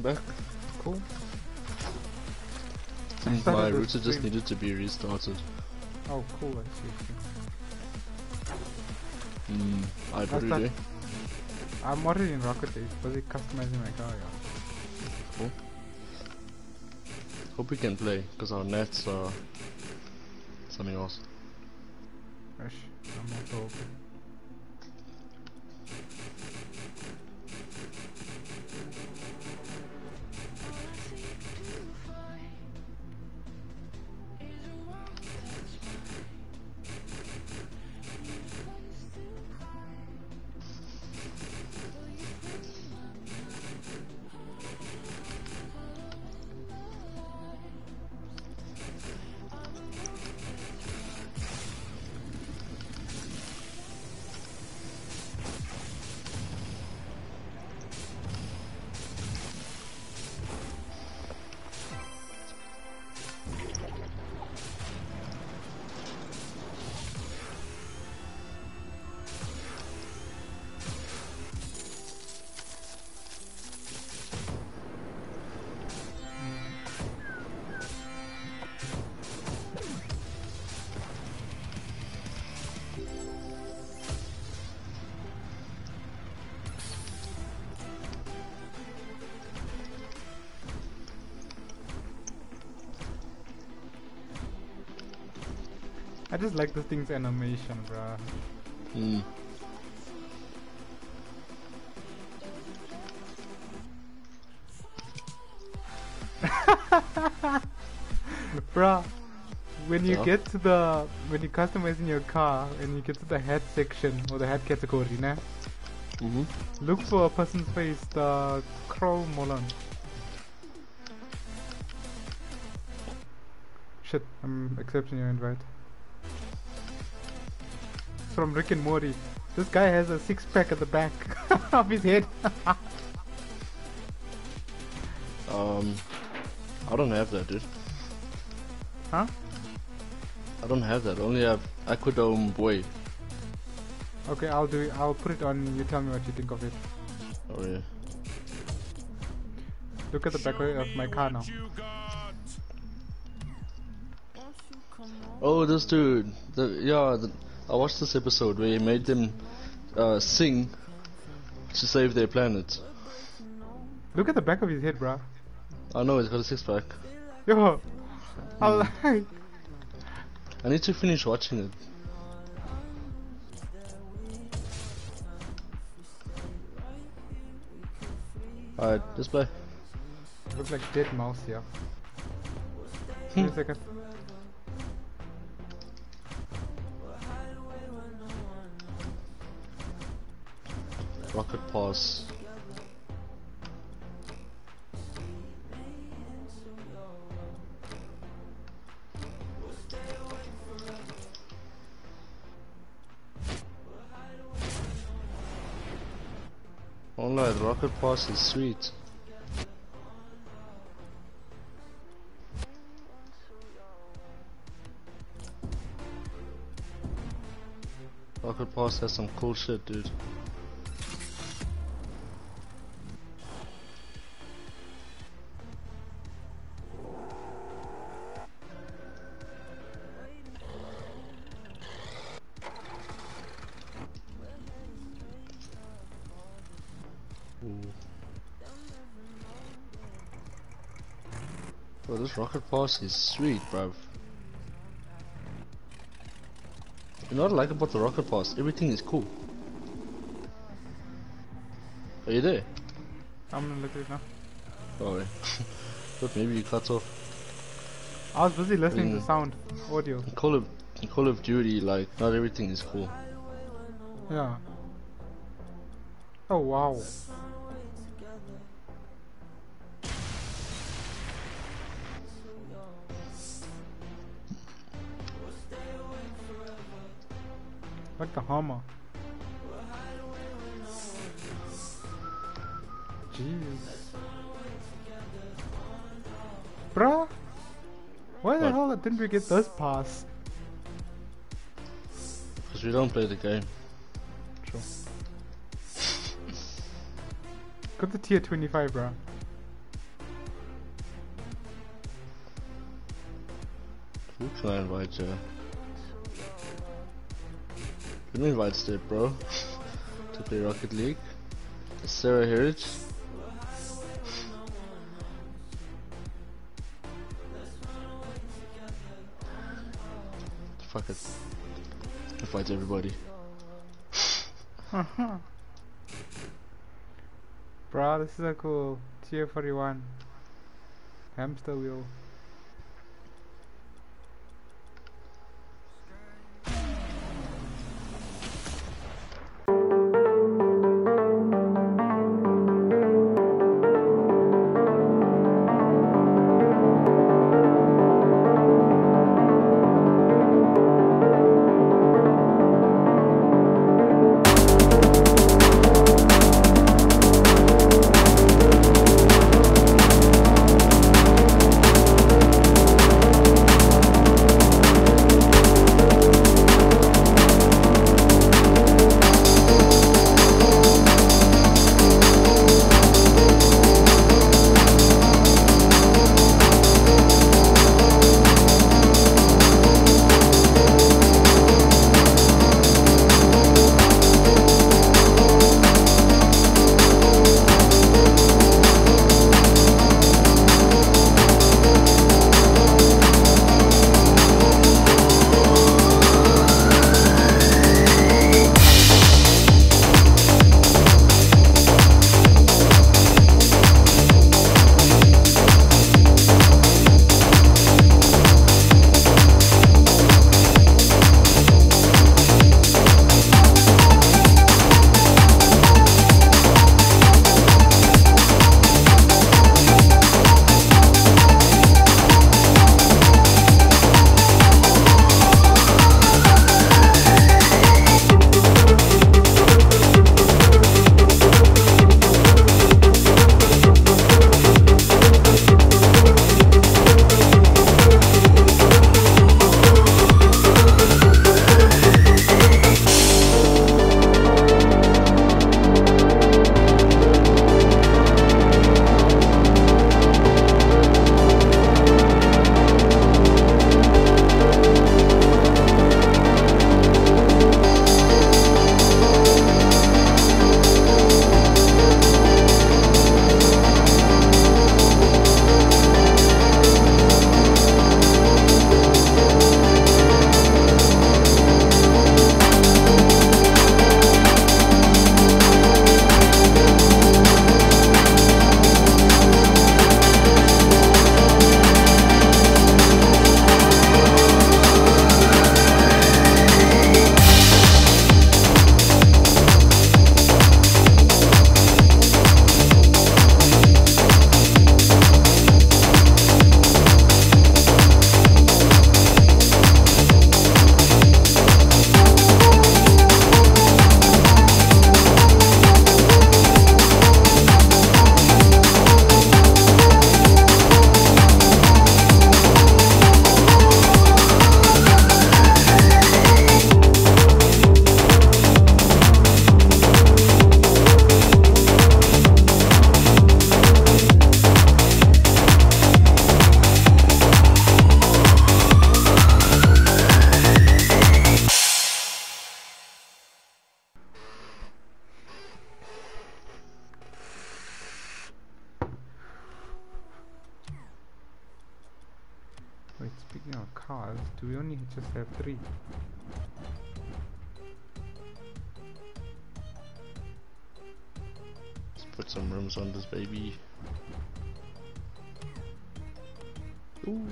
back. Cool. My router just needed to be restarted. Oh, cool. I see. What do you do? I'm already in Rocket League, busy customizing my car, yeah. Cool. Hope we can play, because our nets are something else. Gosh, I'm also hoping. I just like this thing's animation, bruh. Bruh, when you get to the, when you're customizing your car and you get to the hat section or the hat category, nah? Look for a person's face, the Crow Mullen. Shit, I'm accepting your invite. It's from Rick and Morty. This guy has a six-pack at the back of his head. I don't have that, dude. Huh? I don't have that. Only have Aquadome Boy. Okay, I'll do it. I'll put it on. You tell me what you think of it. Oh yeah. Look at the back of my car now. Oh, this dude. I watched this episode where he made them sing to save their planet. Look at the back of his head, bruh. I know, he's got a six-pack. Yo, I like. I need to finish watching it. Alright, just play. Looks like dead mouse here. Wait a second. Rocket Pass. Oh no, the Rocket Pass is sweet. Rocket Pass has some cool shit, dude. Bro, this Rocket Pass is sweet, bruv. You know what I like about the Rocket Pass? Everything is cool. Are you there? I'm gonna look at it now. Oh yeah. But maybe you cut off. I was busy listening to sound, audio. In Call of Duty, like, not everything is cool. Yeah. Oh wow. Like the hammer. Jeez. Bruh, why the hell didn't we get this pass? Because we don't play the game. True. Got the tier 25, bruh. Who can I invite you? Can we invite Step, bro? To play Rocket League? Sarah Heritage? Fuck it. Invite everybody. Bro, this is a cool tier 41 hamster wheel. Wait, speaking of cars, do we only just have 3? Let's put some rims on this baby. Ooh.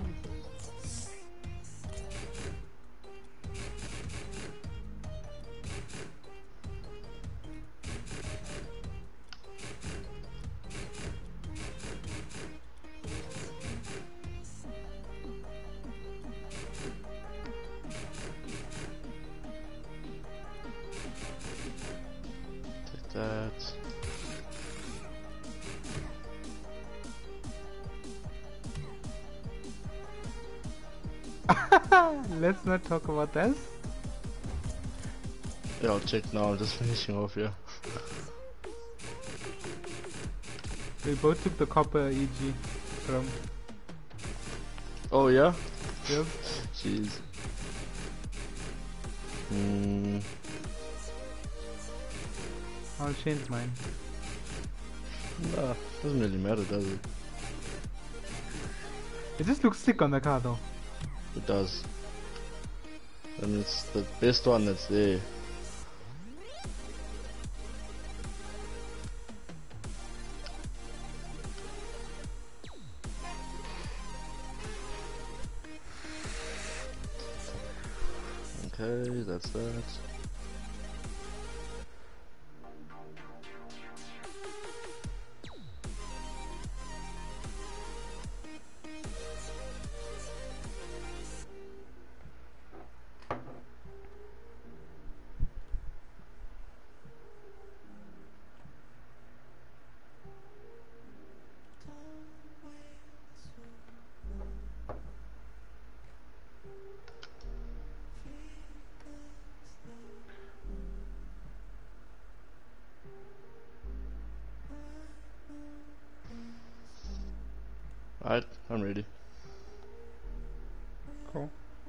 That. Let's not talk about this. Yeah, I'll check now. I'm just finishing off here. We both took the copper EG from. Oh yeah? Yep. Jeez. I'll change mine. Nah, doesn't really matter, does it? It just looks sick on the car though. It does. And it's the best one that's there. Okay, that's that. Alright, I'm ready. Cool.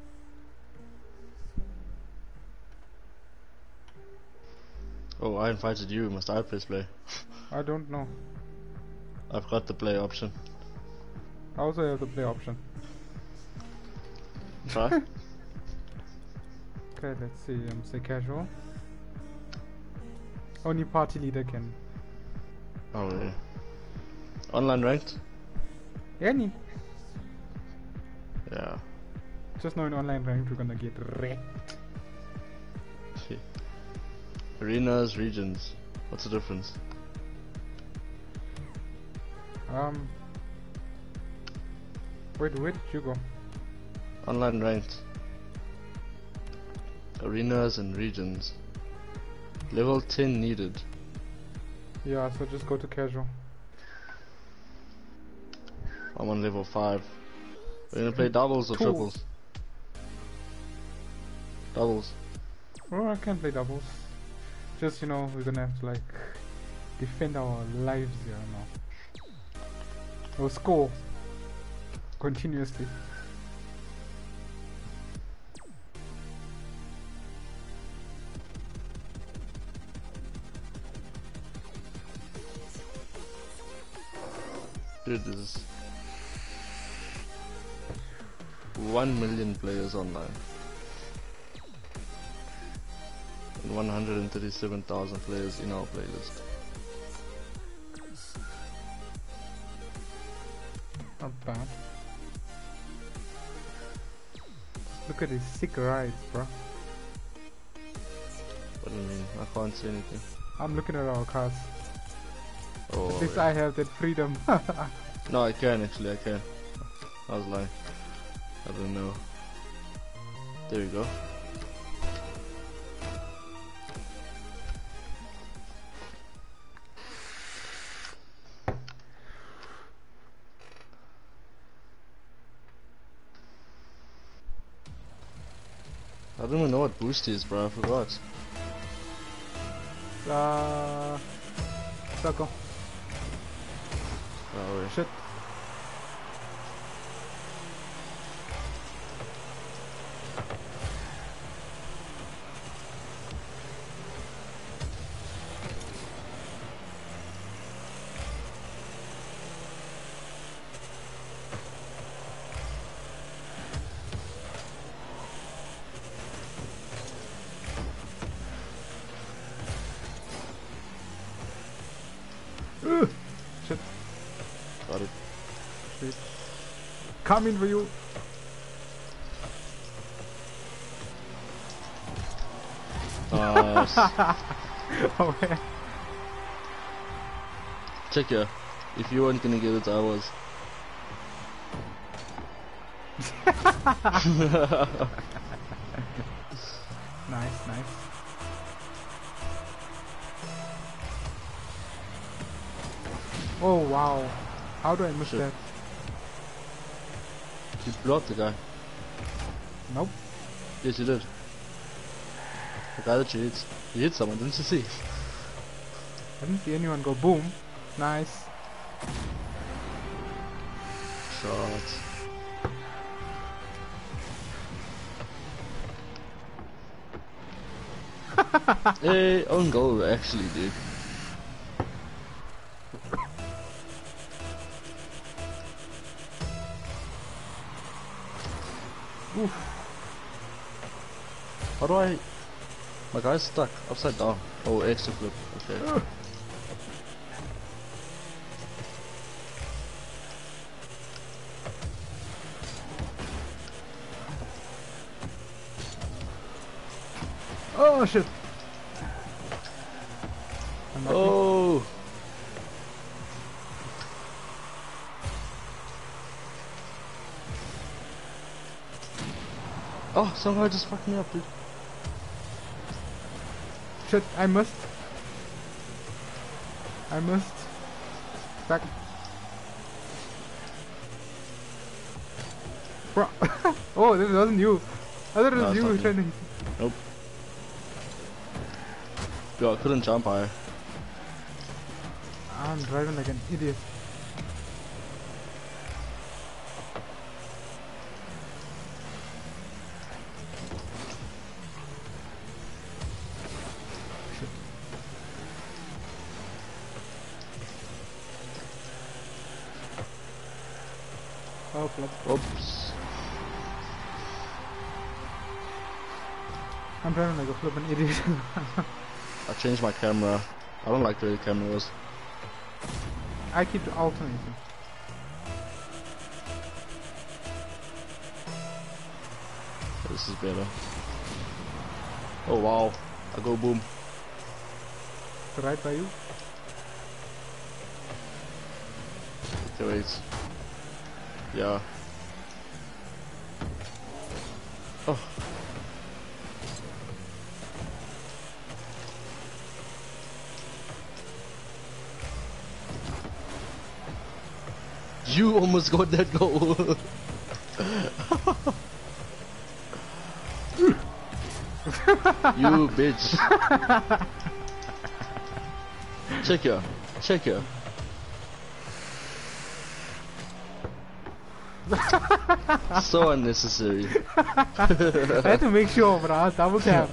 Oh, I invited you. Must I press play? I don't know. I've got the play option. I also have the play option. Try. Okay, let's see. Say casual. Only party leader can. Oh, really? Online ranked? Any. Yeah. Just know in online ranked we're gonna get wrecked. Arenas, regions. What's the difference? Wait, where did you go? Online ranked. Arenas and regions. Level 10 needed. Yeah, so just go to casual. I'm on level 5. We're gonna play doubles or triples? Doubles. Oh, I can't play doubles. Just, you know, we're gonna have to like defend our lives here now. Or score continuously. Dude, there's 1 million players online. And 137,000 players in our playlist. Not bad. Look at these sick rides, bro. What do you mean? I can't see anything. I'm looking at our cars. Oh, At least yeah. I have that freedom. No, I can actually, I can. I was lying. I don't know. There we go. I don't even know what boost is, bro. I forgot. Circle. Oh, wait. Shit. Shit. Got it. Shit. Coming for you. Nice. Oh man. Check here. If you weren't gonna get it, I was. Nice, nice. Oh wow. How do I miss Shit. that? You blew up the guy. Nope. Yes, you did. The guy that you hit. You hit someone, didn't you see? I didn't see anyone go boom. Nice. Shots. Hey, own goal actually, dude. Oof. How do I... My guy's stuck upside down. Oh, extra flip. Okay. Oh shit! Oh! Oh, somehow just fucked me up, dude. Shit, I missed. Back. Bro. Oh, this wasn't you. I thought it was you trying to... Nope. Yo, I couldn't jump higher. I'm driving like an idiot. Oh, flip. Oops. I'm driving like a flippin' idiot. I changed my camera. I don't like the way the camera was. I keep alternating. This is better. Oh wow. I go boom. To right by you? Okay, wait. Yeah. Oh. You almost got that goal. You bitch. Check here. Check here. So unnecessary. I had to make sure, bro. Double tap.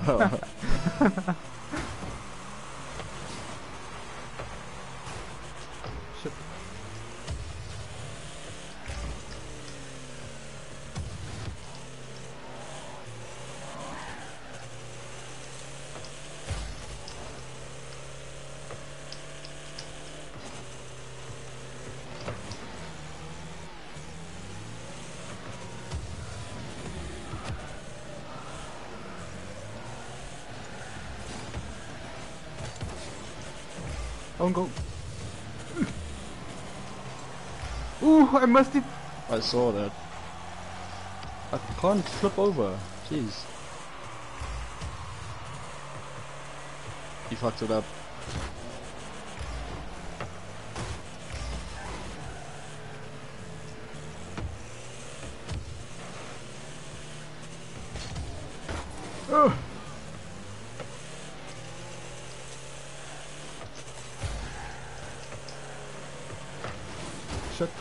Shit. Don't go. Ooh, I missed it. I saw that. I can't flip over. Jeez. You fucked it up. Oh. Shit.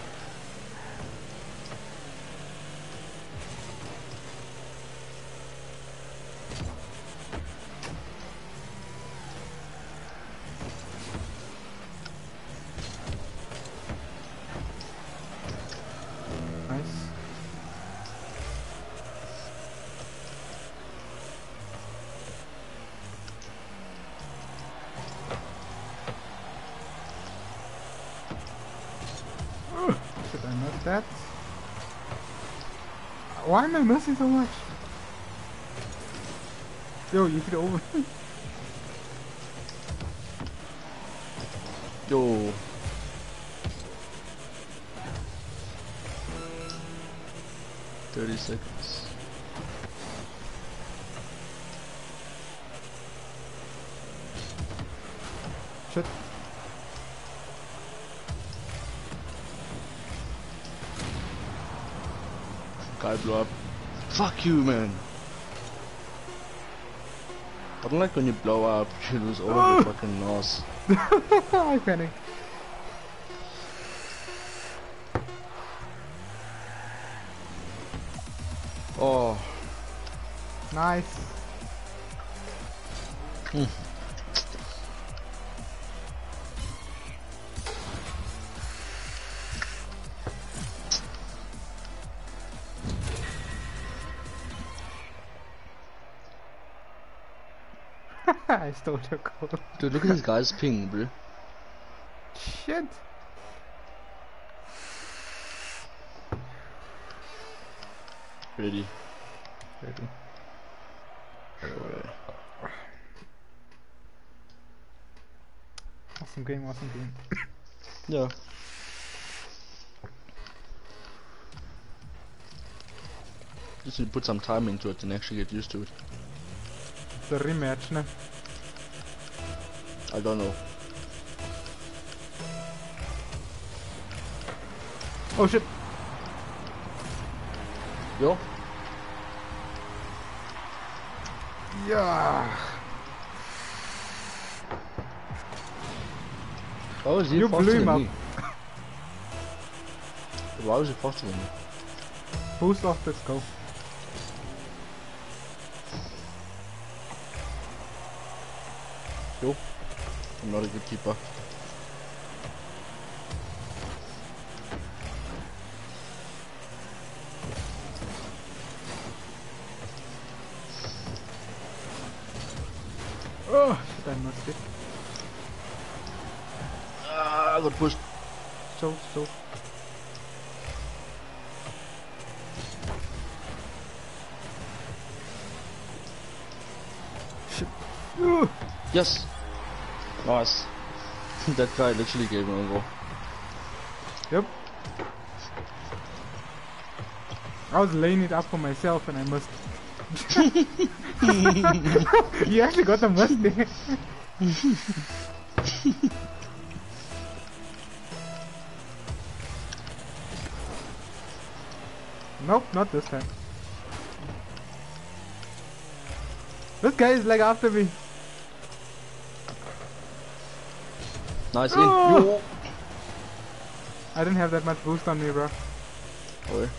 Nice. Should I miss that? Why am I missing so much? Yo, you hit over. Yo. $30. Shit. Guy blew up. Fuck you, man. I don't like when you blow up, you lose all of your fucking loss. I panicked. Oh. Nice. I stole your goal. Dude, look at this guy's ping, bro. Shit. Ready. Awesome game. Yeah. Just need to put some time into it and actually get used to it. The rematch, no? I don't know. Oh shit. Yo? Yeah. Why was he You faster blew him than up. me? Why was he faster than me? Boost off, let's go. Yo? I'm not a good keeper. Oh shit, I missed it. Ah, I got pushed. So. Shit. Yes! Nice. That guy literally gave me a goal. Yep. I was laying it up for myself and I missed. You actually got the miss there. Nope, not this time. This guy is like after me. Nice Oh! in. Yo! I didn't have that much boost on me, bro. Oh,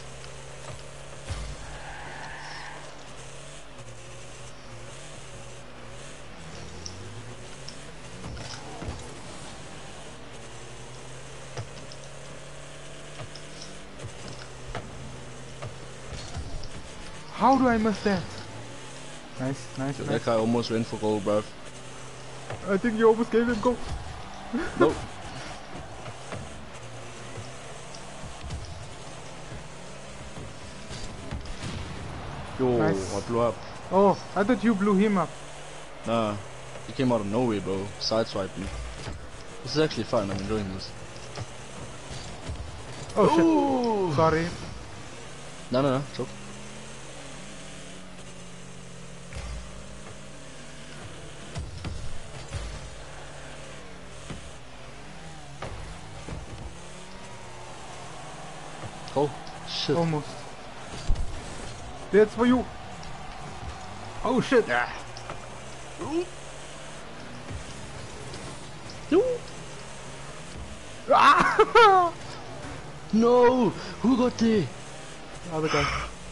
How do I miss that? Nice. that guy almost went for goal, bruv. I think you almost gave him goal. Nope. Yo, Nice. I blew up. Oh, I thought you blew him up. Nah, he came out of nowhere, bro. Sideswiped me. This is actually fun. I'm enjoying this. Oh shit. Ooh. Sorry. No. It's okay. Oh, shit. Almost. That's for you. Oh shit. Ah. No. Ah! No! Who got there? Other guy.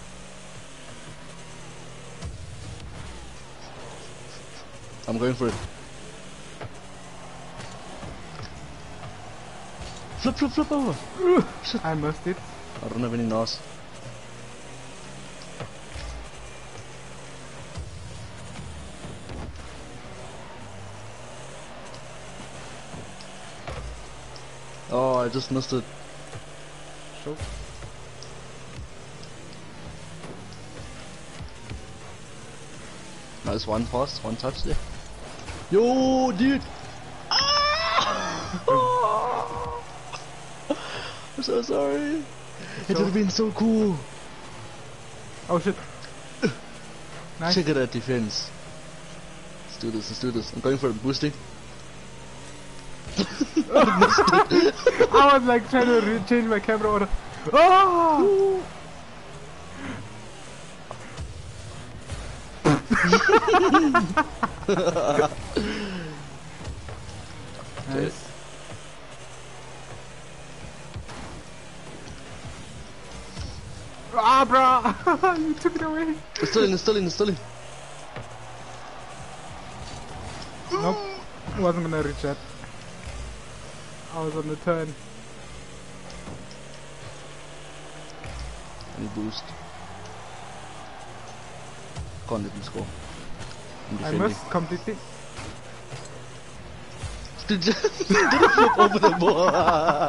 I'm going for it. Flip over. I missed it. I don't have any NOS. Oh, I just missed it. So. Nice one pass, one touch there. Yo, dude! Ah! I'm so sorry. It would have been so cool. Oh shit. Nice. Check it at defense. Let's do this. I'm going for it, boosting. I was like trying to change my camera order. Oh! Nice. Ah, bro! You took it away. It's still in. Wasn't gonna reach that. I was on the turn. Any boost? Can't let him score. I missed completely. Did it flip over the ball?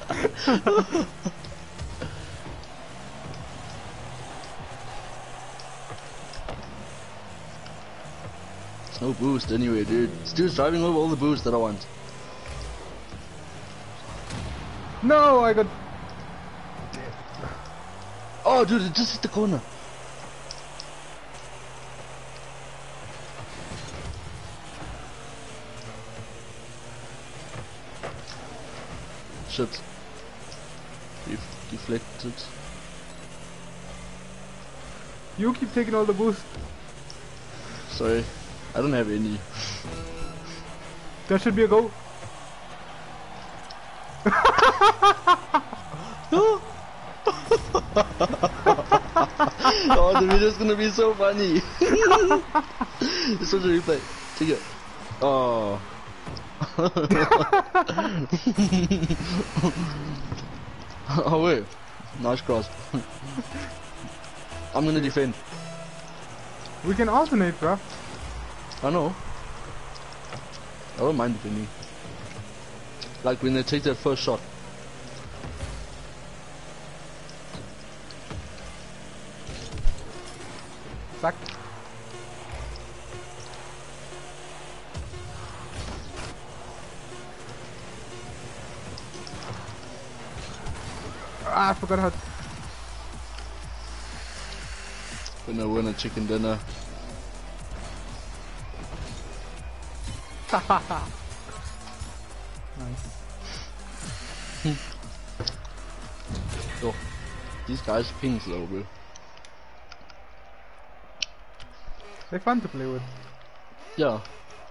It's no boost anyway, dude. This dude's driving over all the boost that I want. No, I got... Oh, dude, it just hit the corner. Shit. Deflected. You keep taking all the boost. Sorry, I don't have any. That should be a goal. Oh, the video's gonna be so funny. It's such a replay. Take it. Oh. Oh wait, nice cross. I'm gonna defend. We can alternate, bro. I know. I don't mind defending. Like when they take their first shot. Back. Ah, I forgot how. Winner, chicken dinner. Nice. Yo, these guys ping's low, bro. They're fun to play with. Yeah.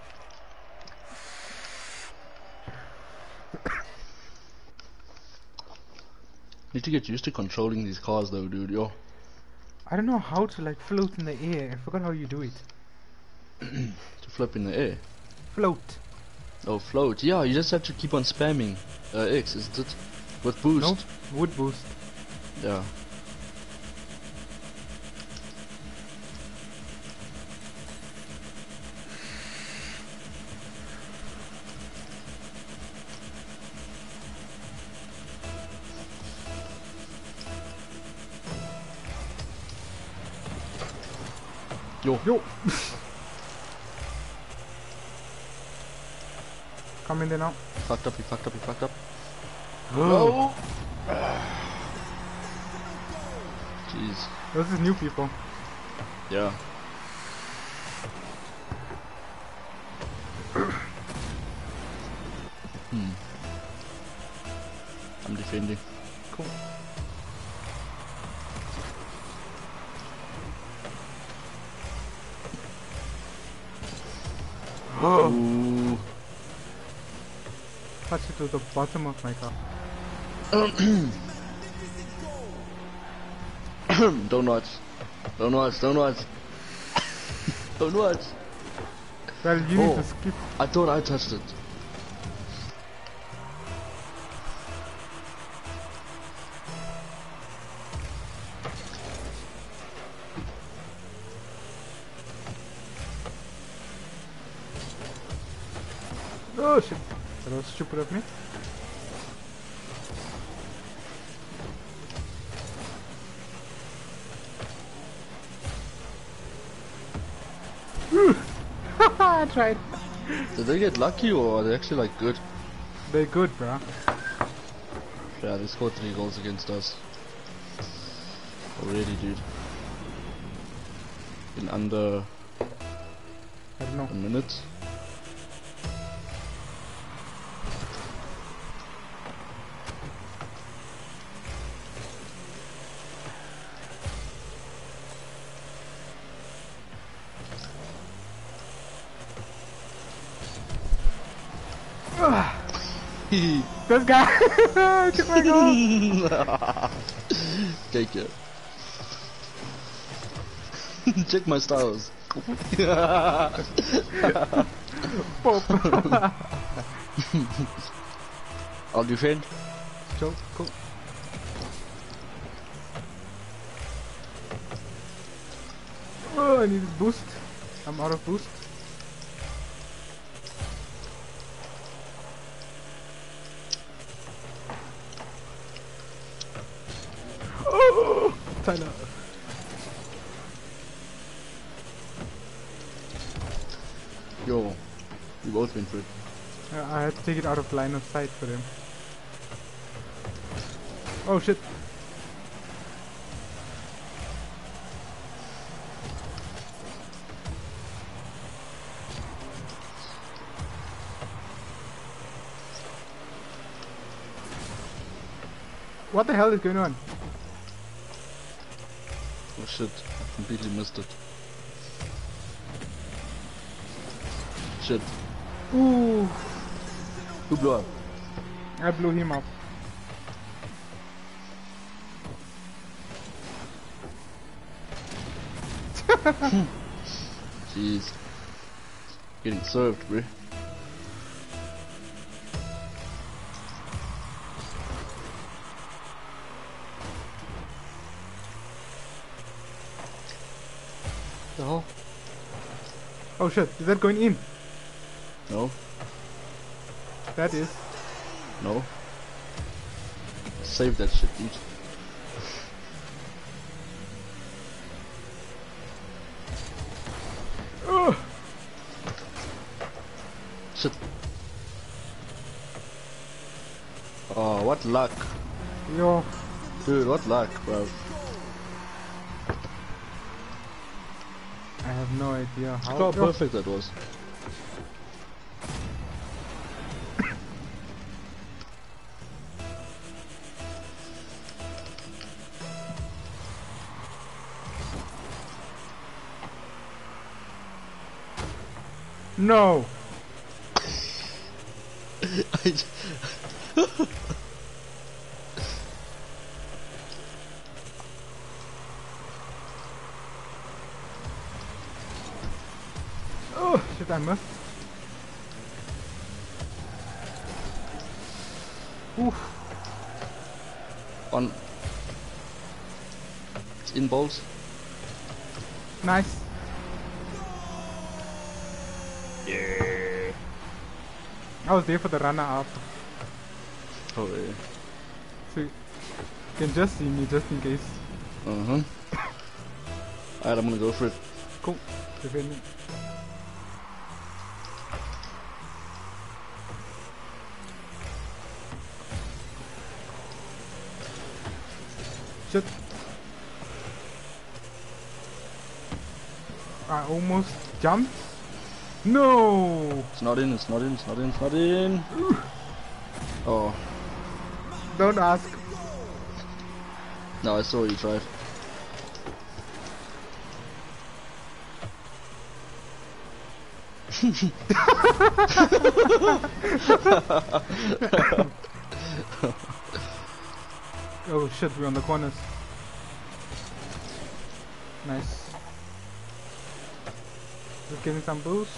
Need to get used to controlling these cars though, dude, yo. I don't know how to like float in the air. I forgot how you do it. To flip in the air. Float. Oh, float. Yeah, you just have to keep on spamming X, isn't it? With boost. Nope. Wood boost. Yeah. Yo. Yo. Come in there now. Fucked up, he fucked up, he fucked up. No. Jeez. Those is new people. Yeah. I'm defending. Cool. Ooh. Touch it to the bottom of my car. Don't watch. Don't watch, don't watch. Don't watch. Well, you need to skip. I thought I touched it. Oh shit. That was stupid of me. I tried. Did they get lucky or are they actually like good? They're good, bro. Yeah, they scored 3 goals against us. Already, dude. In under I don't know. a minute. This guy took my goal. Take it. Check my styles. I'll defend. Go, go. Oh, I need a boost. I'm out of boost. Oh, Tyler. Yo, we both went for it. I had to take it out of line of sight for him. Oh shit. What the hell is going on? Oh shit, I completely missed it. Shit. Ooh, Who blew up? I blew him up. Jeez. Getting served, bro. The hell? Oh shit, is that going in? No, That is. no. Save that shit, dude. Ugh. Shit. Oh, what luck. Yo, Dude, what luck, bro. I have no idea how. Look how perfect that was. No! Oh shit, I missed. Oof. On. It's in balls. Nice. Yeah. I was there for the runner up. Oh yeah. So you can just see me just in case. Uh-huh. Alright, I'm gonna go for it. Cool. Defending. Shit. I almost jumped. No! It's not in, it's not in, it's not in, it's not in. Oh. Don't ask. No, I saw you tried. Oh shit, we're on the corners. Nice. Just getting some boost.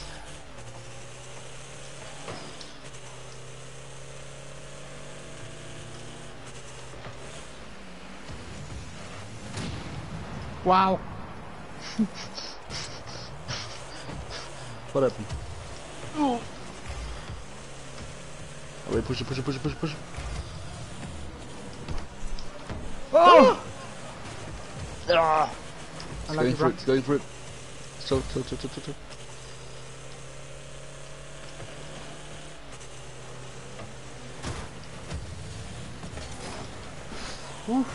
Wow. What happened? Oh, wait, push it, push it, push it, push it, push it. Oh! Ah! I Going like for rock. it, going for it. So. Oof.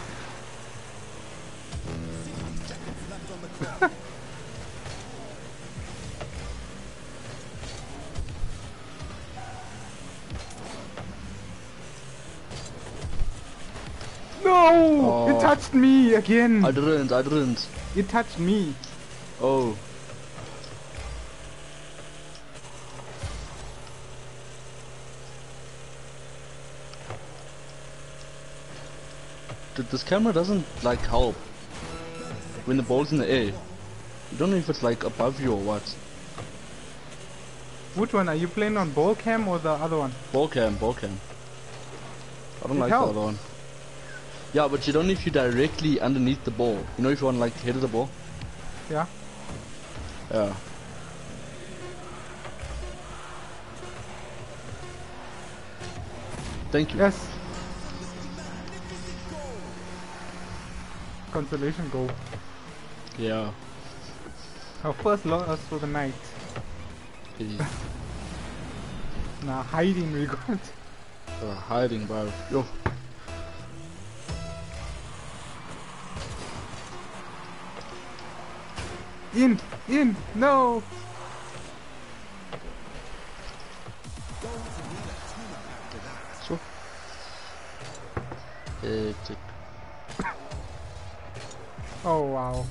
No! Oh. It touched me again! I didn't. It touched me. Oh. Dude, this camera doesn't like help when the ball's in the air. You don't know if it's like above you or what. Which one? Are you playing on ball cam or the other one? Ball cam, ball cam. I don't It like helps. the other one. Yeah, but you don't if you directly underneath the ball. You know if you want like head of the ball? Yeah. Yeah. Thank you. Yes. Consolation goal. Yeah. Our first loss for the night. Okay. Now hiding we got. Hiding, bro. Yo. In, no. So. Hectic. Oh wow.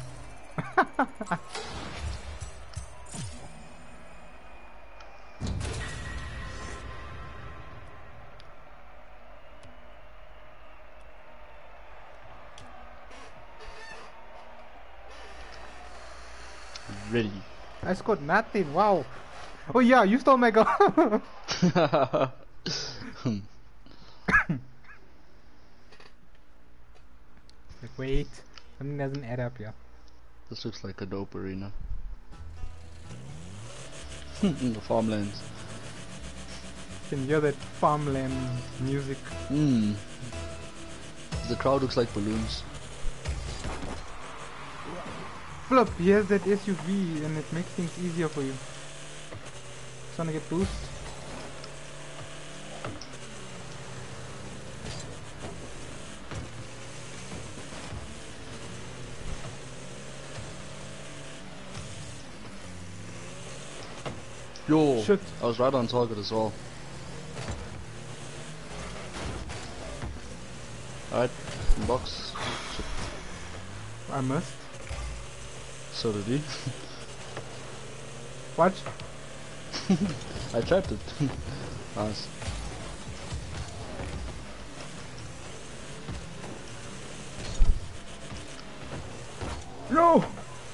Ready. I scored nothing. Wow. Oh yeah, you stole my goal. Like, wait, something doesn't add up here. This looks like a dope arena. In the farmlands. You can hear that farmland music. The crowd looks like balloons. Flip, he has that SUV and it makes things easier for you. Just wanna get boost. Yo, Shit. I was right on target as well. Alright, box. Shit. I missed. So did he. Watch. I trapped it. Nice. No!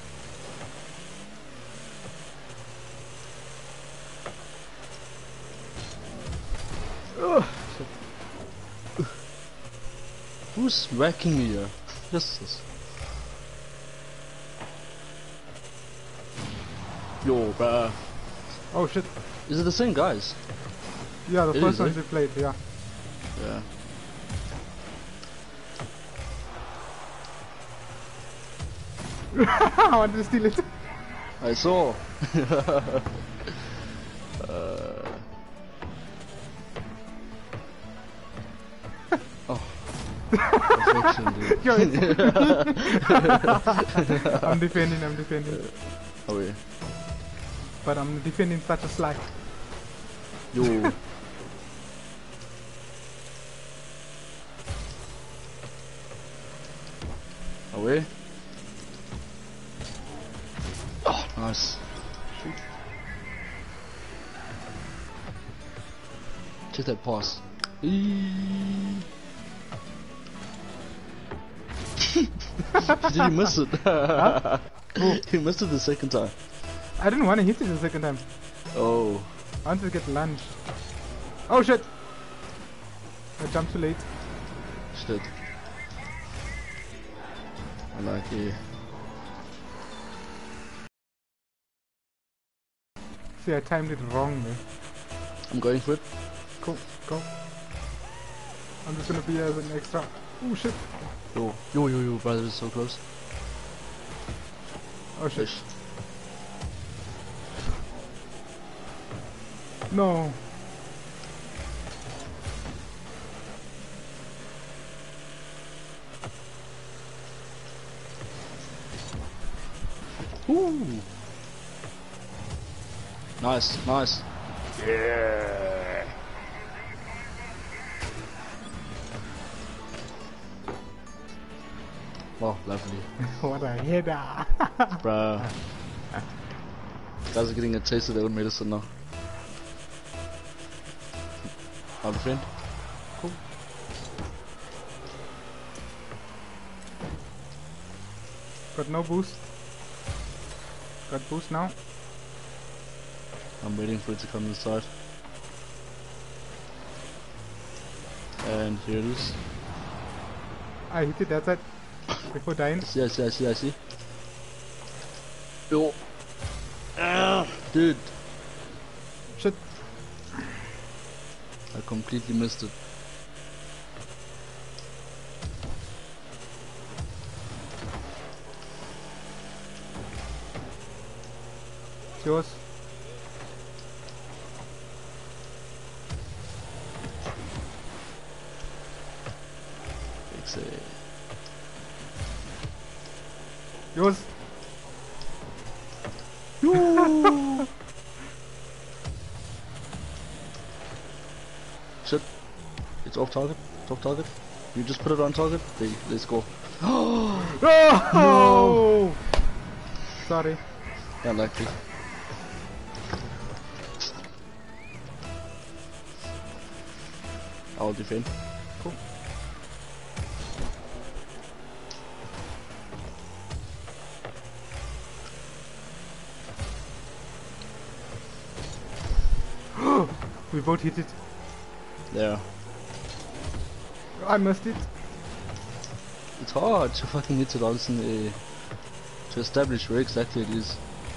Ugh. Who's whacking me here? Jesus. Yo, bruh. Oh shit. Is it the same guys? Yeah, the It first is, one eh? we played, yeah. Yeah. I wanted to steal it. I saw. Oh. Perfection, dude. Yo, it's I'm defending. Oh yeah. But I'm defending such a slack. Yo. Away. Oh, nice. Check that pass. Did you miss it? Huh? You missed it the second time. I didn't want to hit it the second time. Oh. I wanted to get lunch. Oh shit! I jumped too late. Shit. I like it. See, I timed it wrong, man. I'm going for it. Go. I'm just gonna be as an extra. Oh shit! Yo, brother, is so close. Oh shit! Fish. No! Ooh. Nice. Yeah. Wow, lovely. What a header! Bruh. Guys are getting a taste of their own medicine now. My friend. Cool. Got no boost. Got boost now. I'm waiting for it to come inside. And here it is. I hit it that side before dying. I see. Yo. Ah, dude. Shit. I completely missed it. It's yours. Fix it. Yours. Yo. Shit. It's off target. It's off target. You just put it on target. There, let's go. No! Sorry. Unlucky. I'll defend. Cool. We both hit it. Yeah. I missed it. It's hard to fucking hit it honestly, to establish where exactly it is.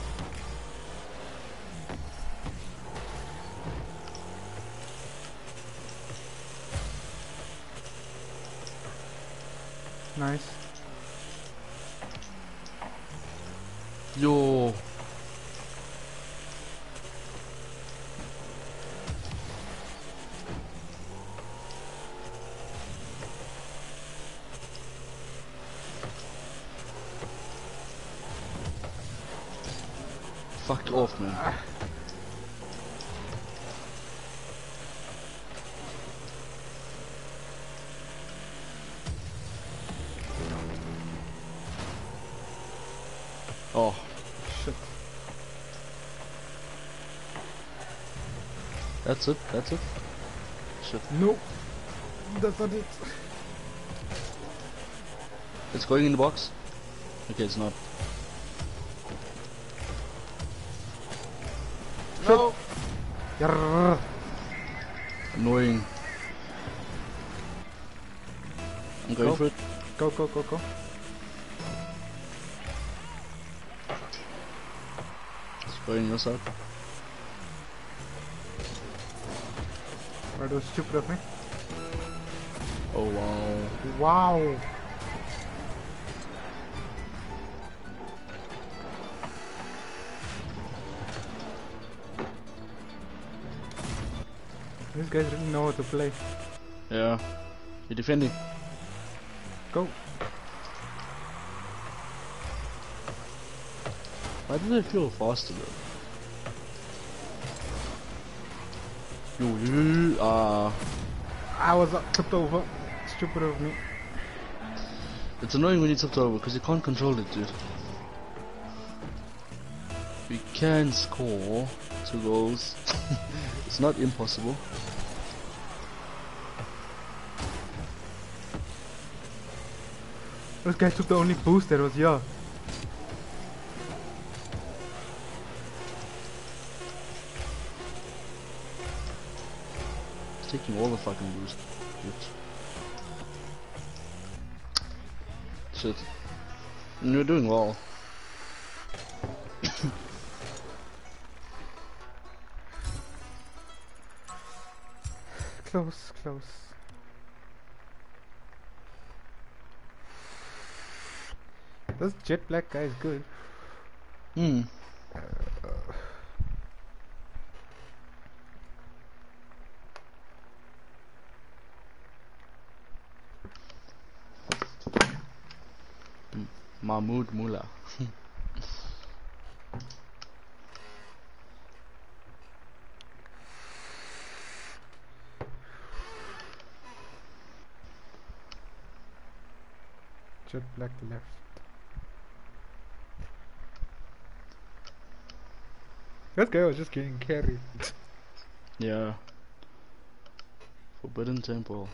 Nice. Yo. Fuck off, man. Oh, Shit. that's it. Shit. No. That's not it. It's going in the box. Okay, it's not. No. Yarrr. Annoying. I'm going Go. for it. Go. It's going your side. That was stupid of me. Oh wow. Wow. These guys really know how to play. Yeah. You're defending. Go. Why do they feel faster though? Yo. I was tipped over. Stupid of me. It's annoying when you tipped over because you can't control it, dude. We can score 2 goals. It's not impossible. Those guys took the only boost that was here. It's taking all the fucking boost. Shit. And you're doing well. Close. This jet black guy is good. Mahmoud Mullah. Jet black left. That guy was just getting carried. Yeah. Forbidden Temple.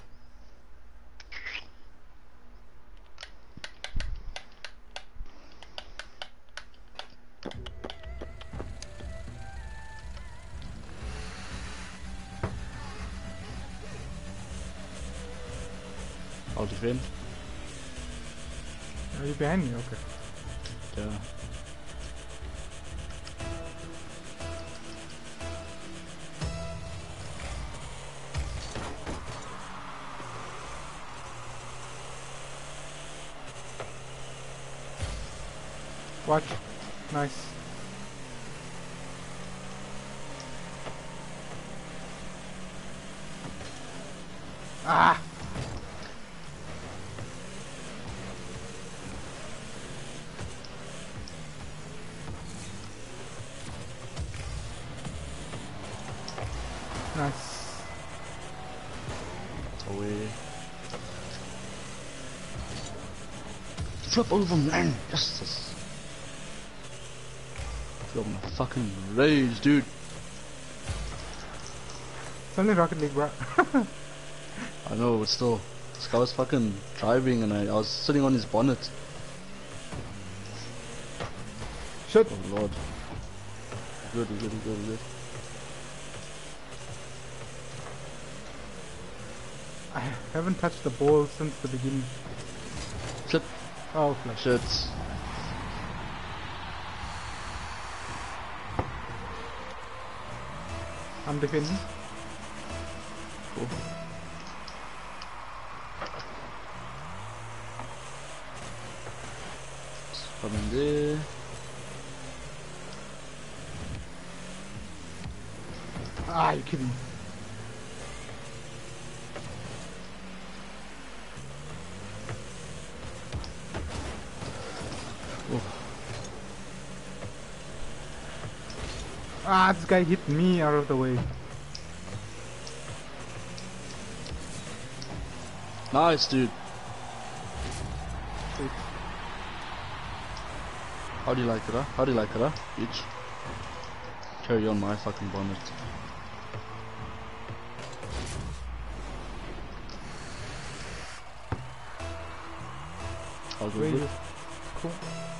defend. Are you behind me? Okay. Yeah. Watch. Nice. Ah! Nice. Away. Flip over, man! Yes! Feel my fucking rage, dude. It's only Rocket League, bro. I know, but still. This guy was fucking driving and I was sitting on his bonnet. Shit. Oh lord. Good. I haven't touched the ball since the beginning. Flip. Oh, flash. Shit. I'm defending. Cool. Come in there. Ah, you kidding me? Oh. Ah, this guy hit me out of the way. Nice, dude. Wait. How do you like it, huh? How do you like it, huh? Bitch. Carry on my fucking bonnet. I'll go Wait. good. Cool.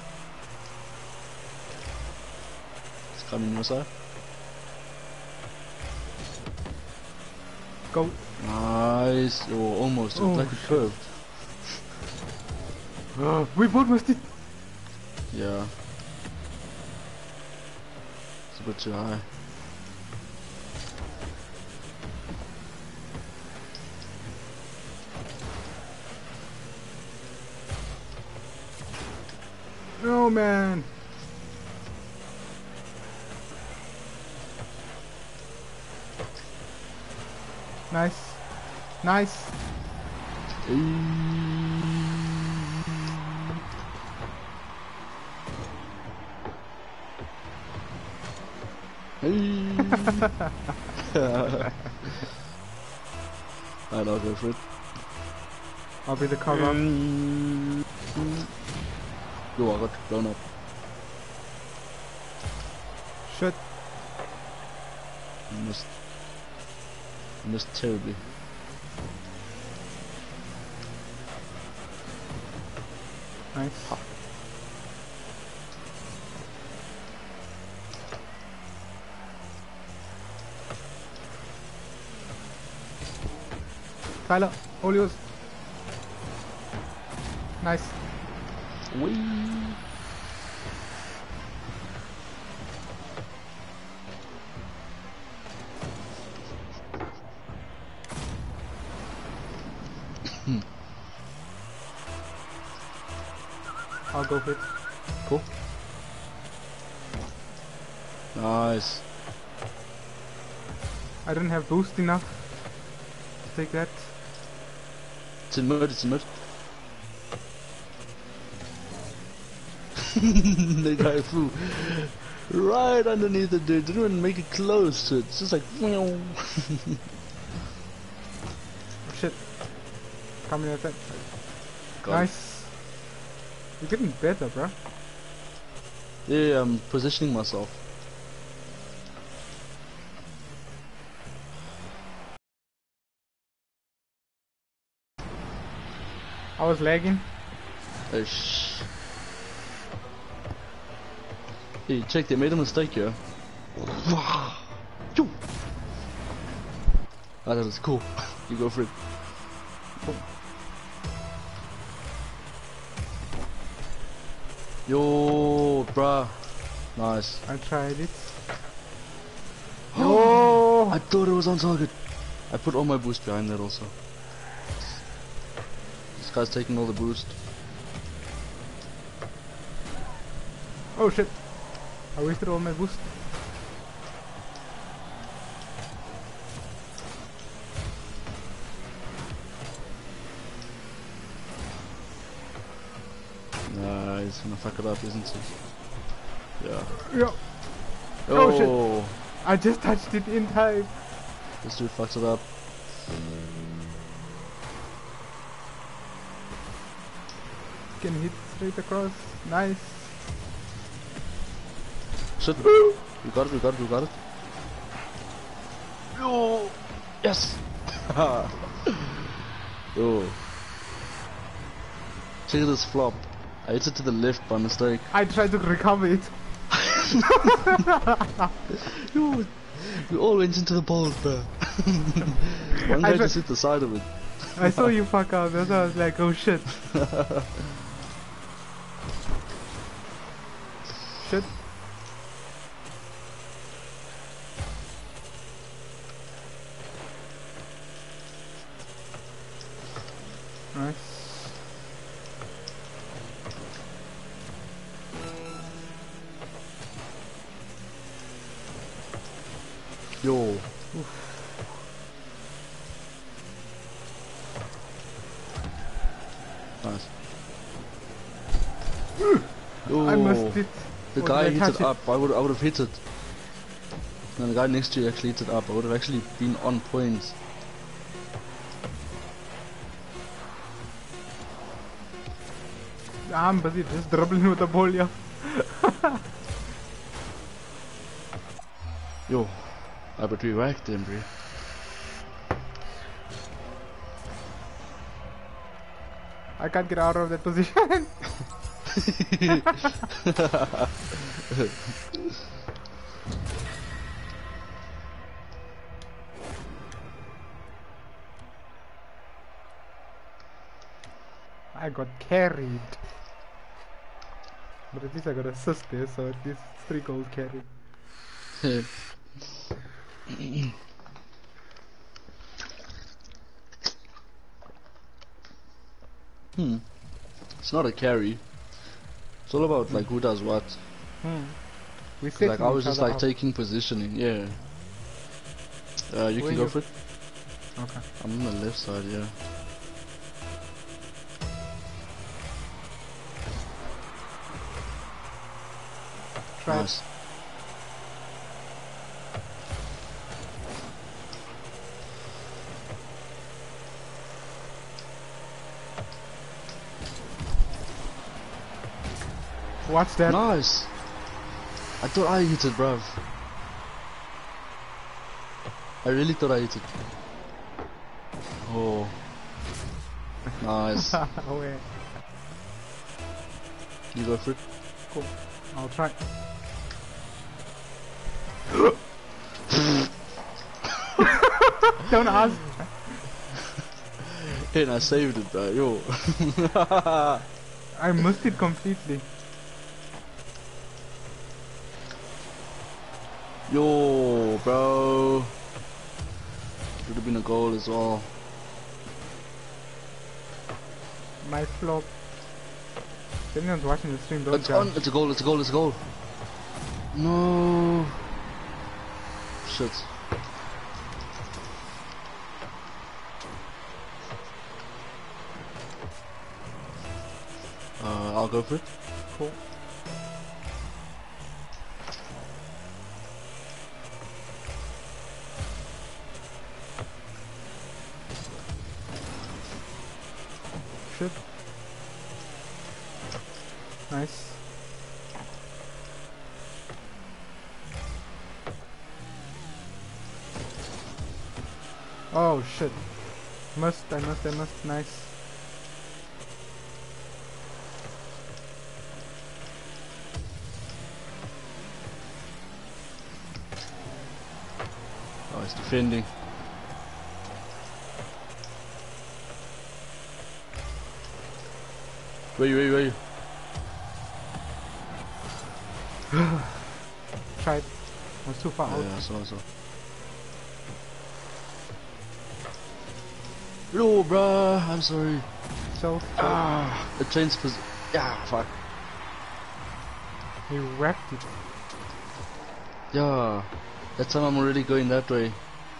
It's coming your side. Go. Nice. Oh, almost. Oh, It's like a curved. We both missed it. Yeah. It's a bit too high. No, man. Nice. Nice. Alright, I'll go for it. I'll be the cover up. Yo, I got blown up. Shit. Missed terribly. Nice. Tyler, all yours. Nice. Whee! I'll go for it. Cool. Nice. I don't have boost enough to take that. It's in mid, it's in mid. The guy flew right underneath it, dude. Didn't even make it close to it. It's just like, Oh, shit. Coming at that. Nice. You're getting better, bro. Yeah, I'm positioning myself. I was lagging. Ish. Hey, check, they made a mistake here. Choo. Ah, that was cool. You go for it. Cool. Yo, bruh. Nice. I tried it. Oh! I thought it was on target. I put all my boost behind that also. This guy's taking all the boost. Oh shit! I wasted all my boost. Nah, he's gonna fuck it up, isn't he? Yeah. Yeah. Oh shit! I just touched it in time. This dude fucks it up. Can hit straight across. Nice. Shit. We got it, we got it, we got it. Yo! Yes! Yo. Check this flop. I hit it to the left by mistake. I tried to recover it. Yo, we all went into the balls, bro. One guy just hit the side of it. I saw you fuck up, that's why I was like, oh shit. Shit. Nice. Yo. Oof. Nice. I missed it. The guy hit it up. I would have hit it. And the guy next to you actually hit it up. I would have actually been on point. I'm busy just dribbling with the ball, yeah. Yo. But we whacked him, bro. I can't get out of that position. I got carried. But at least I got assist there, so at least 3 goals carried. It's not a carry. It's all about like who does what. We set Like I was just like up. taking positioning, yeah. You can go for it. Okay. I'm on the left side, yeah. Try. Nice. Watch that. Nice. I thought I hit it, bruv. I really thought I hit it. Oh. Nice. Where? You go for it. Cool. I'll try. Don't ask. Hey, and I saved it, bro. Yo. I missed it completely. Yo, bro. Should have been a goal as well. My flop. If anyone's watching the stream, don't It's judge. on. It's a goal. It's a goal. It's a goal. No. Shit. I'll go for it. Cool. Shit. Nice. Oh shit. I missed. Nice. Oh, he's defending. Where are you? Tried. Was too far out. Yeah, I saw. No, bruh, I'm sorry. So, The train's yeah, fuck. he wrecked it. Yeah, that time I'm already going that way.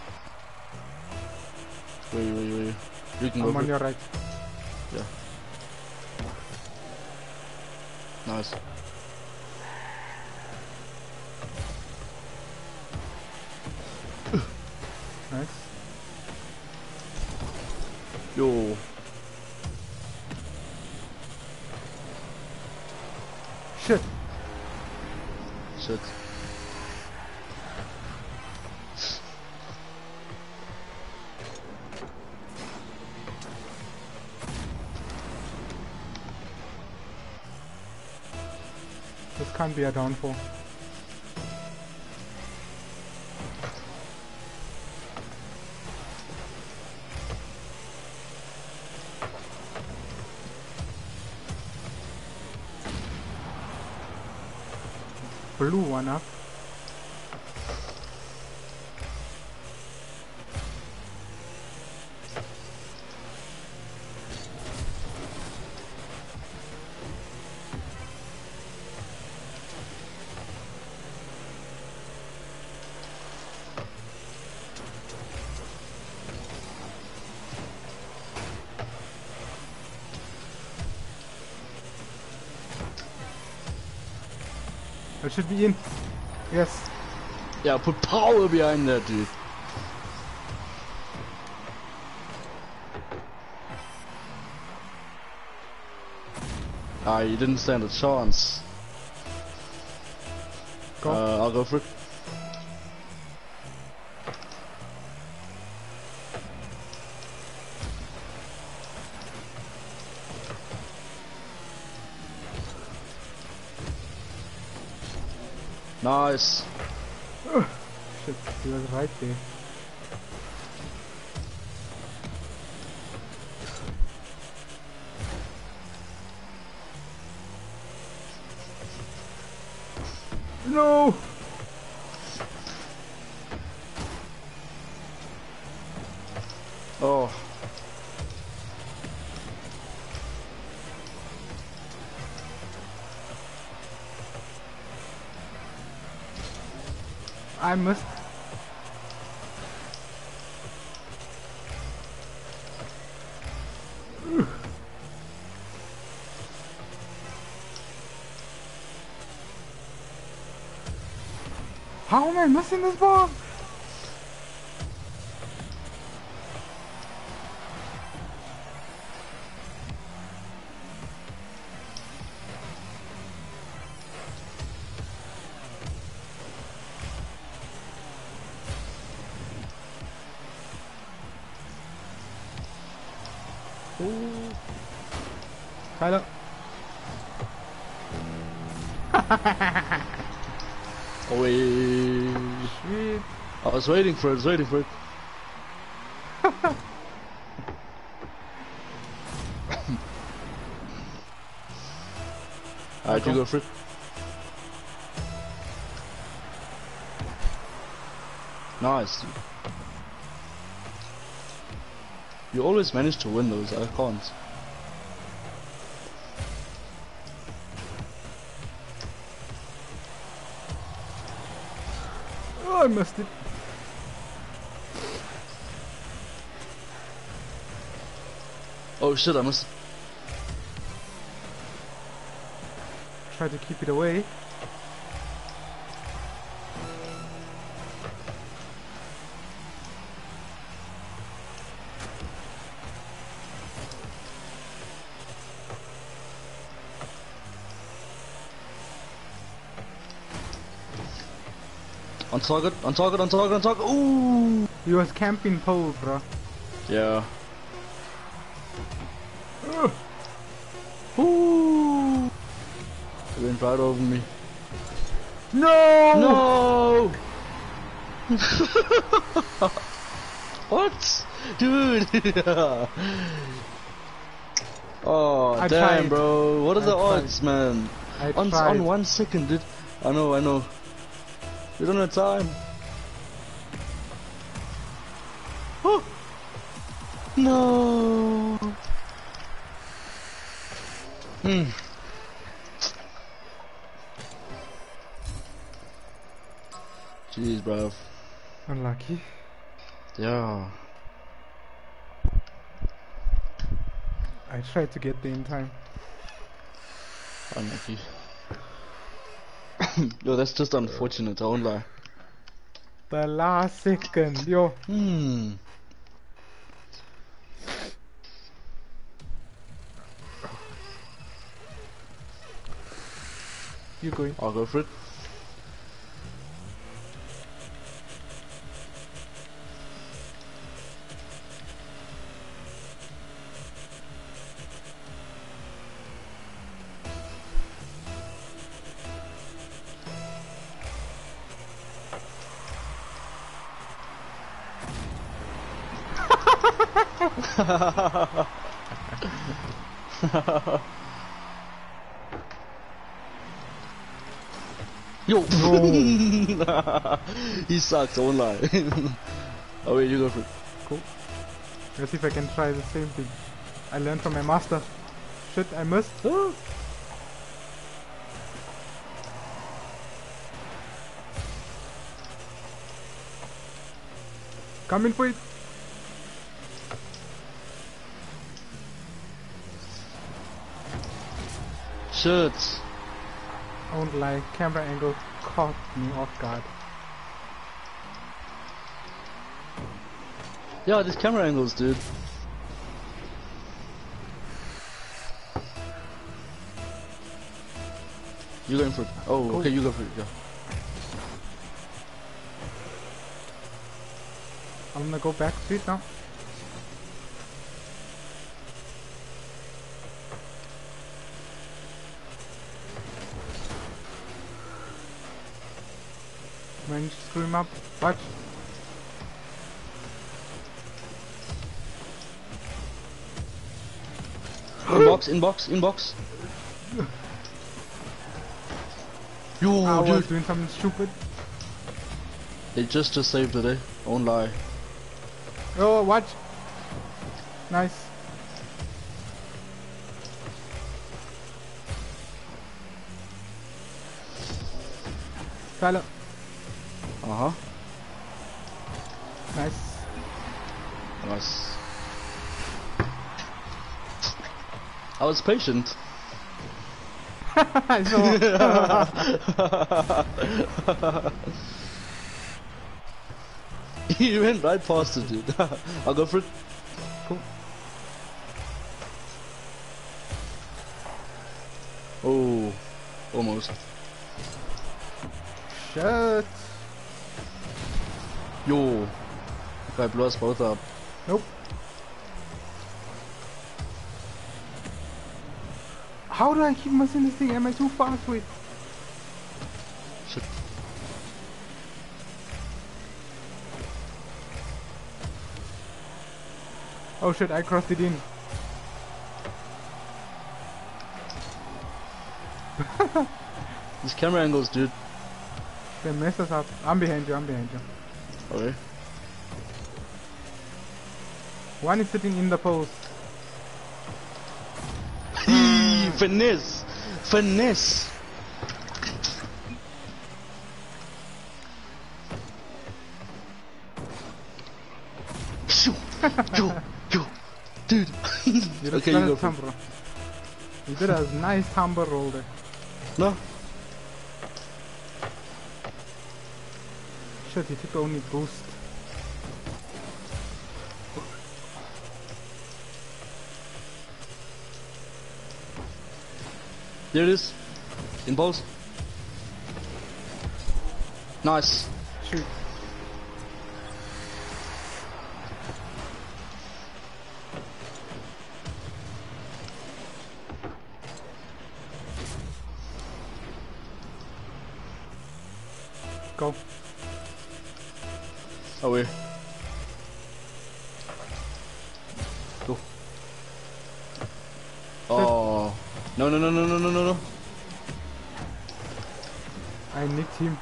Wait. You can go I'm on for it. your right. Yeah. Nice. Nice. Yo. Shit. Shit. This can't be a downfall. Blew one up. That should be in. Yes. Yeah, put power behind that, dude. You didn't stand a chance. Go. I'll go for it. Nice. Shit, he was right there. No! Oh. I missed. How am I missing this ball? Ooh. Tyler. Oh, wait. Sweet. I was waiting for it, Alright, you go for it. Nice. You always manage to win those, I can't. Oh, I missed it. Oh shit, I missed. Try to keep it away. On target, on target, on target, on target. Ooh! He was camping pole, bro. Yeah. Ooh! He went right over me. No! No! What? Dude! Oh, I damn, tried. bro. What are the I tried. odds, man? I On tried. 1 second, dude. I know. We don't have time. Oh! No! Jeez, bruv. Unlucky. Yeah. I tried to get there in time. Unlucky. Yo, that's just unfortunate, I won't lie. The last second, yo. You going? I'll go for it. Yo! No. He sucks, I won't lie. Oh wait, you go for it. Cool. Let's see if I can try the same thing. I learned from my master. Shit, I missed. Coming for it. Shit. I won't lie, camera angle caught me off guard. Yeah, these camera angles, dude. You going for it? Oh, cool. Okay, you go for it. Yeah. I'm gonna go back to it now. Managed to screw him up. Watch. Inbox. Yo, I dude. was doing something stupid. They just saved the day. Won't lie. Oh, watch. Nice. Tyler. Nice. I was patient. I saw. You went right past it, dude. I'll go for it. Cool. Oh, almost. Shit. Yo, guy blew us both up. Nope. How do I keep missing this thing? Am I too fast with? Shit. Oh shit, I crossed it in. These camera angles, dude. They mess us up. I'm behind you. Okay. One is sitting in the post. Finesse. Yo, dude. Okay, you go for it. You did a nice tumble roll there. No. Shit, he took the only boost. There it is. In balls. Nice. Shoot. Go. Away. Go. Oh. No. I nicked him.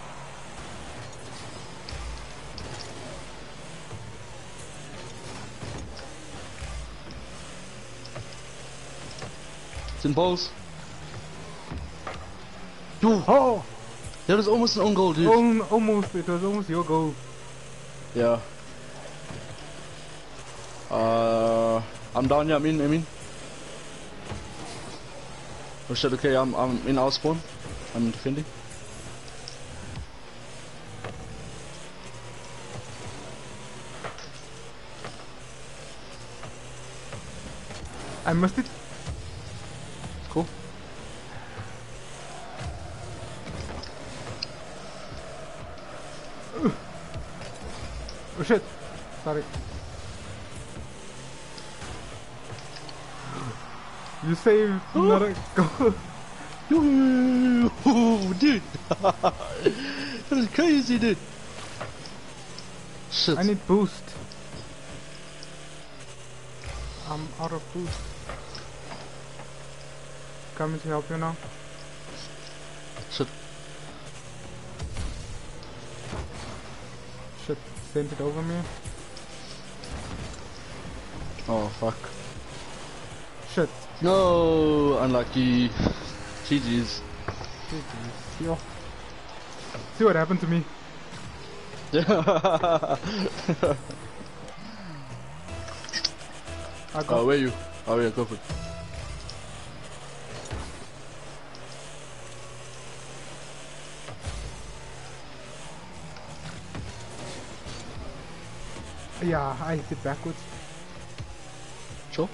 It's in balls. Dude, Oh! that was almost an own goal, dude. Almost. It was almost your goal. Yeah. I'm down. Yeah, I mean. Oh shit. Okay, I'm in our spawn. I'm defending. I missed it. Cool. Oh shit. Sorry. You saved not a goal. Dude. That was crazy, dude. Shit. I need boost. I'm out of boost. Coming to help you now. Shit. Shit, sent it over me. Oh fuck. Shit. No, unlucky. GG's. Yo. See what happened to me. Oh, where are you? Oh yeah, go for it. Yeah, I hit it backwards. Sure.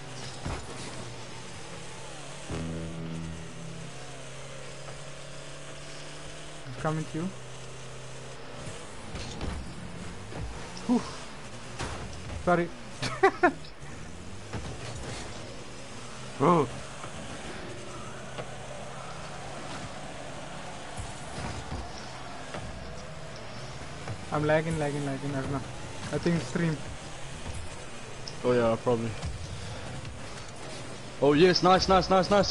It's coming to you. Whew. Sorry. Oh. I'm lagging, I don't know. I think stream. Oh yeah, probably. Oh yes, nice. Nice.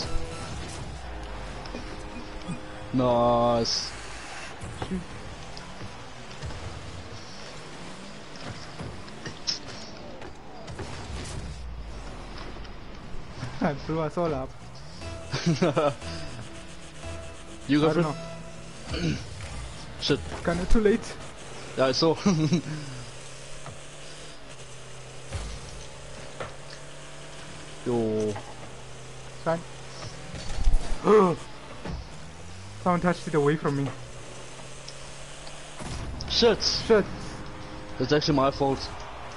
I threw us all up. You go I for don't it. know. Shit. Kinda too late. Yeah, I saw. Yo. Fine. Someone touched it away from me. Shit. Shit. It's actually my fault.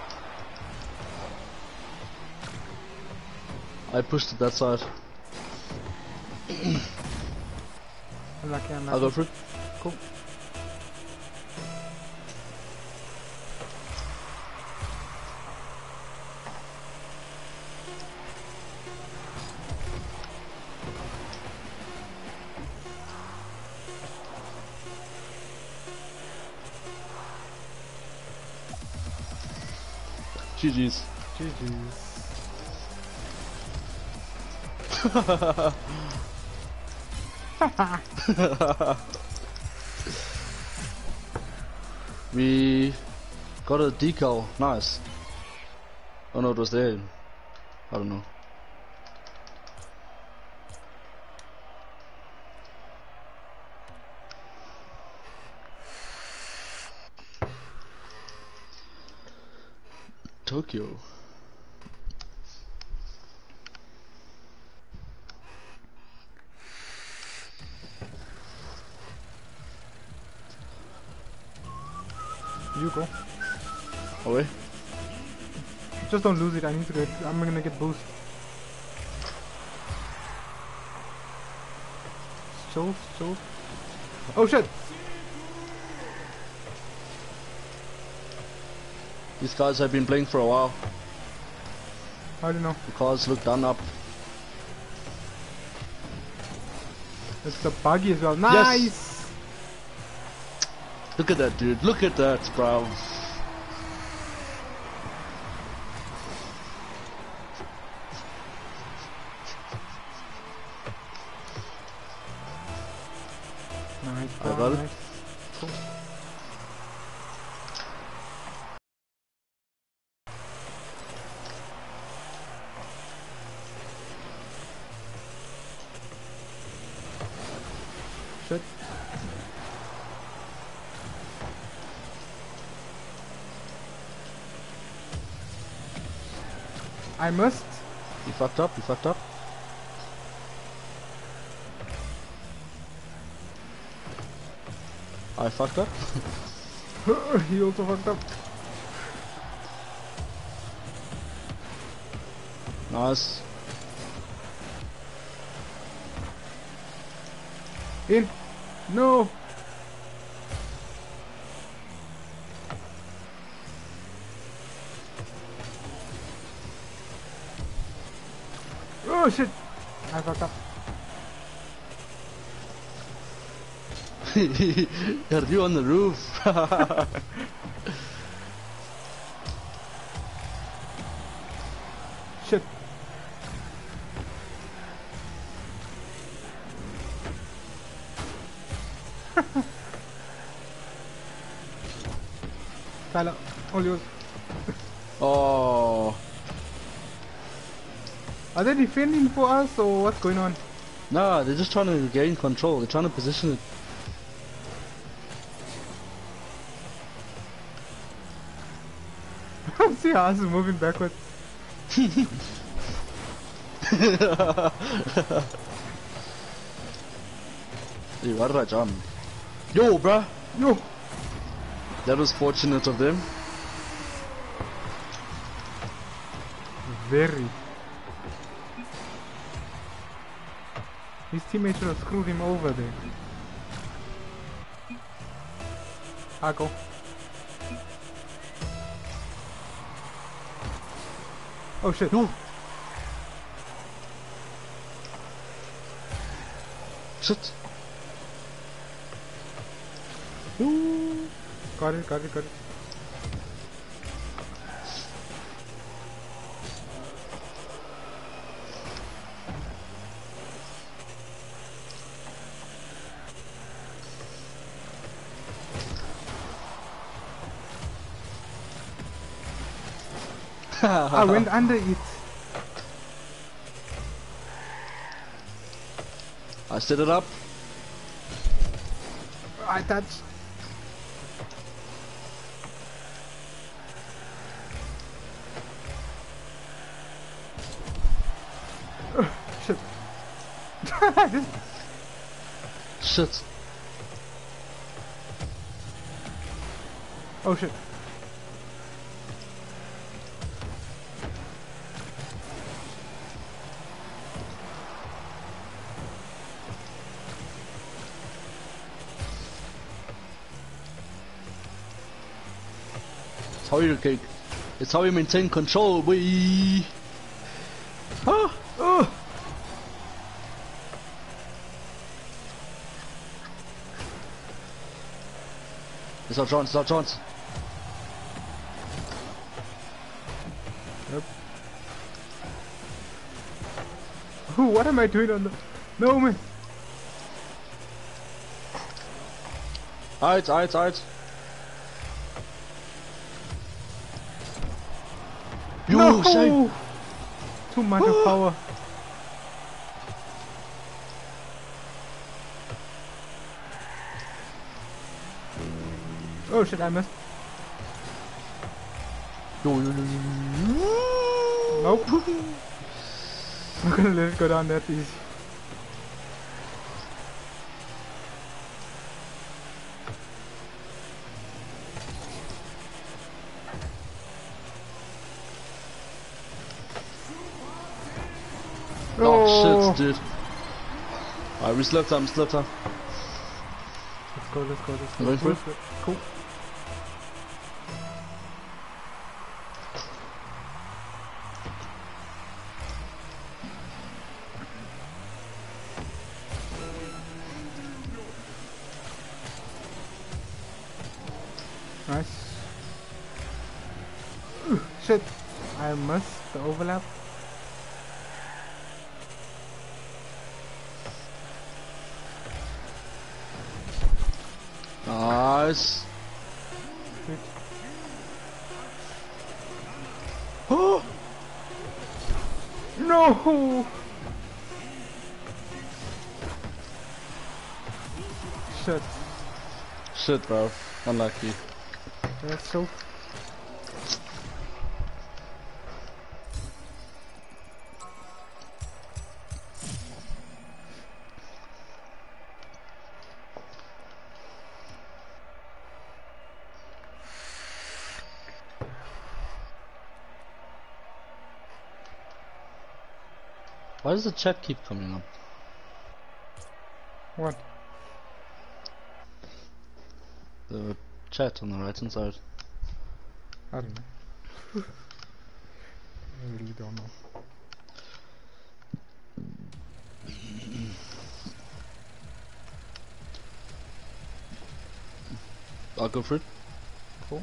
I pushed it that side. Unlucky. I'll go for it. Cool. GG's. We got a decal. Nice. Oh no, it was there. I don't know. Tokyo. You go. Away. Just don't lose it. I need to get. I'm gonna get boost. So. Oh shit! These guys have been playing for a while. I don't know. The cars look done up. It's the buggy as well. Nice! Yes. Look at that, dude. Look at that, bro. Nice. I got it. Nice. Cool. Shit. I must. You fucked up, you fucked up. I fucked up. He also fucked up. Nice. In. No. Oh shit. I fucked up. Are you on the roof? Shit. Tyler, all yours. Oh. Are they defending for us or what's going on? Nah, they're just trying to gain control. They're trying to position it. See how us is moving backwards. Hey, why did I jump? Yo, bruh. Yo. That was fortunate of them. Very. His teammates should have screwed him over there. I go. Oh shit. No. Shit. No. Got it, got it, got it. I went under it. I set it up. I touched. Shit. Shit. Oh shit. It's how you get. It's how you maintain control. We. Ah. Oh. It's our chance. It's our chance. Yep. Ooh, what am I doing on the... No man. Alright, alright, alright. No! Shame. Too much of power. Oh shit, I missed. Nope. I'm gonna let it go down that easy. Oh shit, dude. Alright, we still have time, still have time. Let's go, let's go, let's go. Going for it? Cool. Nice. Shit. I missed the overlap. Nice. Oh no! Shit. Shit, bro. Unlucky. That's so. Why does the chat keep coming up? What? The chat on the right hand side. I don't know. I really don't know. I'll go for it. Cool.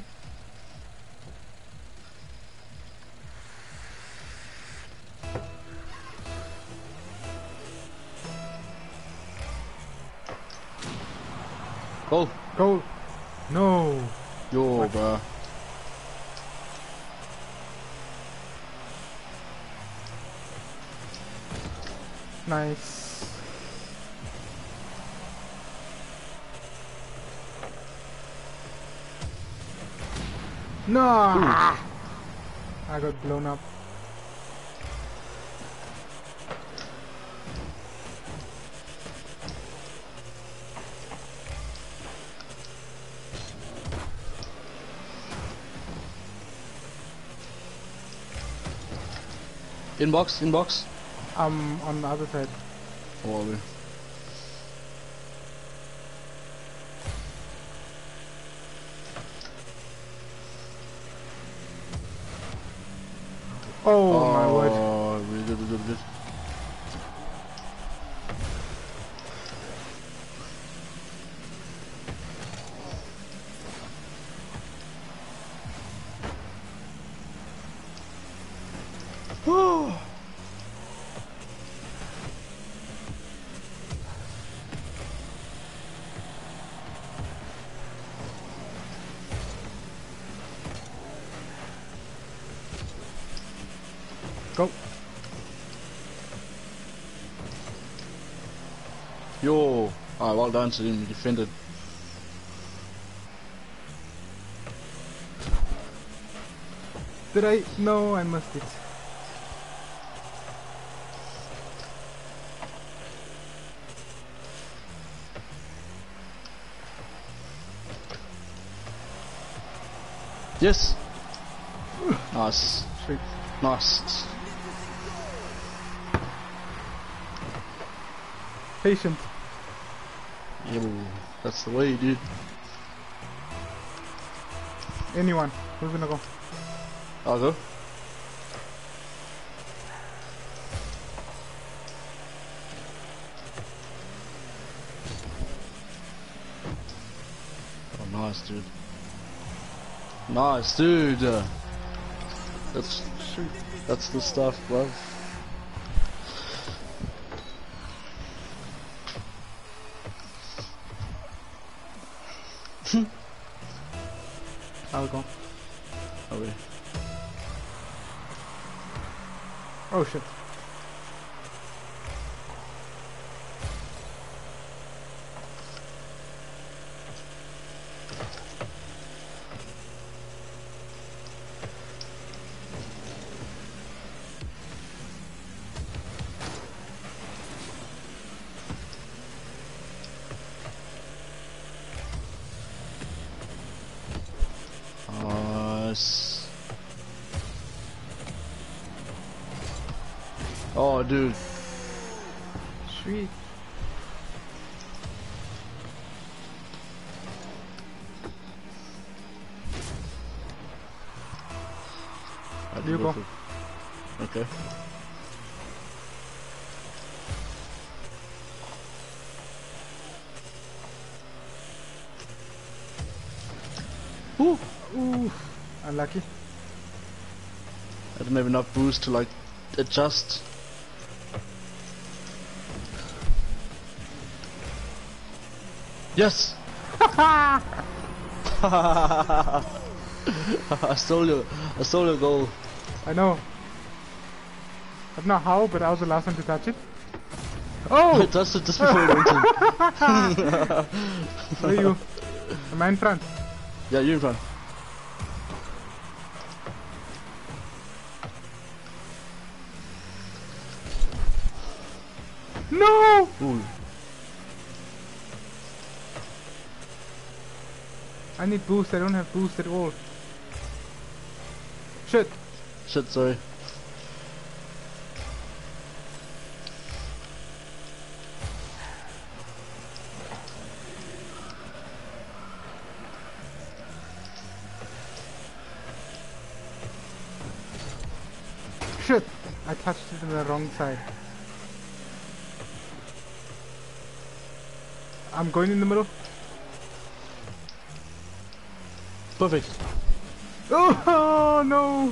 Go! Go! No! Yo, What? bruh. Nice. No! I got blown up. Inbox, inbox. On the other side. Oh, okay. Oh, my word. Oh, really good, really good, really good. Go. Yo! Ah, well done to him, he defended. Did I? No, I missed it. Yes! Nice. Sweet. Nice. Patient. Yo, that's the way, dude. Anyone. Who's gonna go? I'll go. Oh, nice, dude. Nice, dude. That's Sweet. that's the stuff, bro. I'll go. Okay. Oh shit. Nice. Oh, dude. Sweet. You go. Okay. Ooh. Ooh. Unlucky. I didn't have enough boost to like adjust. Yes. I stole your goal. I know. I don't know how, but I was the last one to touch it. Oh! I touched it just before it went in. Where are you? Am I in front? Yeah, you're in front. No! Ooh. I need boost, I don't have boost at all. Shit! Shit, sorry. Shit! I touched it on the wrong side. I'm going in the middle. Perfect. Oh no!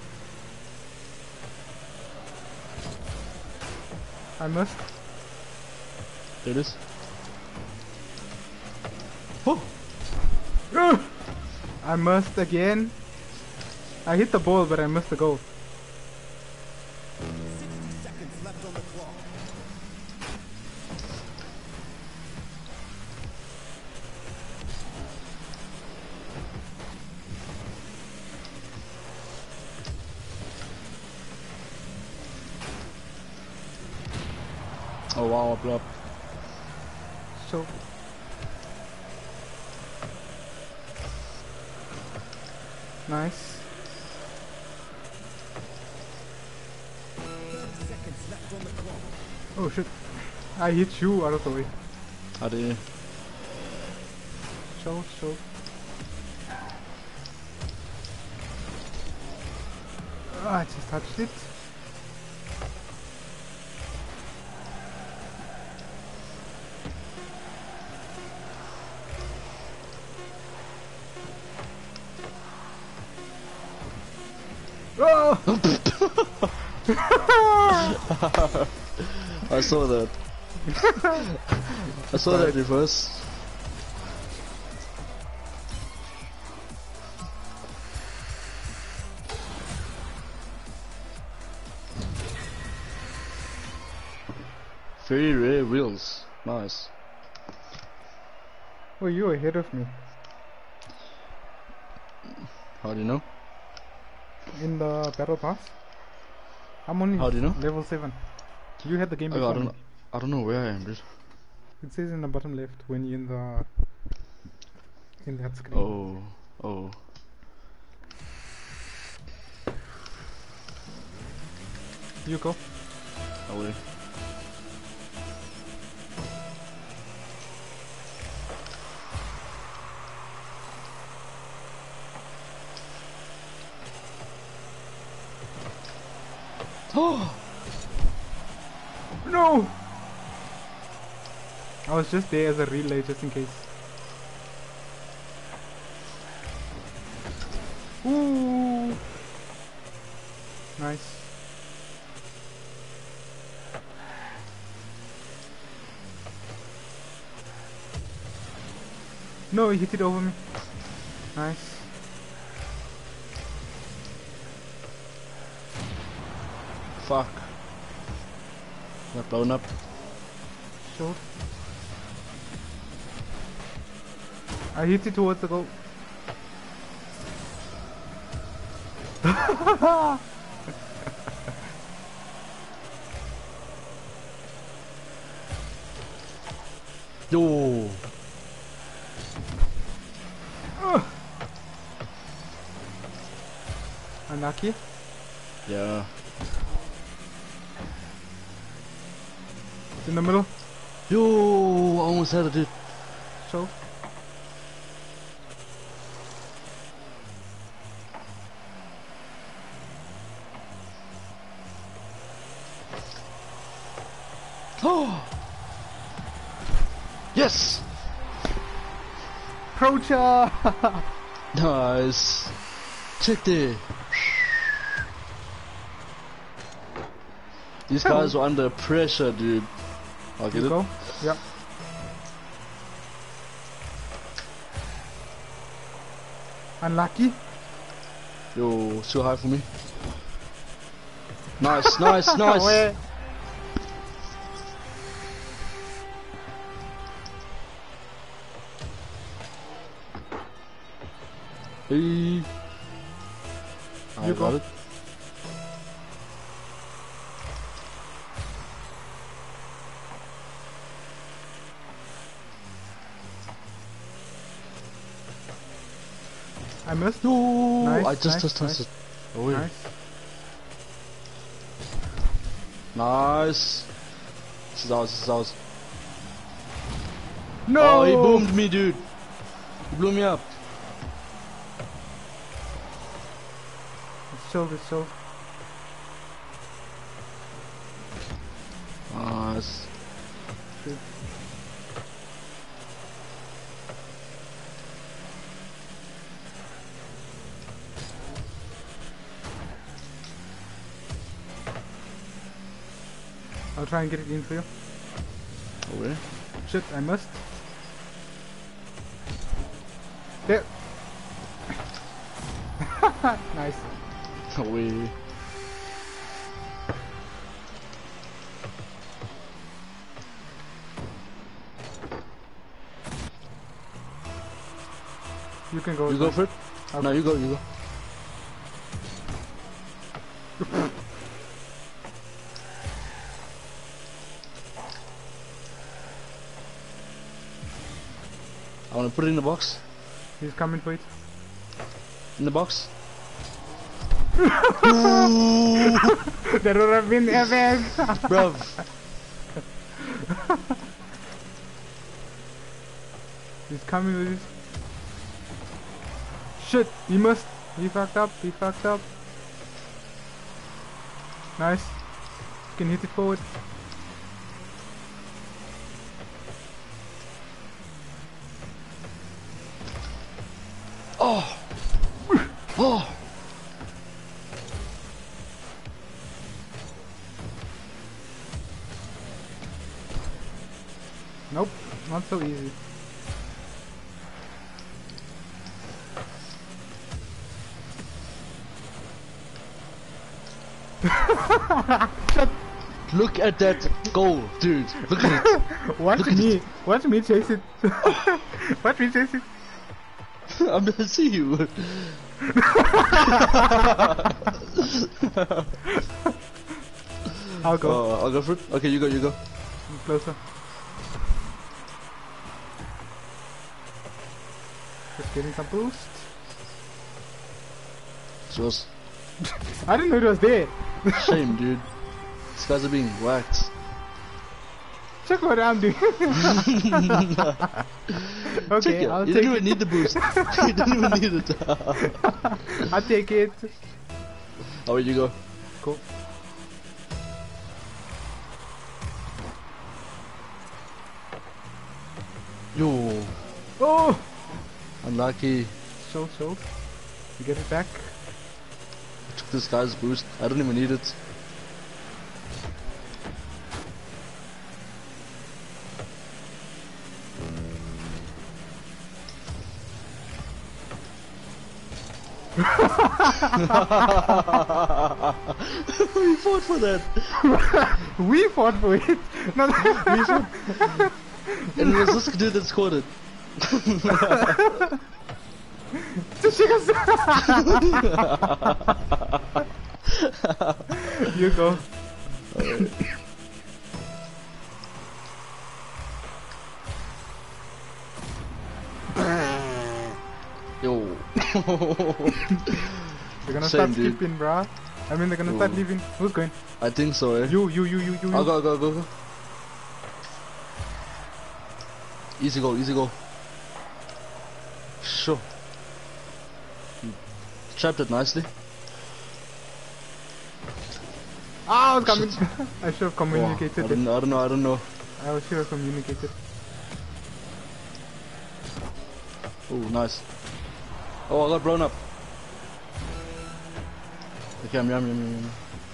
I missed. There it is. Oh! I missed again. I hit the ball, but I missed the goal. Oh wow, I blew up. So nice. Oh shit! I hit you out of the way. How do you? So. I just touched it. Oh! I saw that. I saw that reverse. Very rare wheels. Nice. Oh, you're ahead of me. How do you know? In the battle pass. I'm only How do you know? level 7. You had the game Oh, before me. I don't know where I am, dude. It says in the bottom left when you're in that screen. Oh. You go. I will. Oh no! I was just there as a relay just in case. Ooh! Nice. No, he hit it over me. Nice. fuck. Got blown up. Sure. I hit it towards the goal. Yo. Unlucky. Yeah. It's in the middle. Yo, I almost had it, dude. So. Oh. Yes. Procha. Nice. Check there. These guys were under pressure, dude. I'll get it. Go. Yeah. Unlucky. Yo, it's too high for me. Nice, nice, nice. Where? Hey. I got it. I missed. No, Nice, I just nice, touched nice. it. Oh, yeah. Nice. Nice. This is ours, this is ours. No! Oh, he boomed me, dude. He blew me up. It's chill, it's chill. Nice. Shoot. I'll try and get it in for you. Oh, yeah. Shit, I missed. There. Nice. Oh, yeah. You can go. You go for it? Okay. No, you go, you go. I want to put it in the box. He's coming for it. In the box. That would have been epic. Bruv. He's coming with it. Shit, he must. He fucked up, he fucked up. Nice. You can hit it forward. Oh. Oh. Nope, not so easy. Look at that goal, dude. Look at it. Watch me. Watch me chase it. Watch me chase it. I'm gonna see you. I'll go. I'll go for it. Okay, you go, you go. Closer. Just getting some boost. It's yours. I didn't know it was there. Shame, dude. These guys are being whacked. Check what I'm doing. Okay, I'll you take didn't it. even need the boost. You didn't even need it. I'll take it. Oh, where you go? Cool. Yo. Oh! Unlucky. So. You get it back. I took this guy's boost. I don't even need it. We fought for that. We fought for it. No, We fought. And it was this dude that scored it. You go. Yo. They're gonna Same, start dude. skipping, bruh. I mean, they're gonna start Ooh. leaving. Who's going? I think so, eh? You. I'll go. Easy go. Sure. Trapped it nicely. Ah, I was coming. I should have Wow. communicated it. I don't know. I should have communicated. Oh, nice. Oh, I got blown up. Okay, I'm.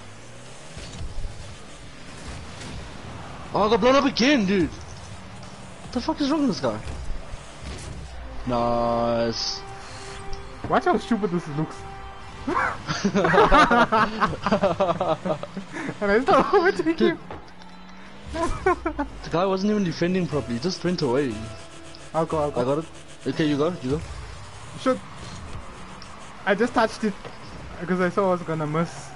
Oh, I got blown up again, dude. What the fuck is wrong with this guy? Nice. Watch how stupid this looks. And I start overtaking him. The guy wasn't even defending properly, he just went away. I'll go. I got it. Okay, you go. Shoot. I just touched it because I saw I was gonna miss.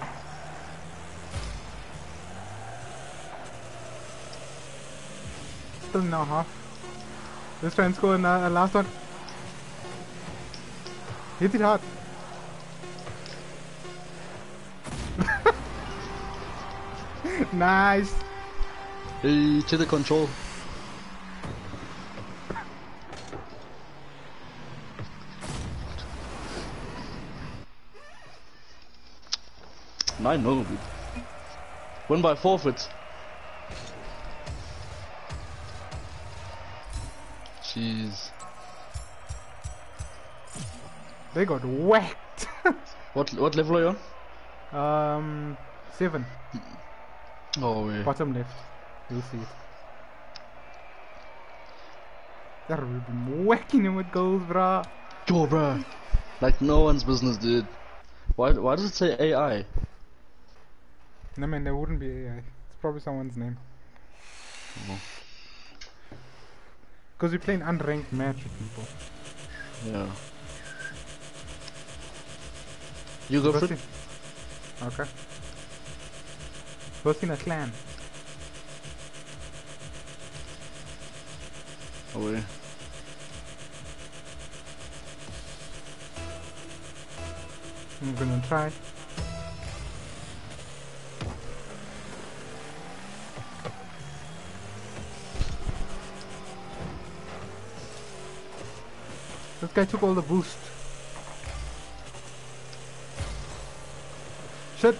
Still now half. Let's try and score a last one. Hit it hard. Nice. Hey, to the control. I know, dude. Win by forfeit. Jeez. They got whacked. What level are you on? 7. Oh wait. Bottom left. You'll see it. They're whacking him with goals, bruh. Go, bruh. Like no one's business, dude. Why does it say AI? No man, there wouldn't be AI. It's probably someone's name. Because we're playing unranked match with people. Yeah. You go for it? Okay. First in a clan. Oh yeah. I'm gonna try. This guy took all the boost. Shit.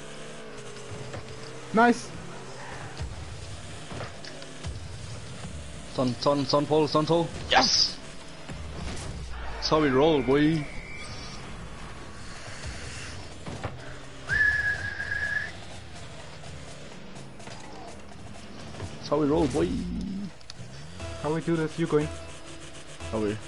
Nice. Sun pole. Yes! That's how we roll, boy. That's how we roll, boy. How we do this? You going? How we?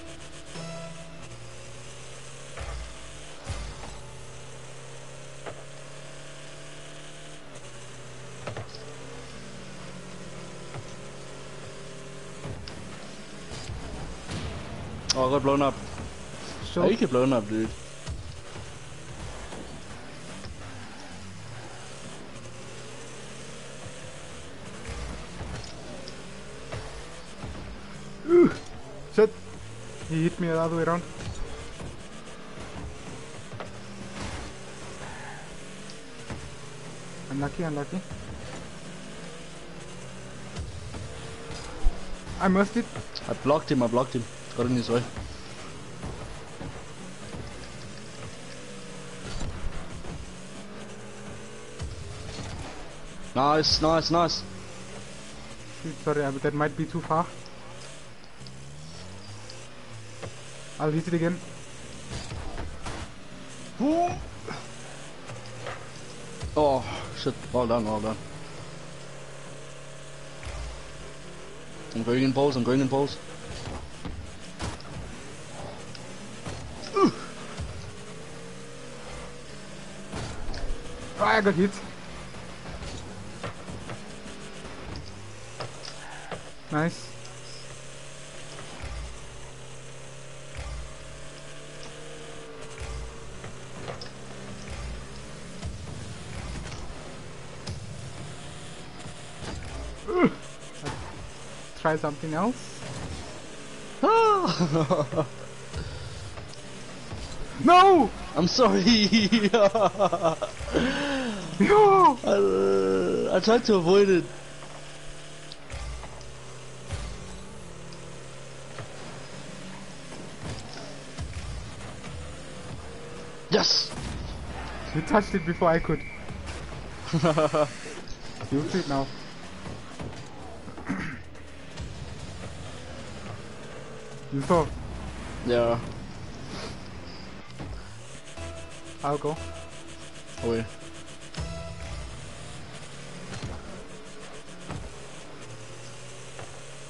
Oh, I got blown up. Sure. How you get blown up, dude? Shit. He hit me the other way around. Unlucky. I missed it. I blocked him. Got in his way. Nice. Sorry, that might be too far. I'll hit it again. Oh, shit. Well done. I'm going in poles. I got hit. Nice. Try something else. No! I'm sorry. No! I tried to avoid it. Yes! You touched it before I could. You'll see it now. You saw? Yeah. I'll go. Away.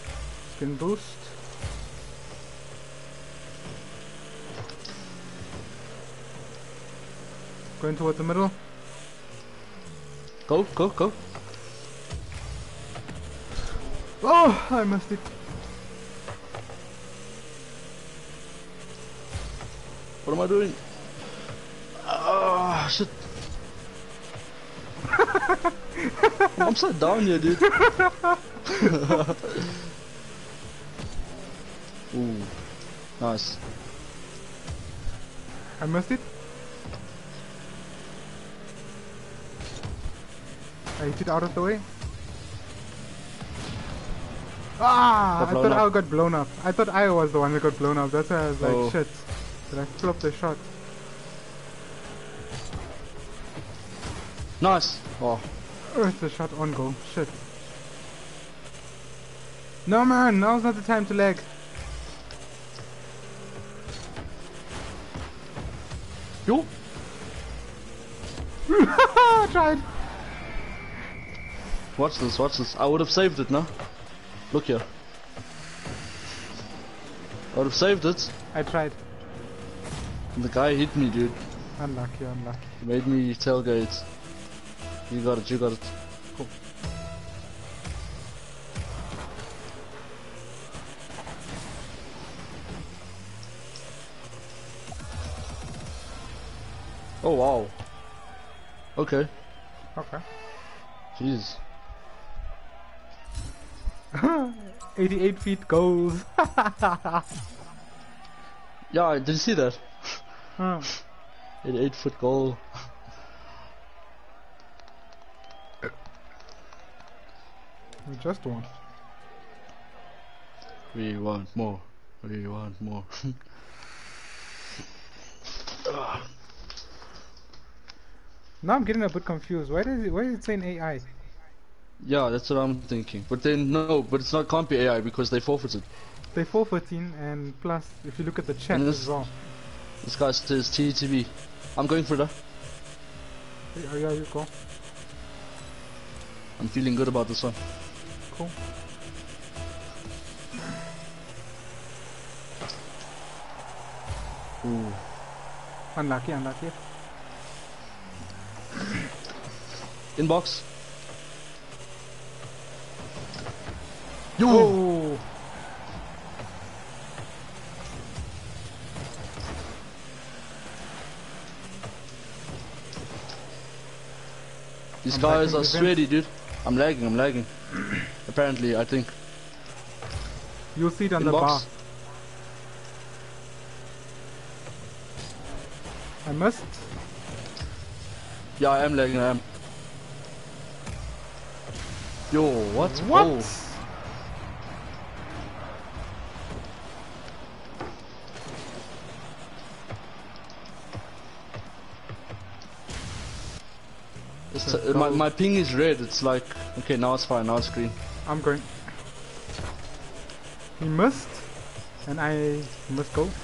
Skin boost. Going towards the middle. Go, go, go. Oh, I missed it. What am I doing? Ah, shit. I'm upside down here, dude. Ooh, nice. I missed it. I hit it out of the way. Ah! I thought I got blown up. I thought I was the one that got blown up. That's why I was like, shit. Did I flop the shot? Nice. Oh. Oh, it's a shot on goal. Shit. No man, now's not the time to lag. Yo. Tried. Watch this, watch this. I would have saved it, no? Look here. I would have saved it. I tried. And the guy hit me, dude. Unlucky, unlucky. He made me tailgate. You got it, you got it. Cool. Oh wow. Okay. Okay. Jeez. 88 feet goals. Yeah, did you see that? Huh. 88-foot goal. We just won. We want more. We want more. Now I'm getting a bit confused. Why is it saying AI? Yeah, that's what I'm thinking. But then no, but it's not, can't be AI because they forfeited. They 414 and plus if you look at the chat as well. This guy says TTV. I'm going for that. Yeah, you go. I'm feeling good about this one. Cool. Ooh. Unlucky, unlucky. Inbox. Yo! Oh. These guys are sweaty, dude. I'm lagging. Apparently, I think. You'll see it on the bar. I missed. Yeah, I am lagging, I am. Yo, what? What? Oh. My ping is red, it's like, okay, now it's fine, now it's green. I'm going. He missed, and I must go.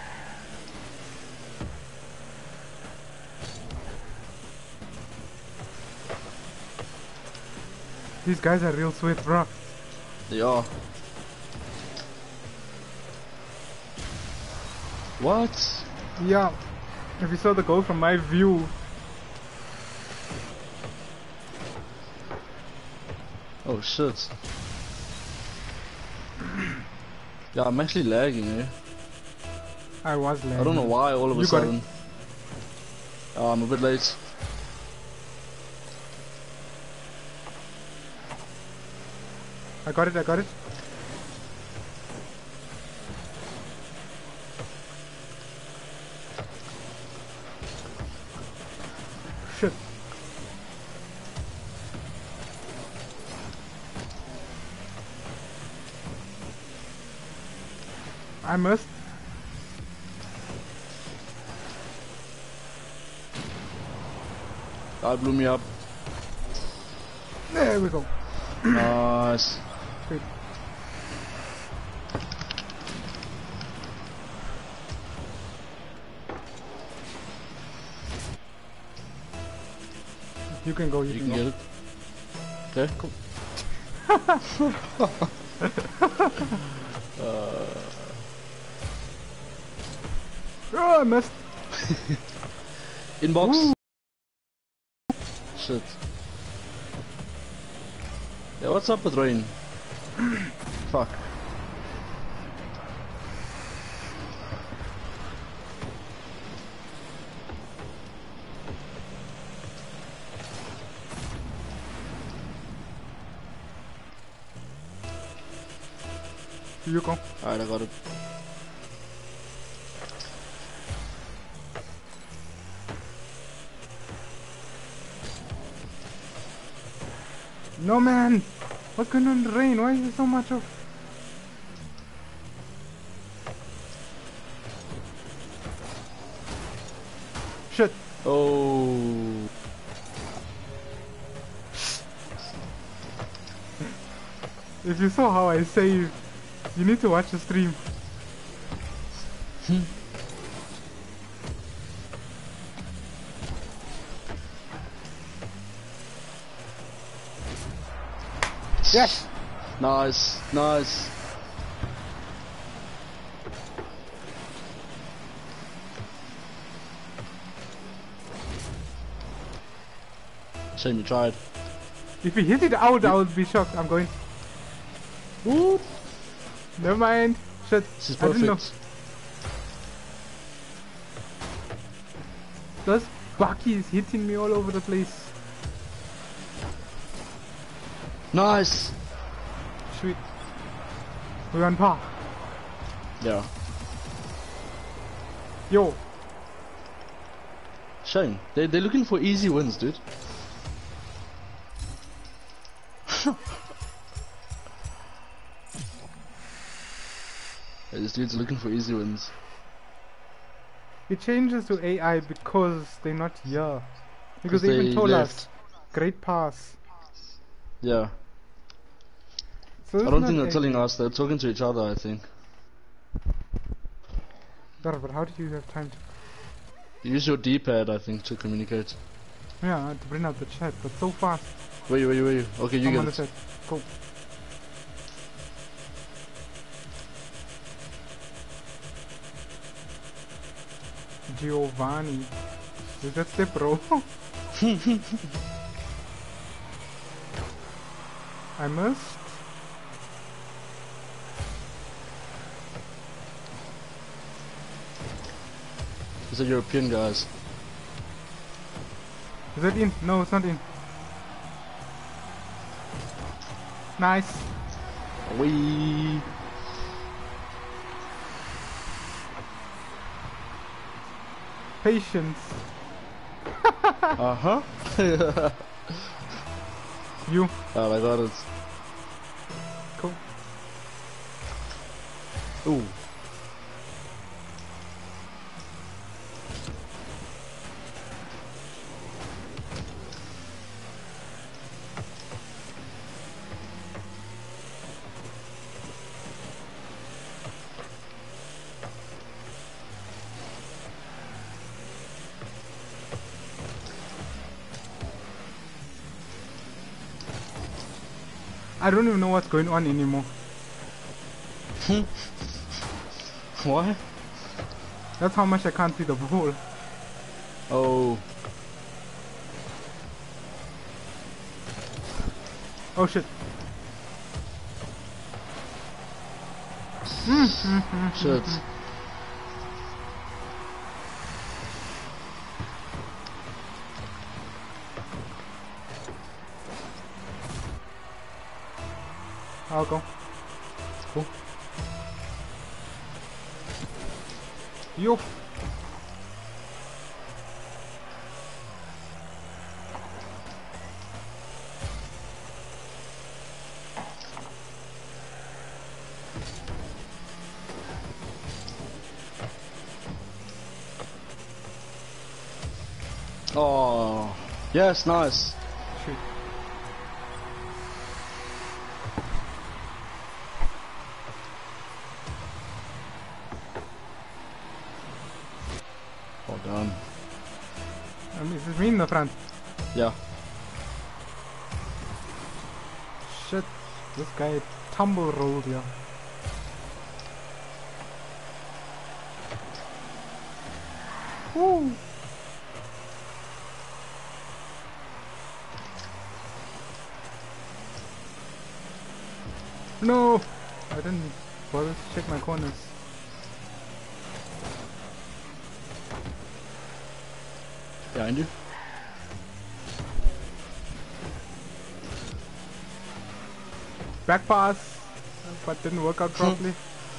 These guys are real sweet, bro. They are. What? Yeah. If you saw the goal from my view. Oh shit. Yeah, I'm actually lagging, eh? I was lagging. I don't know why all of a sudden. I'm a bit late. I got it. Shit. I missed. That blew me up. There we go. Nice. Sweet. You can go, you can get it. Okay, cool. Oh, I missed. Inbox. Woo. Shit. Yeah, what's up with rain? Fuck. You go. Alright, I got it. No man! What's going on in the rain? Why is there so much of... Shit! Oh. If you saw how I saved, you need to watch the stream. Yes! Nice, nice. Shame you tried. If he hit it out, I would be shocked. I'm going. Whoop. Never mind. Shit. This is I didn't know. perfect. Those Bucky's hitting me all over the place. Nice. Sweet. We're on par. Yeah. Yo. Shame. They're looking for easy wins, dude. This dude's looking for easy wins. It changes to AI because they're not here. Because they even they told left. us. Great pass. Yeah. So I don't think they're telling us, they're talking to each other, I think. But how do you have time to... You use your D-pad, I think, to communicate. Yeah, to bring up the chat, but so fast. Where you? Okay, you I'm get on it. the chat. Go. Giovanni. Is that the bro? I must. These are European guys. Is that in? No, it's not in. Nice. Wee. Patience. Uh-huh. You. Oh, I got it. Cool. Ooh. I don't even know what's going on anymore. Why? That's how much I can't see the ball. Oh. Oh shit. Shit. I'll go. Cool. Yo. Oh. Yes, nice. Shoot. Well done. Is this me in the front? Yeah. Shit. This guy tumble rolled here. Woo. No! I didn't bother to check my corners. Behind you. Back pass! But didn't work out properly.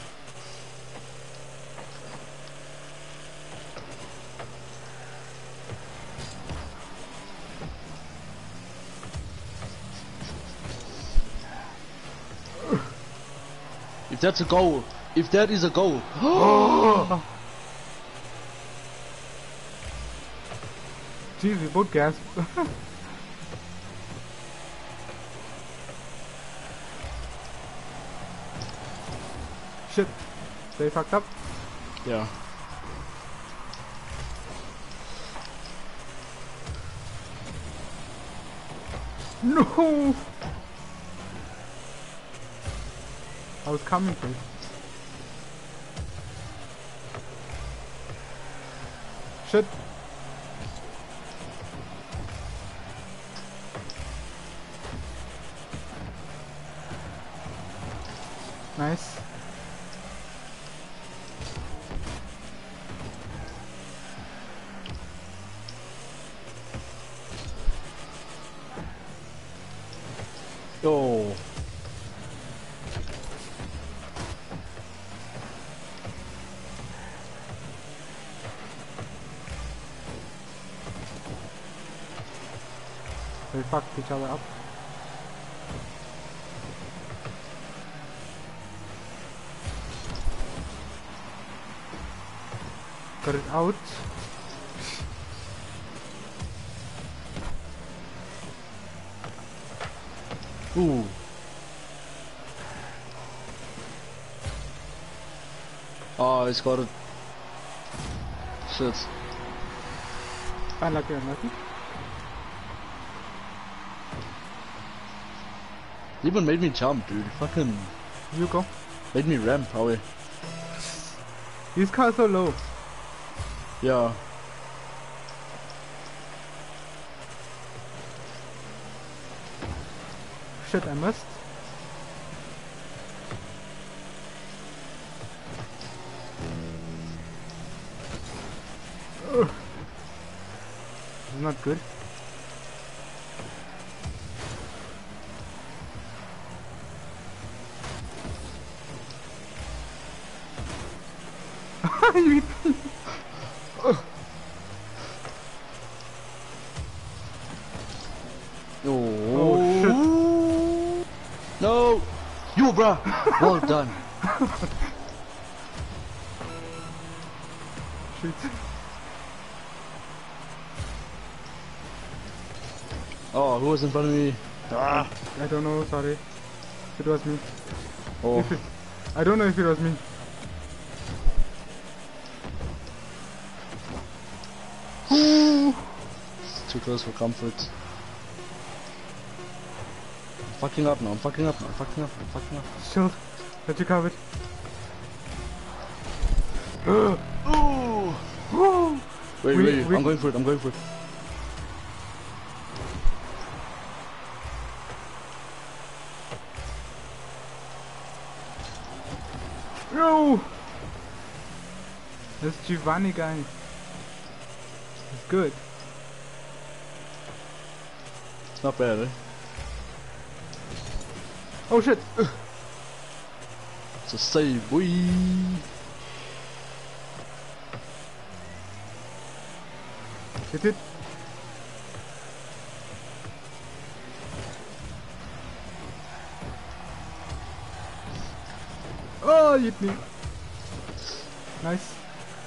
If that's a goal, if that is a goal. Jeez, we both gasped. Shit. They fucked up. Yeah. No! I was coming for it. Shit. Nice. Oh. They fucked each other up. Got it out. Ooh. Oh, he's got it. Shit. Unlucky, unlucky. Even made me jump, dude. Fucking You go. made me ramp away. His car's so low. Yeah. Shit, I missed. Ugh. This is not good. You hit me. Oh, shit. No! You, bruh! Well done. Shit. Oh, who was in front of me? Ah. I don't know, sorry. It was me. Oh. I don't know if it was me. Too close for comfort. I'm fucking up now, I'm fucking up now, I'm fucking up, I'm fucking up. Chill. Got you covered. Ooh. Wait, wait, I'm going for it, I'm going for it. No! This Giovanni guy is good. It's not bad, eh? Oh shit! It's a save, boy. Hit it. Oh, you hit me. Nice.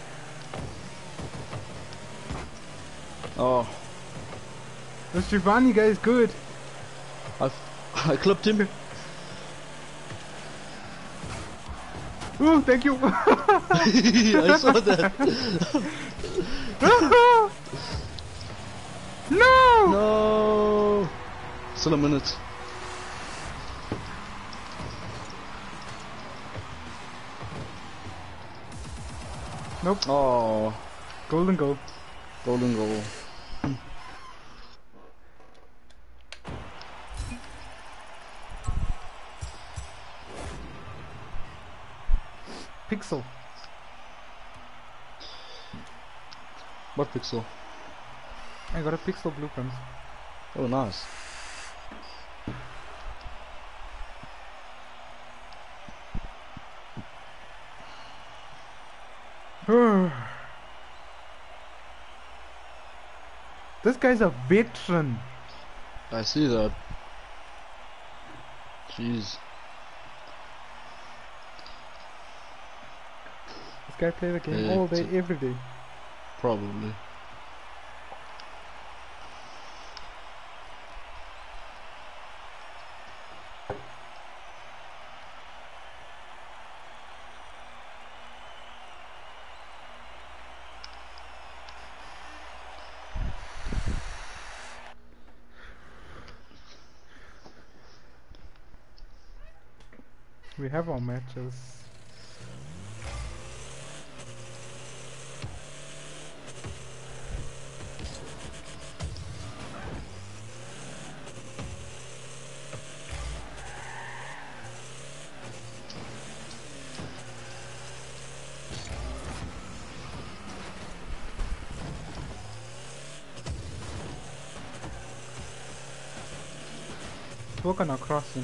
Oh, This Giovanni guy is good. I clipped him. Ooh, thank you. I saw that. No! No. Still a minute. Nope. Oh, Golden goal. golden goal. Pixel. What pixel? I got a Pixel blueprint. Oh, nice. This guy's a veteran. I see that. Jeez. This guy plays the game all day, every day. Probably. We have our matches. Let's work on our crossing.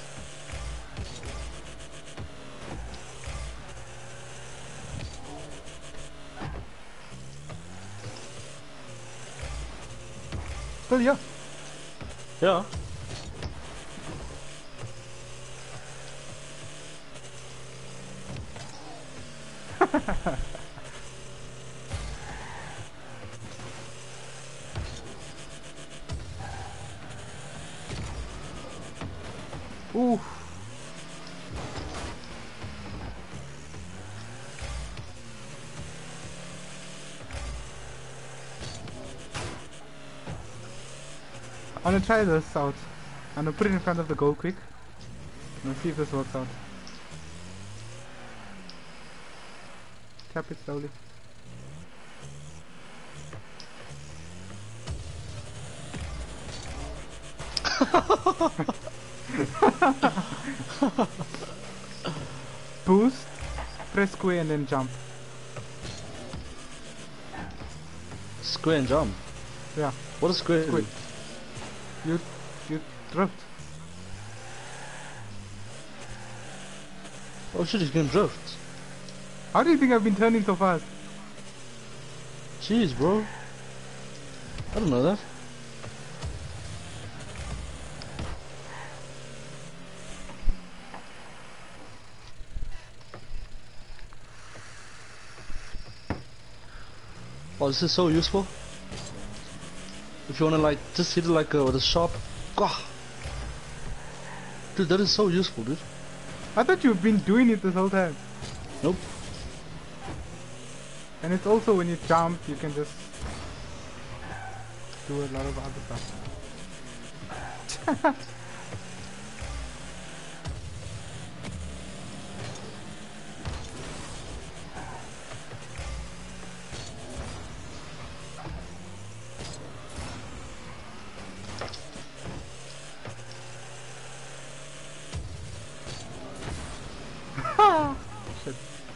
Still here. Yeah. Ooh. I'm gonna try this out. I'm gonna put it in front of the goal quick. Let's see if this works out. Tap it slowly. Boost, press square and then jump. Square and jump? Yeah. What is square? Square. You drift. Oh shit, you can drift. How do you think I've been turning so fast? Jeez, bro. I don't know that. Oh, this is so useful. If you wanna like just hit it like with a sharp, dude, that is so useful, dude. I thought you've been doing it this whole time. Nope. And it's also when you jump, you can just do a lot of other stuff. Shit.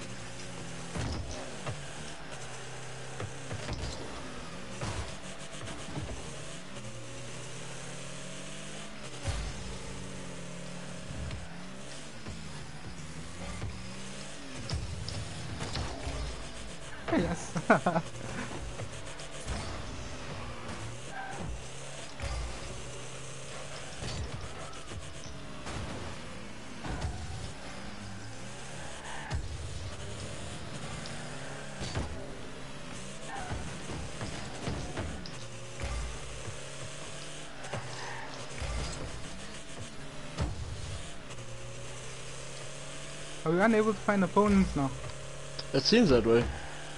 Yes. Are we unable to find opponents now? It seems that way.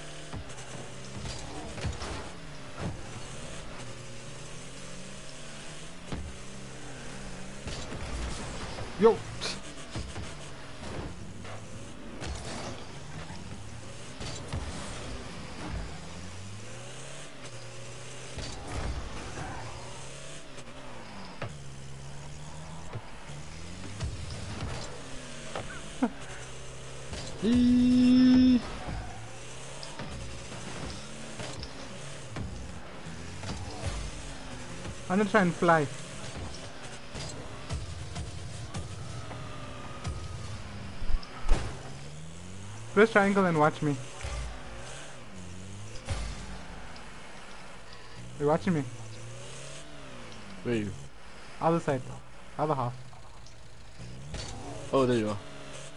Yo! Eee. I'm gonna try and fly. Press triangle and watch me. You're watching me. Where are you? Other side. Other half. Oh, there you are.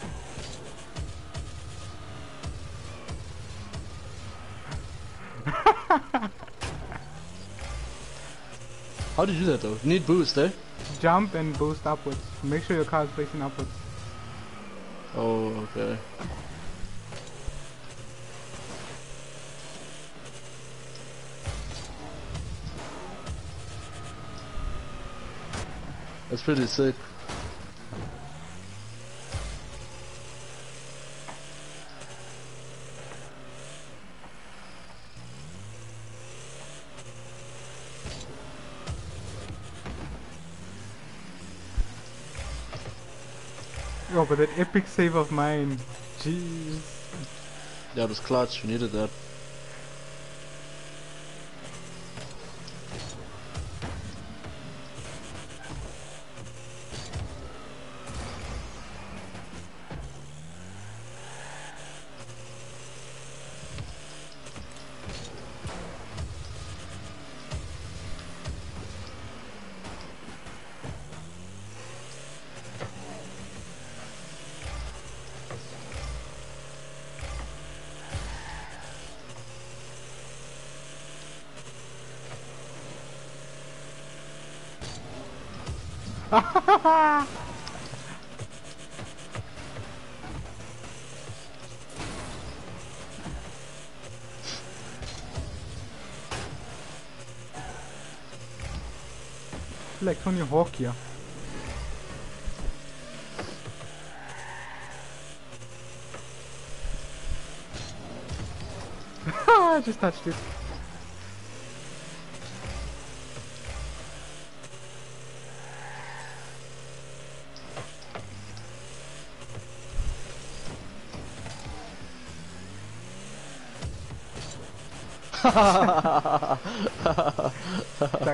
How do you do that though? You need boost, eh? Jump and boost upwards. Make sure your car is facing upwards. Oh, okay. That's pretty sick. Oh, but that epic save of mine. Jeez. Yeah, it was clutch. We needed that. Like Tony Hawk here. I just touched it. Stuck.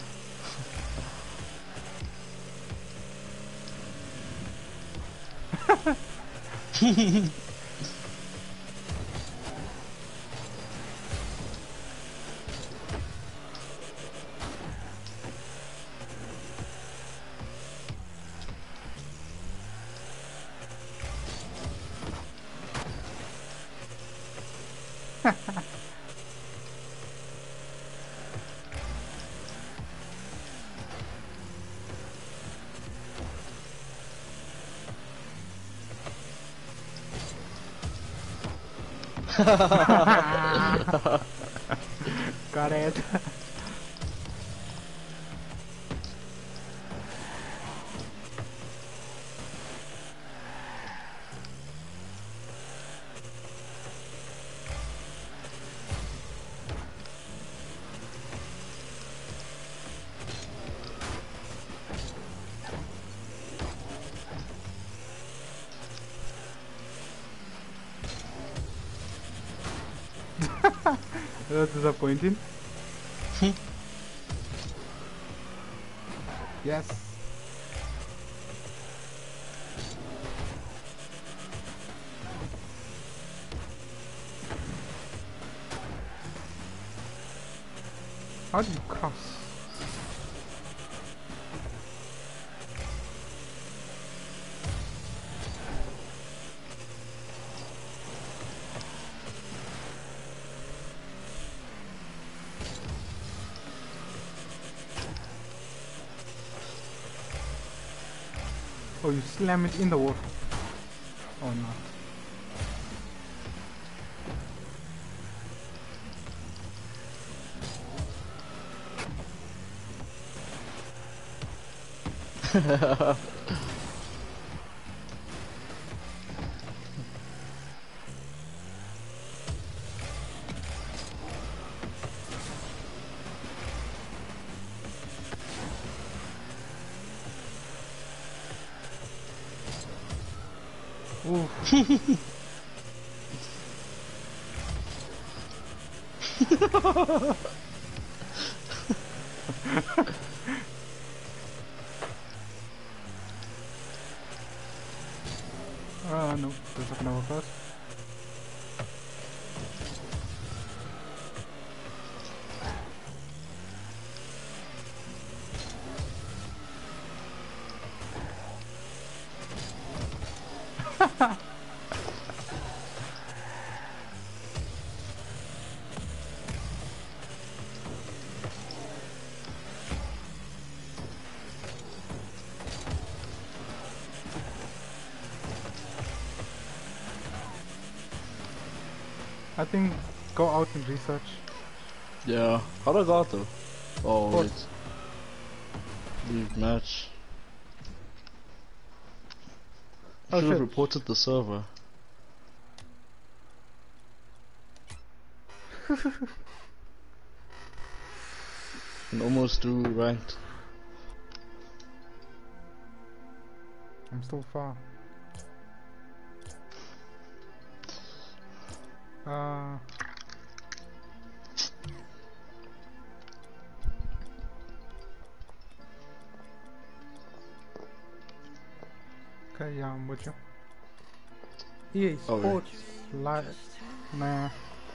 Got it. That's disappointing. Yes. How do you cross? Oh, you slam it in the water. Oh no. Ooh. I think go out and research. Yeah. How do I go out though? Oh, Port. wait. Leave match. Oh, Should have shit. reported the server. Can almost do ranked. I'm still far. Okay, yeah, I'm with you. EA Sports Live. Nah.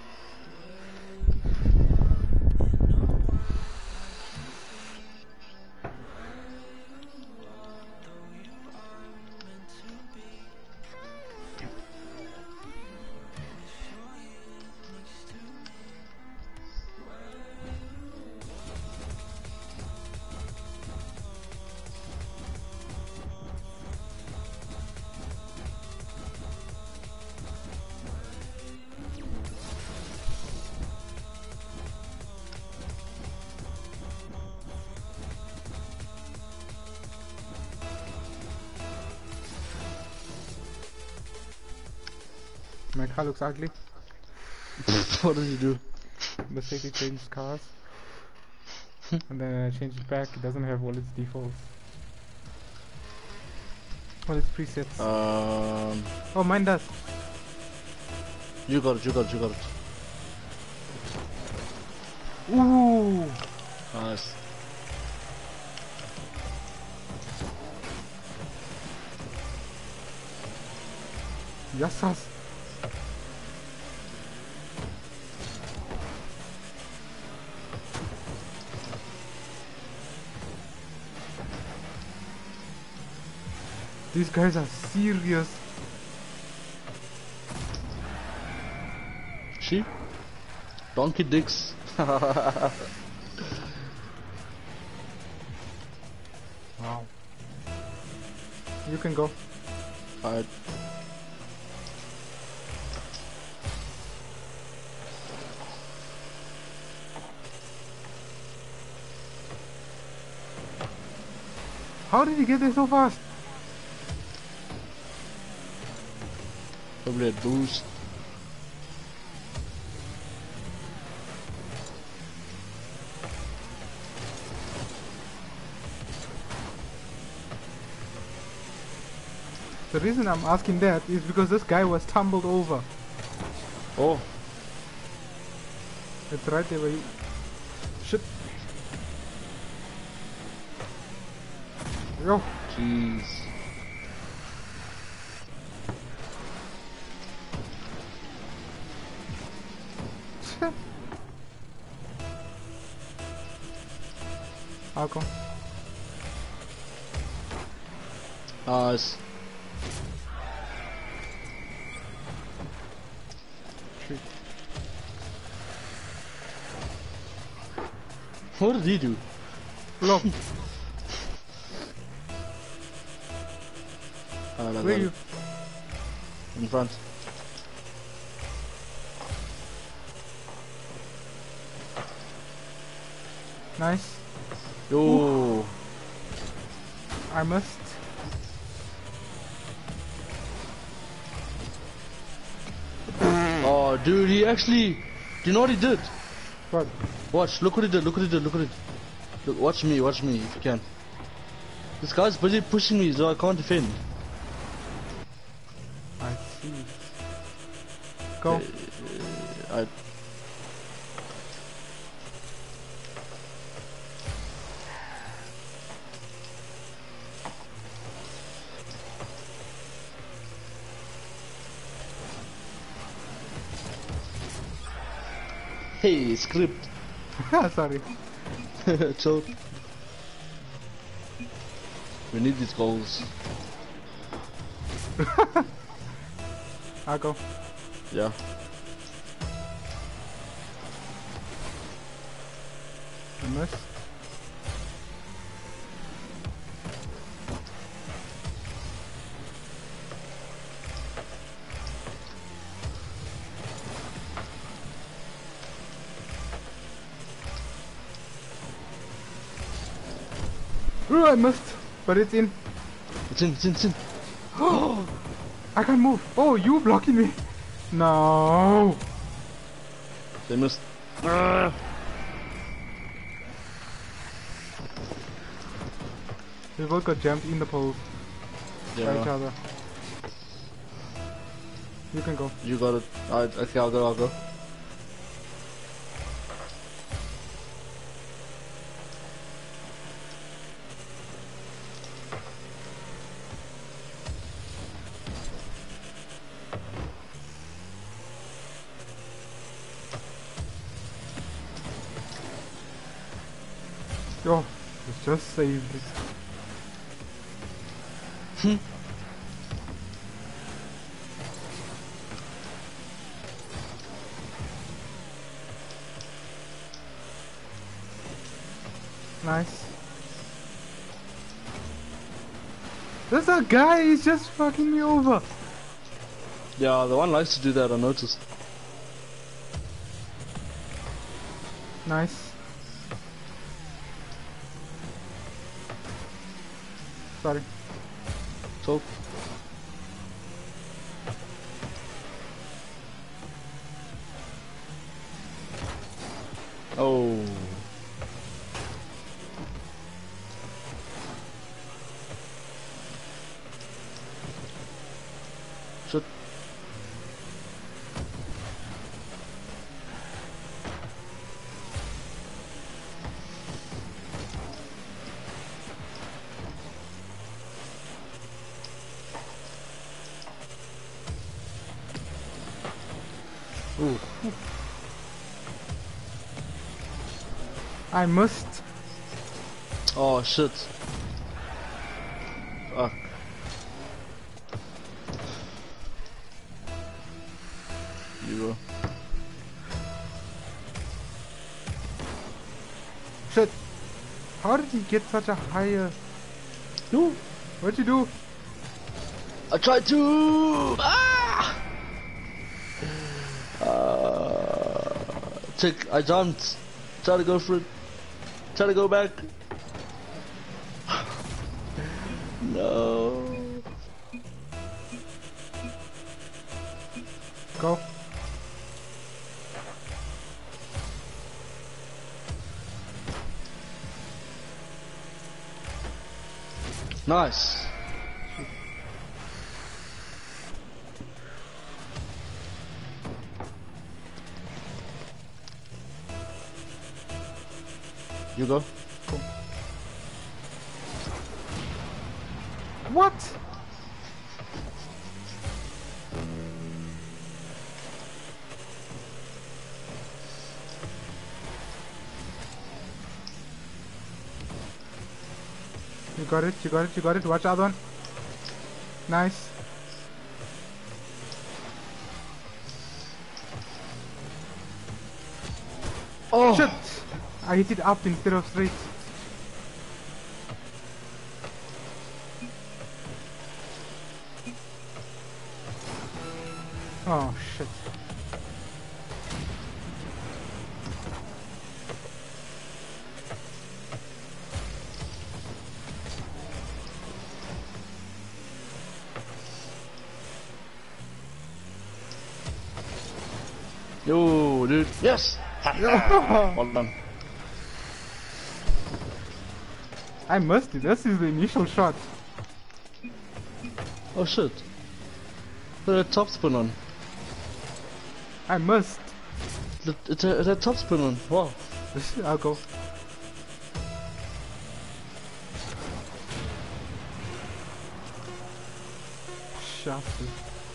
My car looks ugly. What did you do? Mistakenly changed cars. And then I changed it back. It doesn't have all its defaults. All its presets. Oh, mine does. You got it, you got it, you got it. Ooh! Nice. Yassas! These guys are serious. Sheep? Donkey dicks. Wow. You can go. Alright. How did you get there so fast? Probably a boost. The reason I'm asking that is because this guy was tumbled over. Oh. It's right there where you... Shit. Yo. Jeez. How come? Nice. Shoot. What did he do? Look. Where are you? In front. Nice. Yo. I missed. Oh, dude, he actually... Do you know what he did? What? Watch, look what he did, look what he did, look what he did. Look, watch me if you can. This guy's busy pushing me so I can't defend. I see. Go. Hey, script. Sorry. Chill. We need these goals. I'll go. Yeah. I missed. Oh, I missed, but it's in. It's in, it's in, it's in. Oh, I can't move. Oh, you blocking me. No. They missed. We both got jumped in the pole by each Yeah. other. You can go. You got it. Okay, I'll go, I'll go. Yo, it's just saved. Nice. There's a guy, he's just fucking me over. Yeah, the one likes to do that, I noticed. Nice. Sorry. So, oh. Shit. Ooh. I missed. Oh shit. Fuck. You go. Shit. How did he get such a higher... No. What'd you do? I tried to. Ah! I jumped. Try to go for it. Try to go back. No. Go. Nice. You go. Cool. What? You got it, you got it, you got it. Watch out one. Nice. Oh. Shit! I hit it up instead of straight. Oh shit. Yo, dude. Yes. Well done. I missed it. This is the initial shot. Oh shit. Put a top spin on. I missed. It had top spin on. Wow. I'll go. Shafted.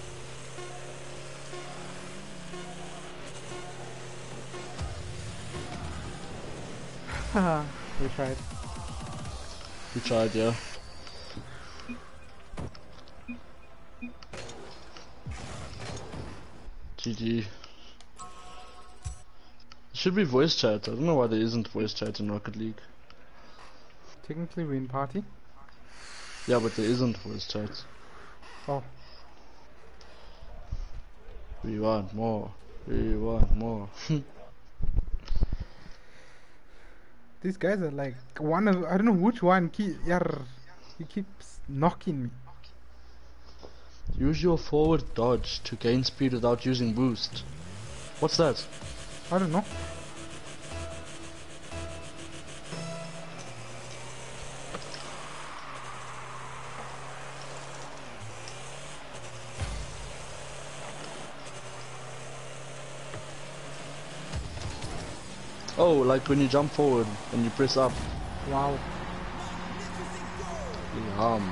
Haha, we tried. We tried, yeah. GG. Should be voice chat. I don't know why there isn't voice chat in Rocket League. Technically we're in party. Yeah, but there isn't voice chat. Oh. We want more. We want more. These guys are like one of, I don't know which one. He keeps knocking me. Use your forward dodge to gain speed without using boost. What's that? I don't know. Oh, like when you jump forward and you press up. Wow. Yum.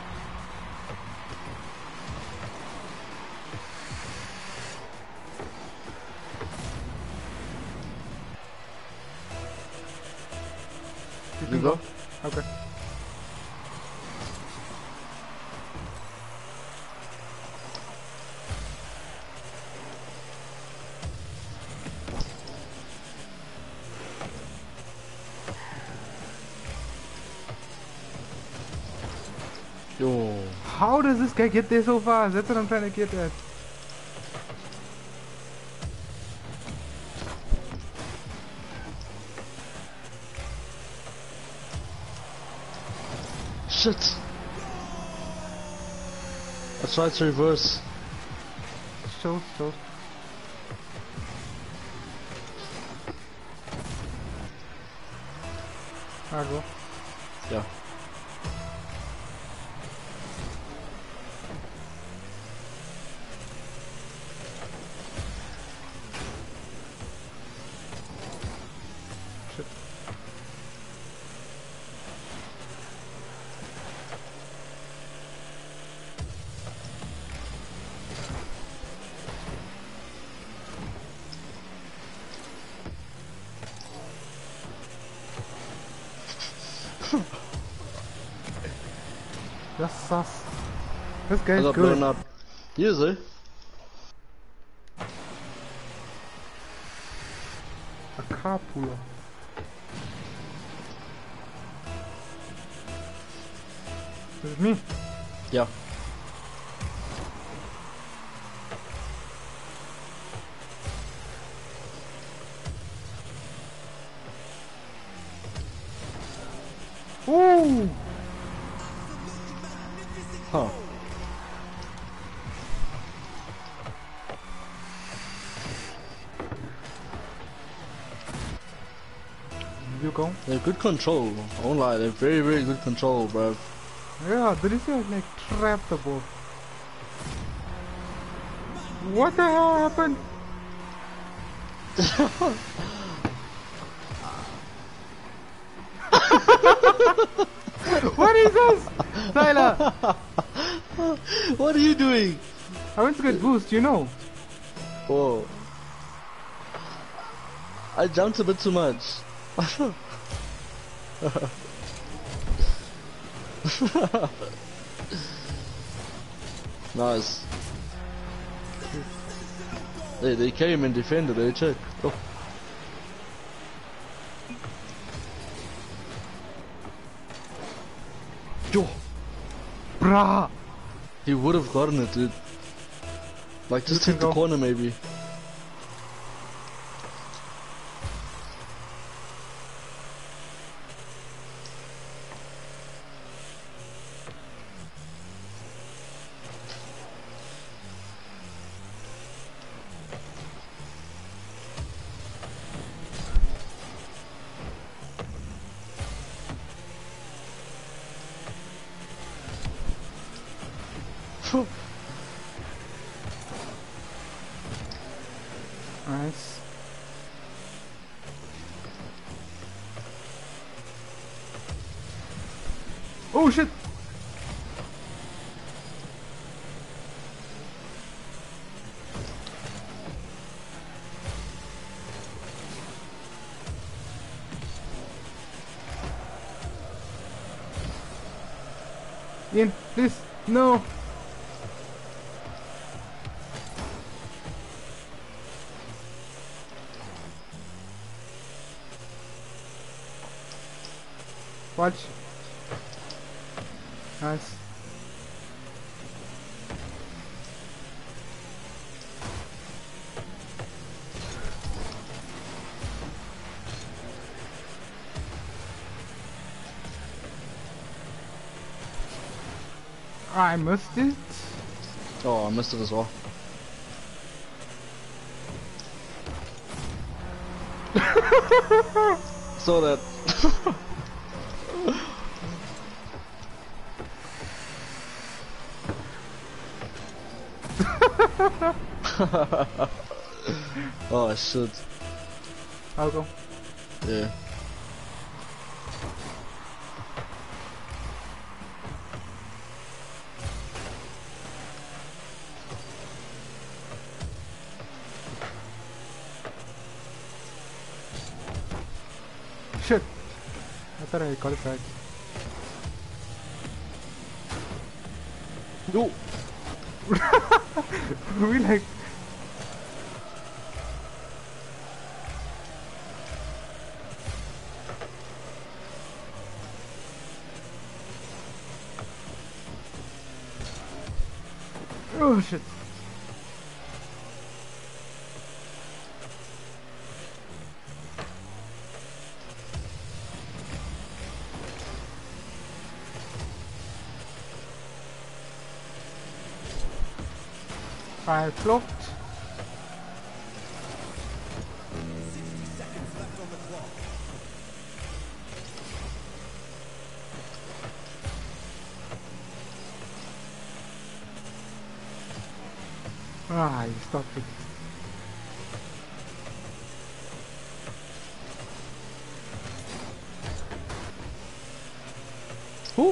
You can go. Okay. Yo. How does this guy get there so fast? That's what I'm trying to get at. Shit. I tried to reverse. Show. I go. Yeah. Shit. That's sus. This I guy's got good. blown up. Yes, eh? A car puller. This is me. Yeah. Ooh! Huh. You go. They're good control. I won't lie, they're very, very good control, bro. Yeah, did you see I like trapped the ball? What the hell happened? What is this? Tyler! What are you doing? I went to get boost, you know. Whoa. I jumped a bit too much. Nice. They came and defended, eh? Check. Oh. Yo! Bruh! He would have gotten it, dude. Like, just hit the corner, maybe. Nice. Oh shit! Ian, please, no! Watch. Nice. I missed it. Oh, I missed it as well. Saw that. Oh shit. I'll go. Yeah. Shit. I thought I got it right. No. We like. Oh shit. I flopped. Ah, you stopped it. Who?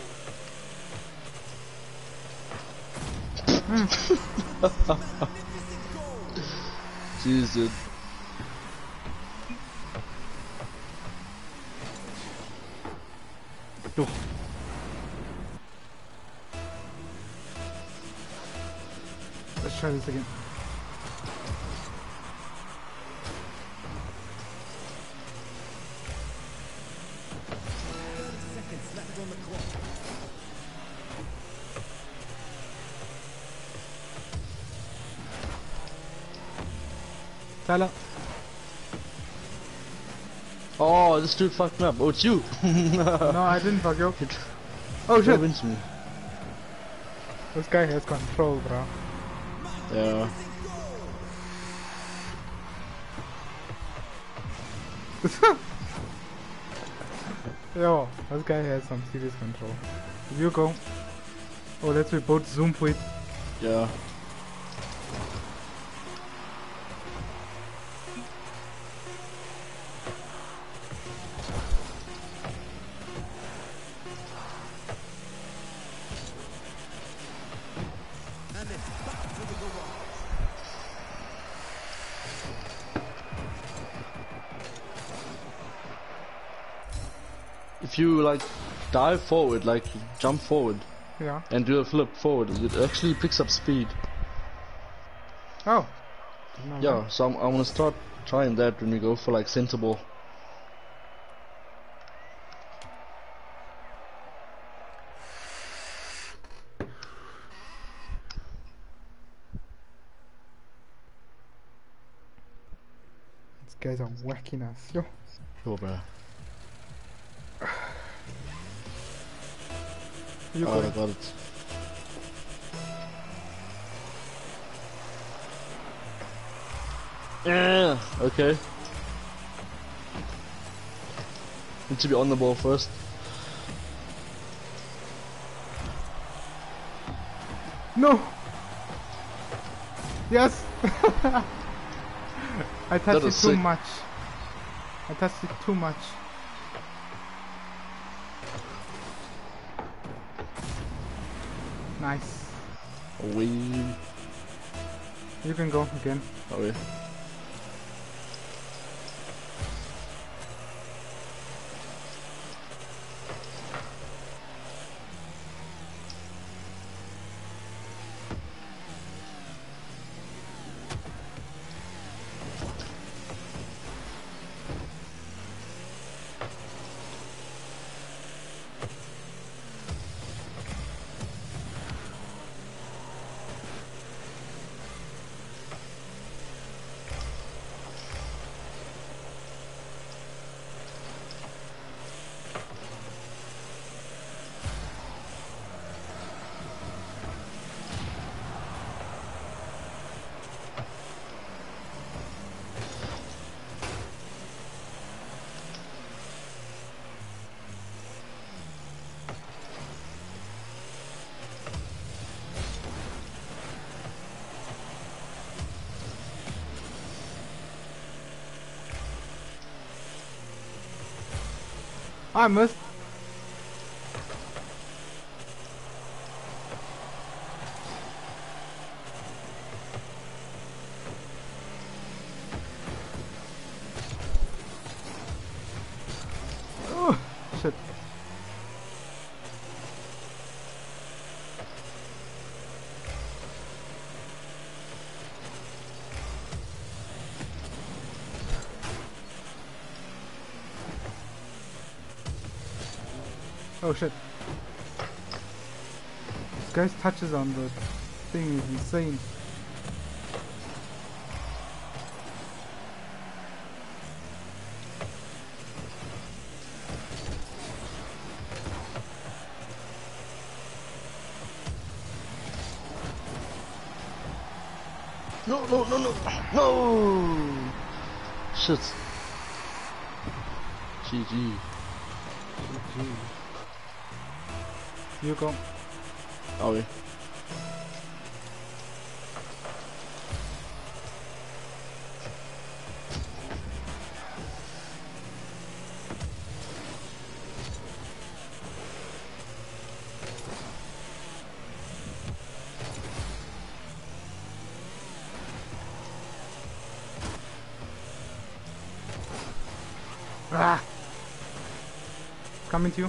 Jeez, dude. No. Let's try this again. Tyler. Oh, this dude fucked me up. Oh, it's you. No, I didn't fuck you up. Oh shit. Into me. This guy has control, bro. Yeah. Yo, this guy has some serious control. You go. Oh, let's we both zoom for it. Yeah. If you like dive forward, like jump forward, Yeah. and do a flip forward, it actually picks up speed. Oh. Yeah, so I'm gonna start trying that when we go for like center ball. These guys are whacking us. Yo. Yo, bro. You Oh, go. I got it. Yeah. Okay. Need to be on the ball first. No. Yes. I touched That it was too sick. much. I touched it too much. Nice. Away. You can go again. Away. I missed. Oh, shit. Oh shit. This guy's touches on the thing is insane. No, no, no, no, no! Shit. GG. You go. Okay. Ah! Coming to you.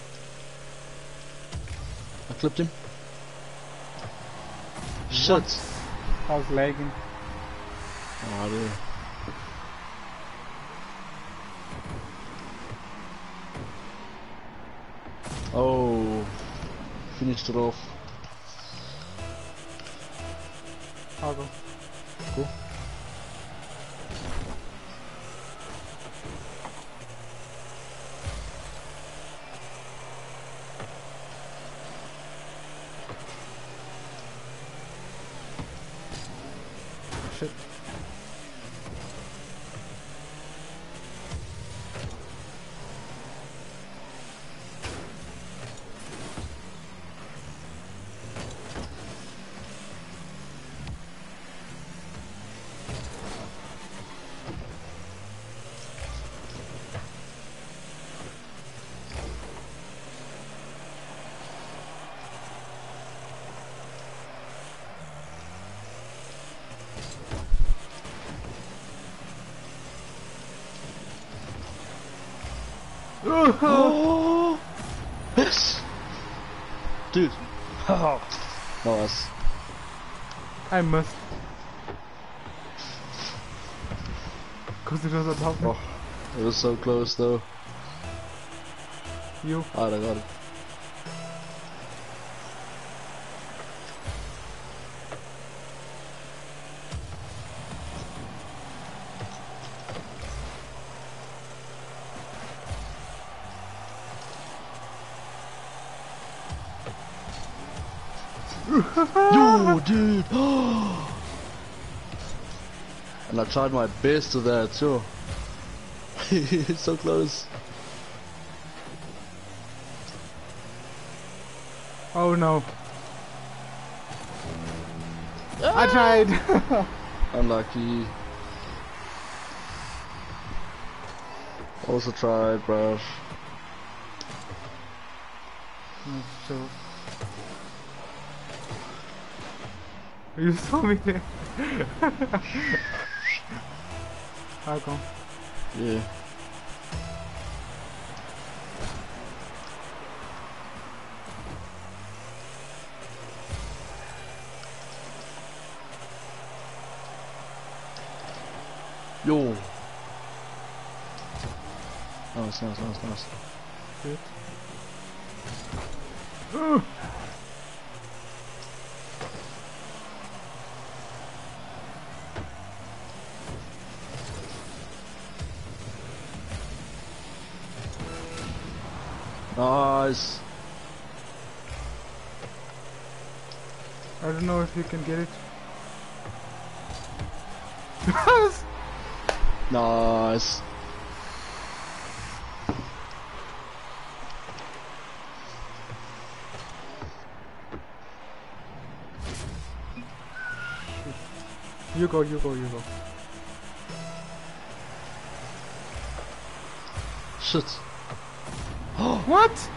I clipped him. Shit. I was lagging. Oh, dude. Oh, finished it off. I'll go. Cool. Shit. Oh, yes, dude. Oh, nice. I missed. Cause it was above me. Oh, it was so close though. You. Alright, I got it. Yo, dude! And I tried my best to that too. It's so close. Oh no. I tried. Unlucky. Also tried, bruh. So. You saw me there. I'll go. Yeah. Yo. Nice, nice, nice, nice. Good. Nice. I don't know if you can get it. Nice. You go, you go, you go. Shit. What?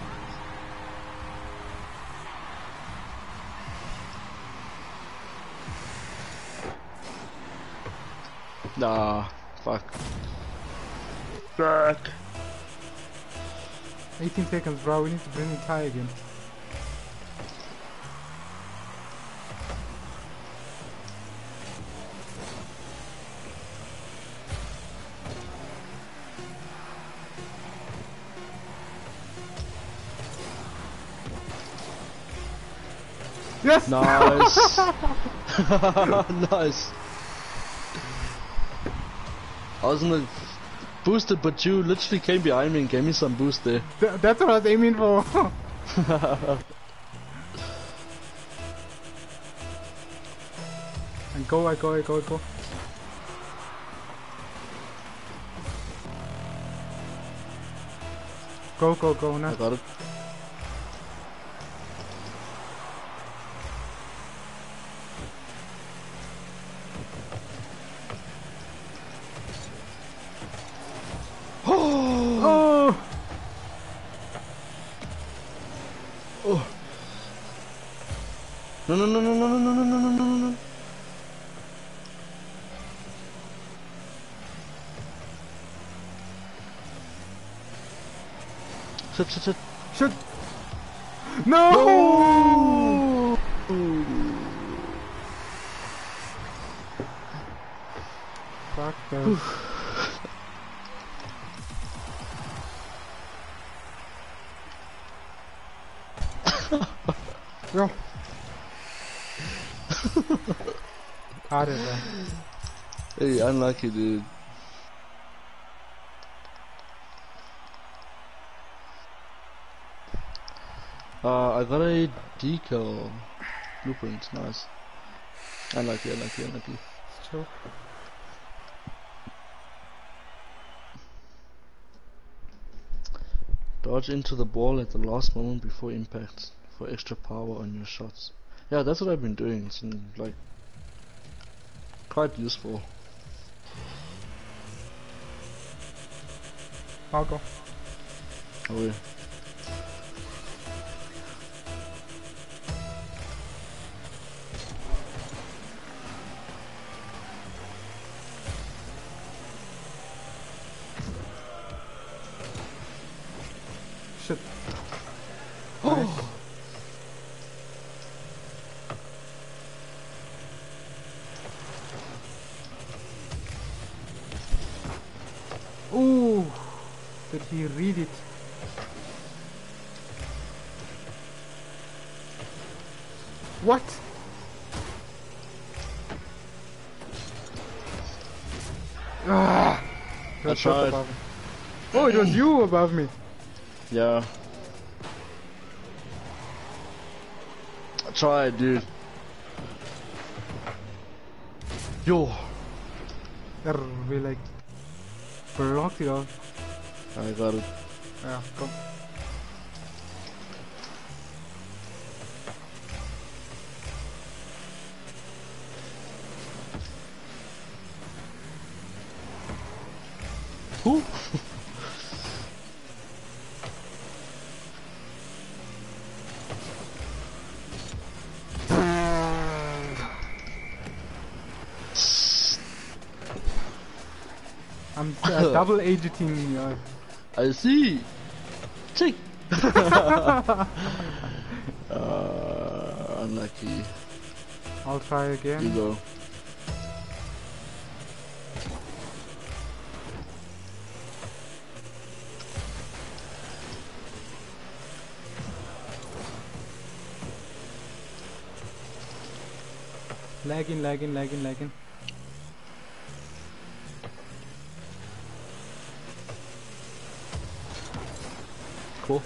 Nah, fuck. Fuck. 18 seconds, bro. We need to bring the tie again. Yes! Nice. Nice. I was in the boosted, but you literally came behind me and gave me some boost there. That's what I was aiming for. And go. Go now. I got it. Oh! Oh! No. Shit! No! Fuck this. Yo. How did that? Hey, unlucky, dude. I got a decal blueprint. Nice. Unlucky. Sure. Dodge into the ball at the last moment before impact for extra power on your shots. Yeah, that's what I've been doing. It's like quite useful. I'll go. Oh yeah. Shit. Oh. Ooh. Did he read it? What? Ah! I tried. Above me. Oh, it was you above me. Yeah. I tried, dude. Yo. We like blocked it off. I got it. Yeah, come. Who? I'm double ageting you. I see. Check. Unlucky. I'll try again. You go. Lagging. Cool.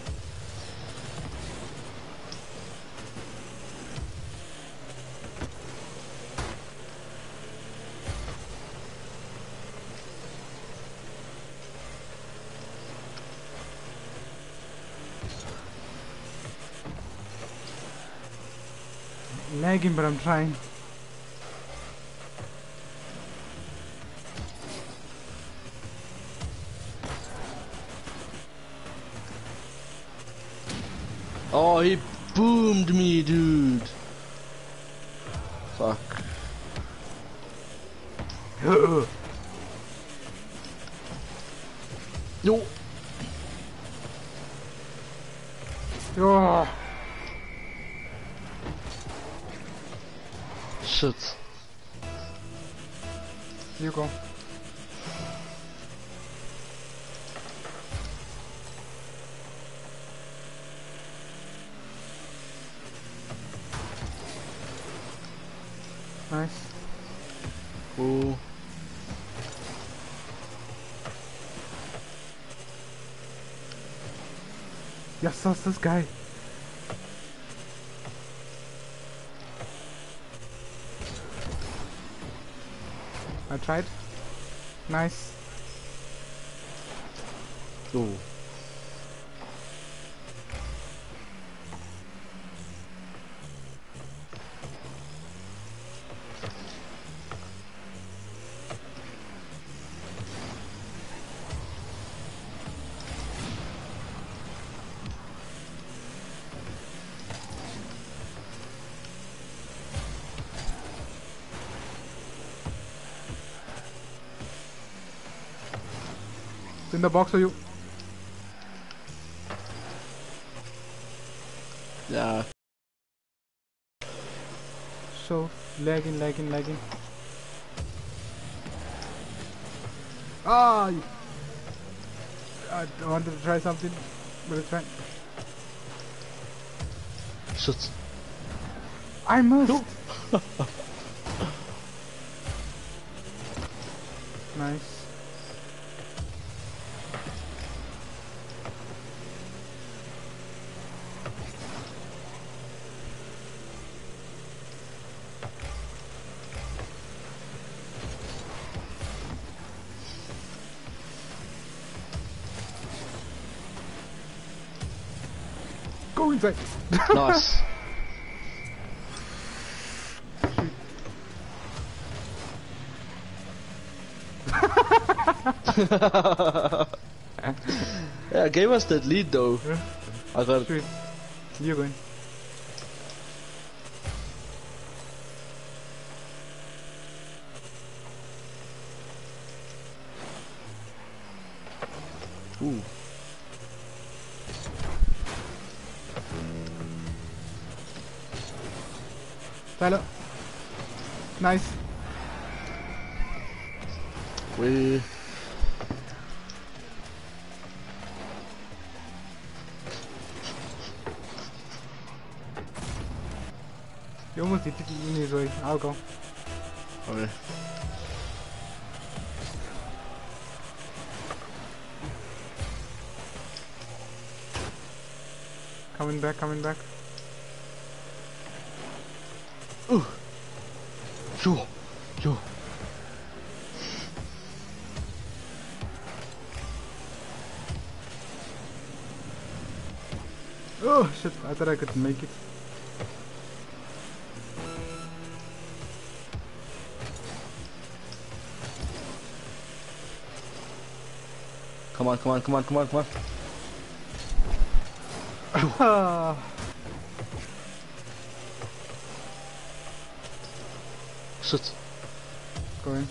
Lagging, but I'm trying. Oh, he boomed me, dude. Fuck. No. Oh. Shit. You go. Nice. Cool. Yes, that's this guy. I tried. Nice. Oh. It's in the box for you. Yeah. So lagging. Ah! I wanted to try something, but it's fine. Shit. I missed! No. Nice. Go inside! Nice. Yeah, gave us that lead though. I thought. Shoot. You going. Ooh. Tyler. Nice. We. You almost hit it in his way. I'll go. Okay. Coming back. Ooh. Yo. Oh shit, I thought I could make it. Come on. Ah. Shit. Going.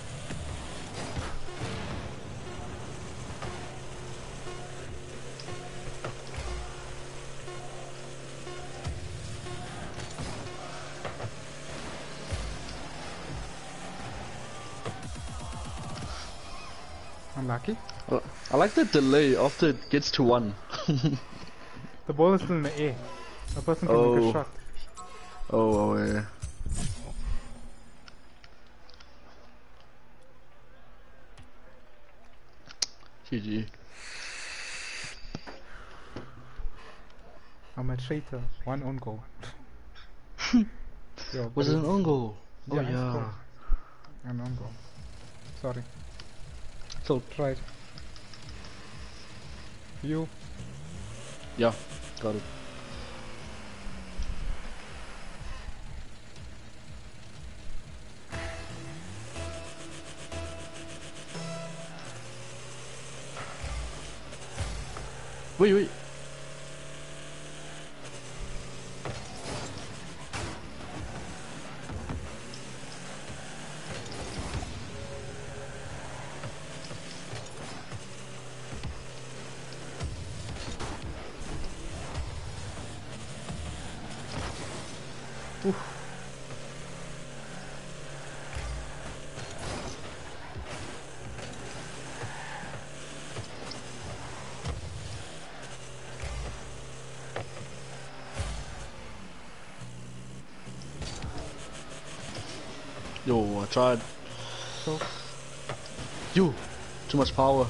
Unlucky. I like the delay after it gets to 1. The ball is still in the air. A person can make a shot. Oh yeah. GG. I'm a traitor. 1 own goal. Yo, Was it an own goal? Yeah, Oh I yeah. scored. An own goal. Sorry. So Tried. You. yeah, got it. Wait. Oof. Yo, I tried. So You, too much power.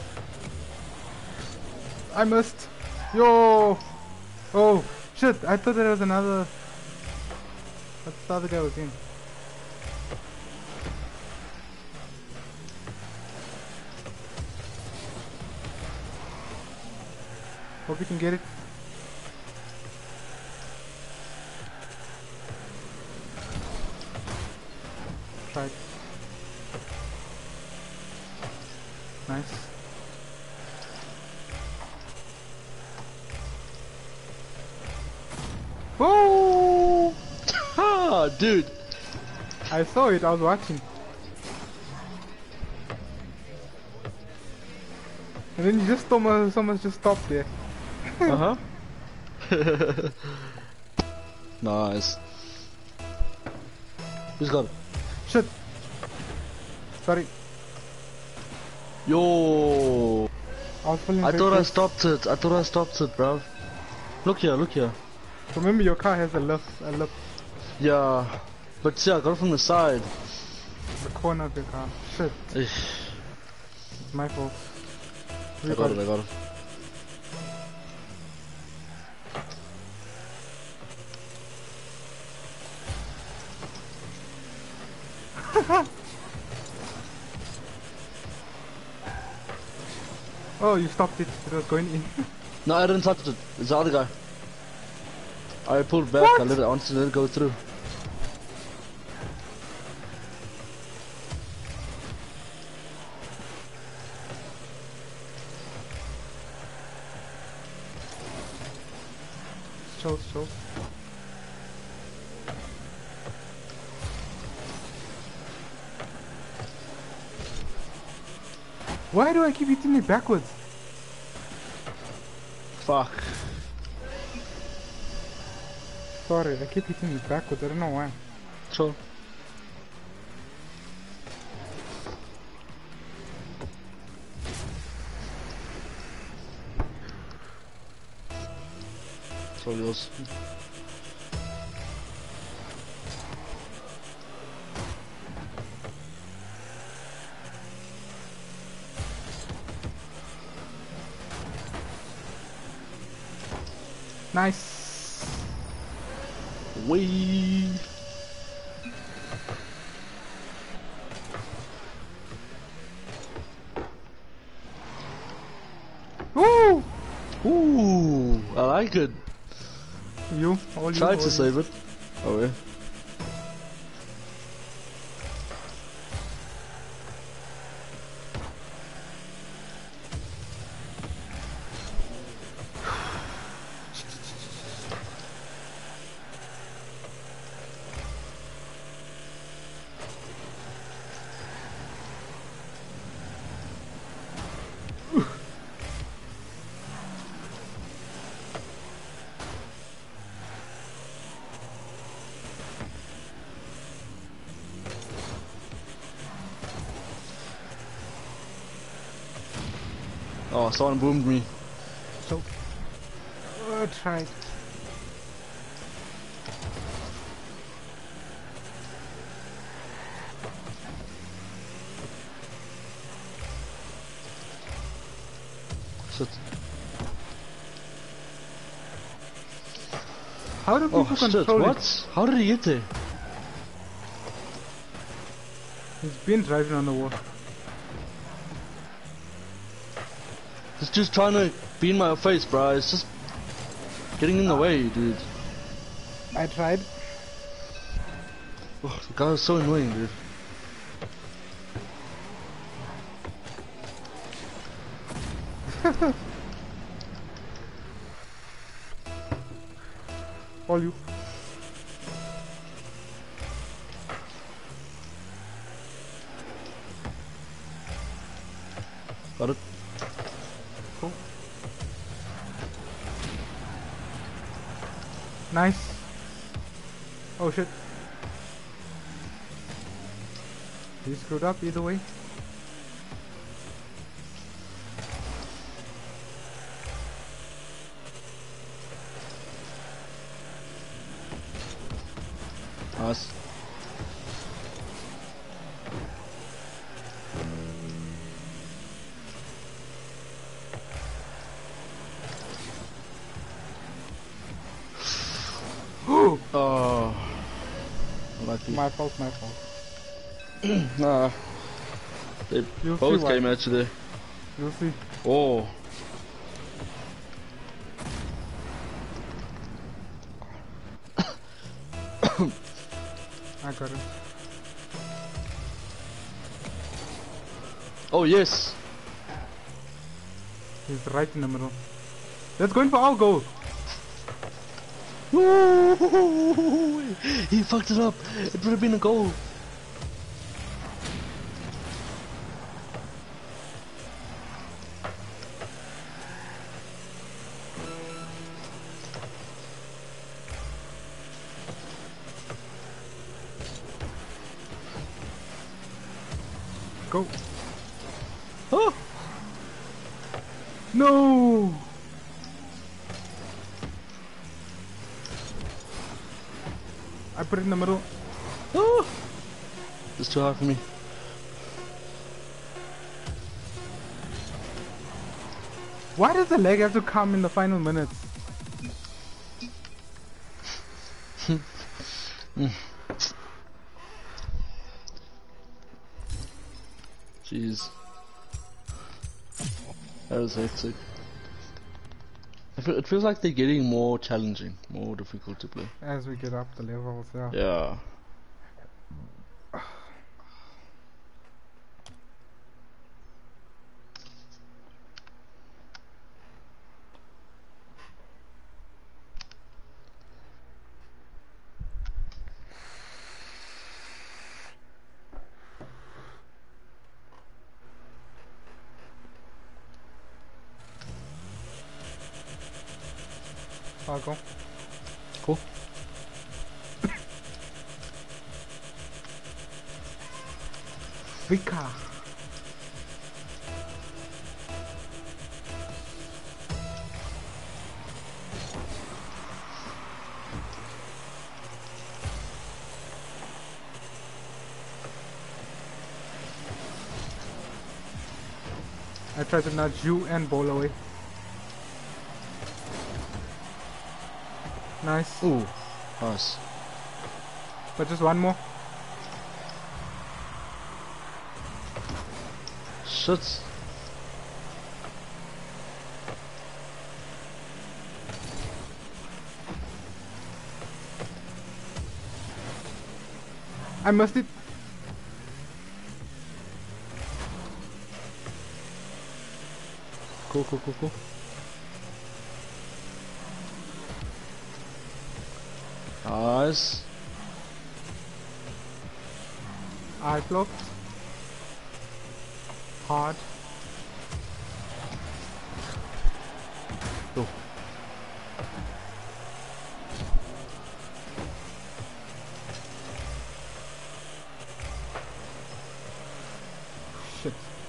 I missed. Yo. Oh shit! I thought there was another. What the other guy was in? Hope you can get it. Try it. Nice. Whoa! Ah, dude. I saw it. I was watching. And then you just someone just stopped there. Uh huh. Nice. Who's got it? Shit. Sorry. Yo. I was pulling I very thought I close. stopped it. I thought I stopped it, bro. Look here, look here. Remember, your car has a lift. Yeah. But see, I got it from the side. The corner of your car. Shit. Eesh. It's my fault. I got it. Oh, you stopped it. It was going in. No, I didn't touch it. It's the other guy. I pulled back. What? I wanted to let it go through. Show. Why do I keep hitting it backwards? Fuck. Sorry, I keep hitting it backwards. I don't know why. Sure. It's all yours. Nice. Wee. Woo! Ooh, I like it. All you. Tried to save it. Oh yeah. Oh, someone boomed me. So, try. Shit. How do people Oh shit, control what? it? How did he get there? He's been driving on the wall. It's just trying to be in my face, bro. It's just getting in the way, dude. I tried. Oh, the guy was so annoying, dude. All you. Got it. Cool. Nice. Oh shit. He screwed up either way. Nice. Oh, lucky. My fault. Nah, they You'll both see why. came at you there. You'll see. Oh. I got it. Oh yes. He's right in the middle. Let's go in for our goal. Woo! He fucked it up. It would have been a goal. Go. Oh! No! I put it in the middle. Oh! It's too hard for me. Why does the leg have to come in the final minutes? Jeez. That was hectic. It feels like they're getting more challenging, more difficult to play. As we get up the levels, yeah. Yeah. I'll go. Cool. Vika. I tried to nudge you and ball away. Nice. Ooh, nice. But just one more. Shit. I missed it. Cool. Nice. I blocked. Hard. Go. Shit.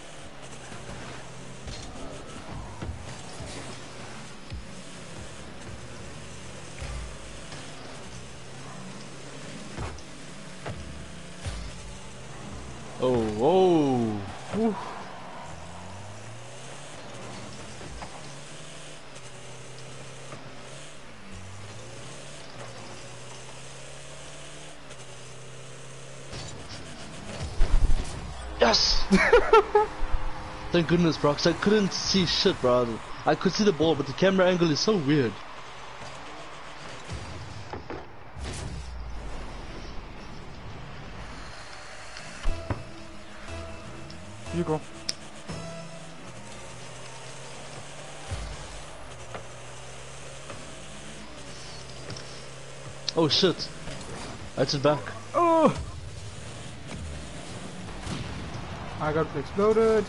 Oh. Oof. Yes! Thank goodness, bro, 'cause I couldn't see shit, bro. I could see the ball, but the camera angle is so weird. You go. Oh shit. That's it back. Oh! I got exploded.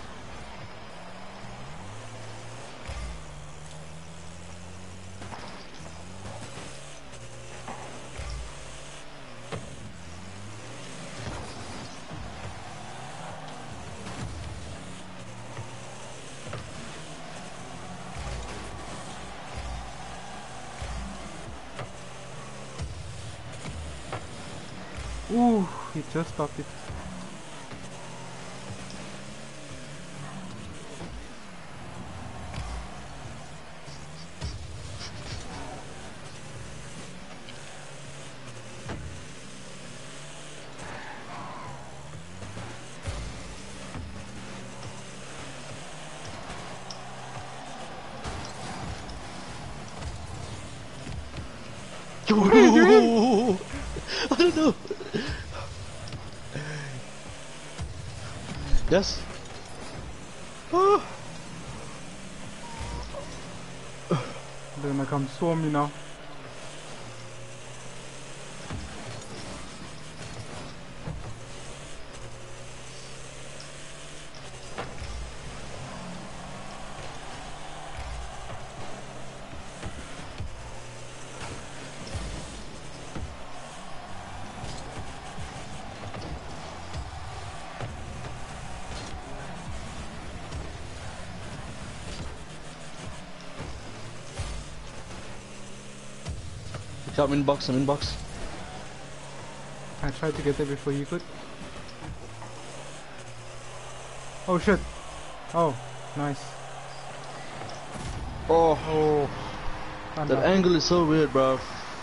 Ooh, he just stopped it. What are you doing? I don't know. Yes. They're gonna come swarm me now. I'm in box, I'm in box. I tried to get there before you could. Oh shit. Oh, nice. Oh, Oh. that angle is so weird, bro.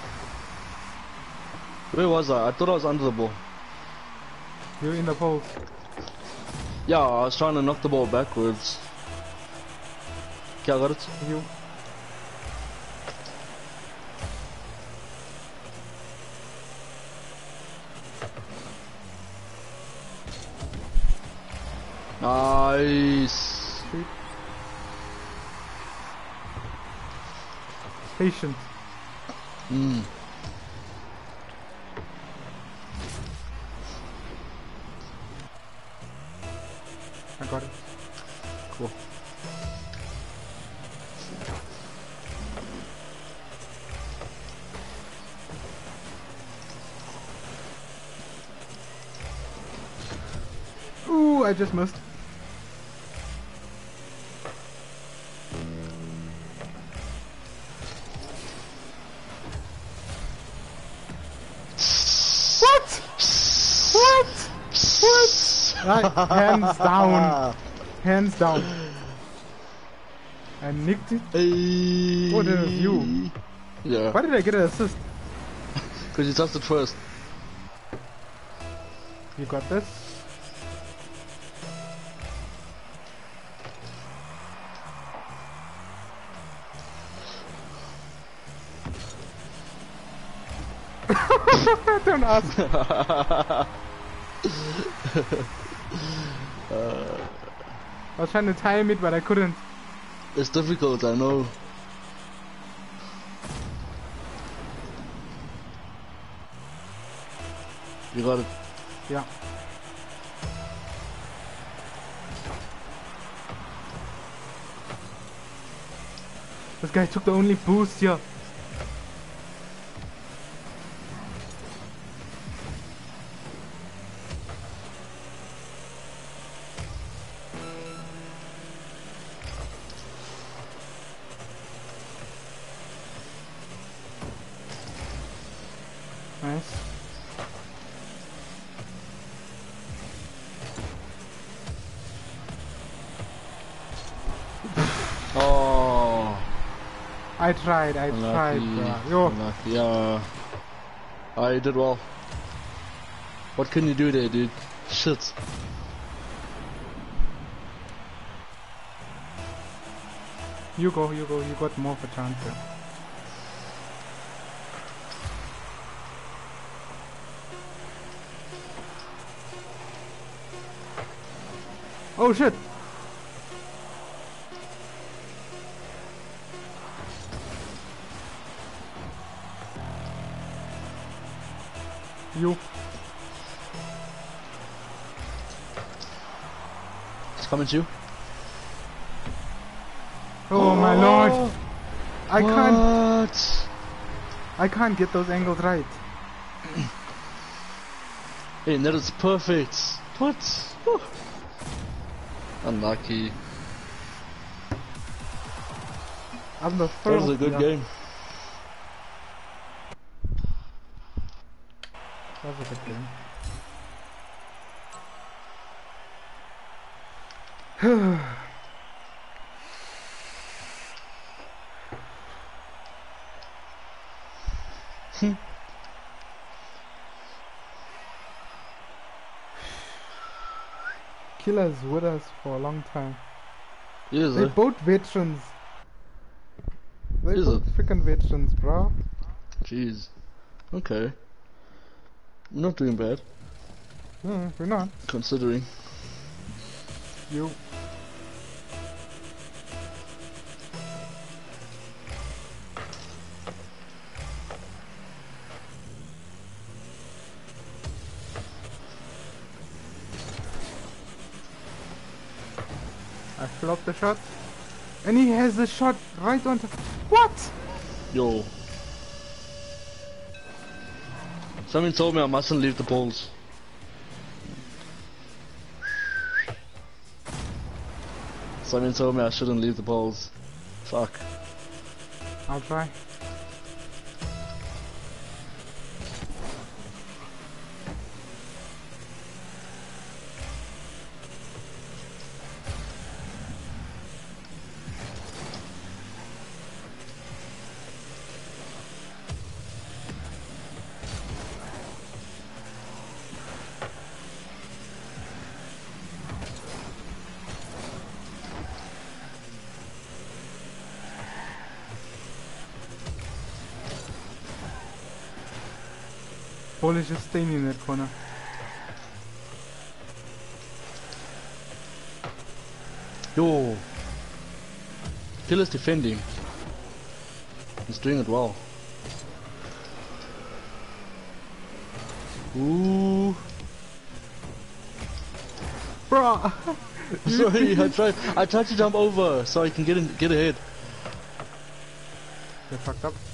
Where was I? I thought I was under the ball. You're in the post. Yeah, I was trying to knock the ball backwards. Okay, I got it. You. Nice. Patient. I got it. Cool. Ooh, I just missed. Right, hands down. Hands down. I nicked it. Hey. Oh, that was you. Yeah. Why did I get an assist? Because you touched it first. You got this. Don't ask. I was trying to time it, but I couldn't. It's difficult, I know. You got it. Yeah. This guy took the only boost here. Nice. Oh. I tried, Yo. Unlucky. Yeah. I did well. What can you do there, dude? Shit. You go, you got more of a chance here. Oh shit! You. It's coming to you. Oh my lord! I What? can't get those angles right. Hey, that is perfect. What? Whew. Unlucky. I'm the That first. was a good game. That was a good game. Killer's with us for a long time. They're both veterans. They're both freaking veterans, bro. Jeez. Okay. We're not doing bad. We're not. Considering. You. I flopped the shot. And he has the shot right on top. What? Yo. Someone told me I mustn't leave the balls. Someone told me I shouldn't leave the balls. Fuck. I'll try. Ball is just staying in that corner. Yo. Killer's defending. He's doing it well. Ooh. Bruh! Sorry, I tried to jump over so I can get ahead. Get fucked up.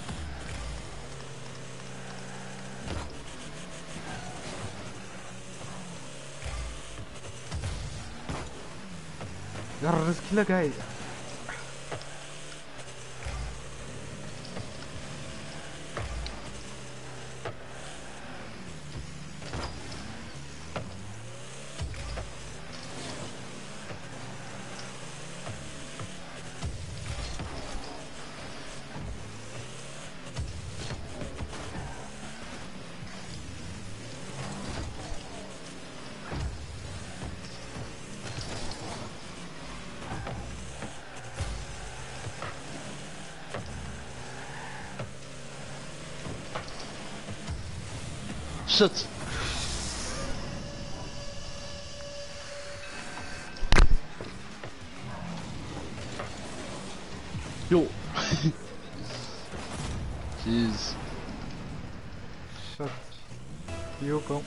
This killer guy. Shit. Yo. Jeez. Shit. You go.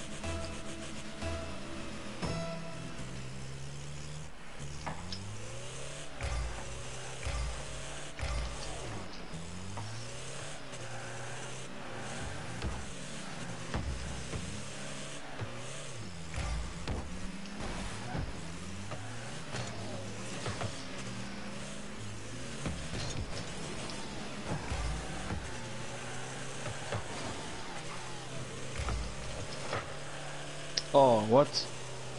Oh, what?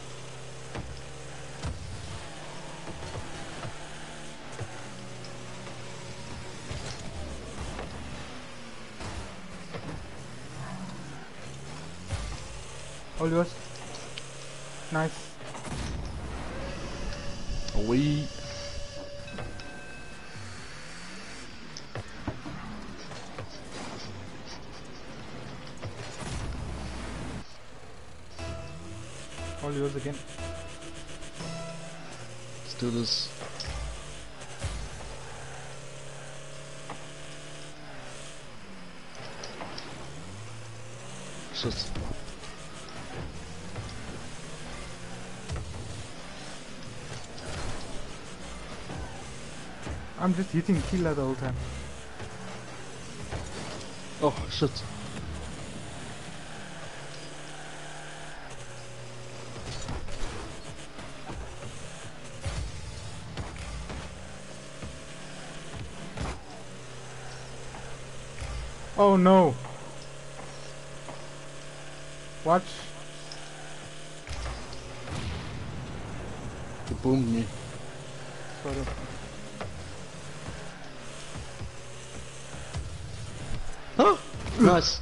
All yours. Nice. We. All yours again. Let's do this. Shit. I'm just hitting killer the whole time. Oh, shit. Oh no! Watch. You boomed me. Sorry. Oh, nice.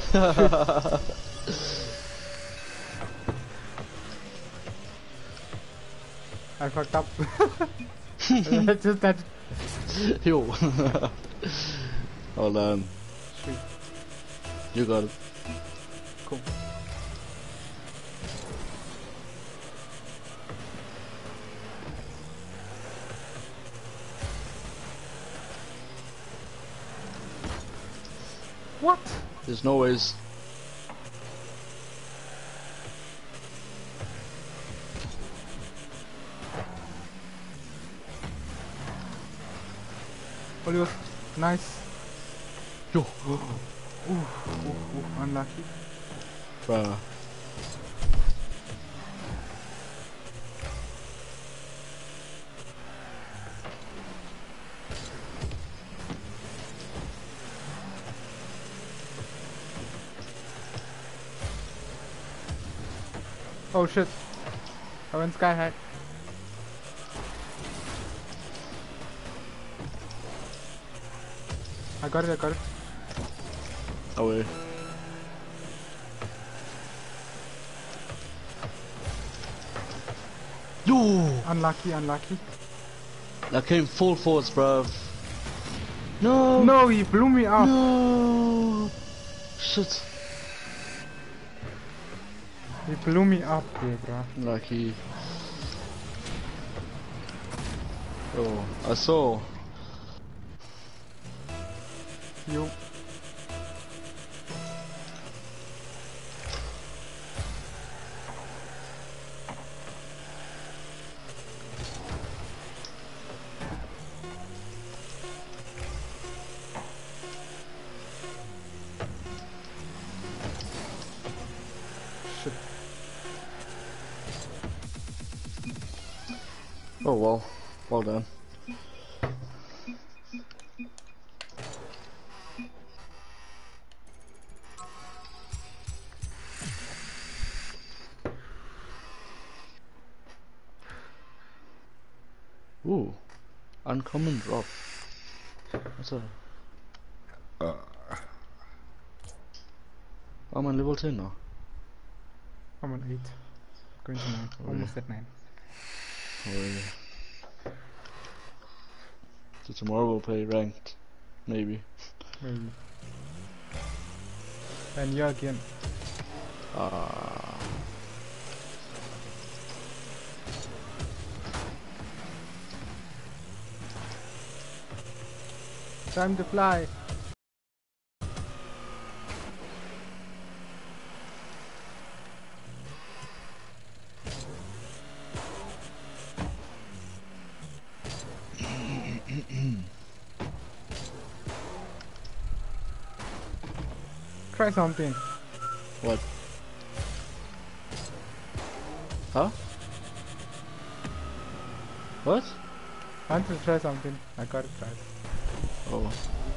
I fucked up. Just that. Yo. Hold on. Sweet. You got it. Cool. What? There's no ways. Oliver, nice. Yo. Unlucky. Bruh. Oh shit. I went sky high. I got it. Away. Yo! Unlucky. I came full force, bruv. No! No, he blew me up. No! Shit. He blew me up, bro. Lucky. Oh, I saw. You. Shit. Oh well. Well done. Ooh, uncommon drop. What's that? I'm on level 10 now. I'm on 8. Going to 9. Oh, Almost at 9. Oh, yeah. So tomorrow we'll play ranked. Maybe. Maybe. And you again. Time to fly. Try something. What? Huh? What? I want to try something. I got it right. Oh.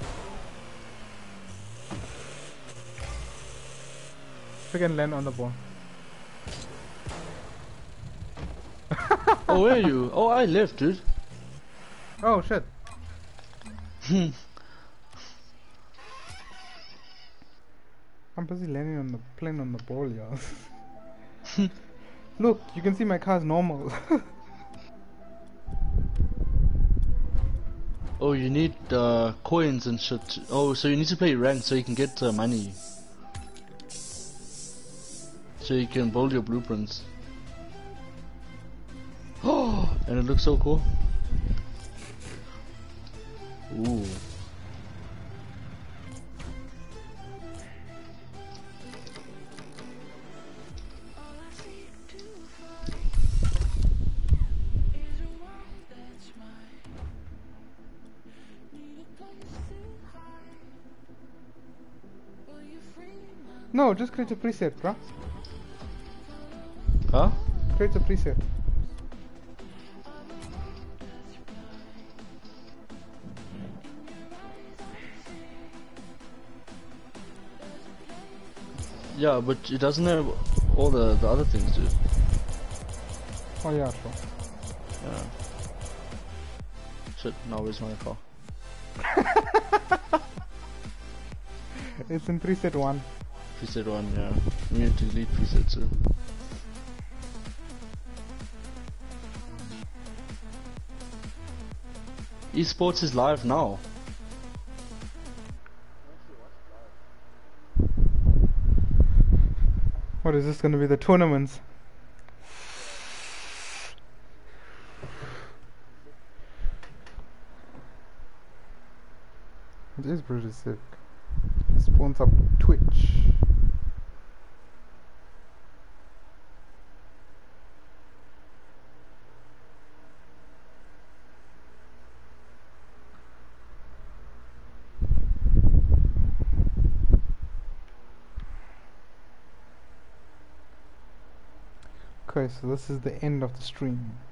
We can land on the ball. Oh, where are you? Oh, I left, dude. Oh shit. I'm busy landing on the plane on the ball, y'all. Look, you can see my car's normal. Oh, you need coins and shit. Oh, so you need to play ranked so you can get money. So you can build your blueprints. Oh, and it looks so cool. Ooh. No, just create a preset, bruh. Huh? Create a preset. Yeah, but it doesn't have all the other things, dude. Oh yeah, sure. Yeah. Shit, now where's my car? It's in preset 1. Preset 1, yeah. We need to delete preset 2. Esports is live now. What is this gonna be, the tournaments? It is pretty sick. It spawns up Twitch. Okay, so this is the end of the stream.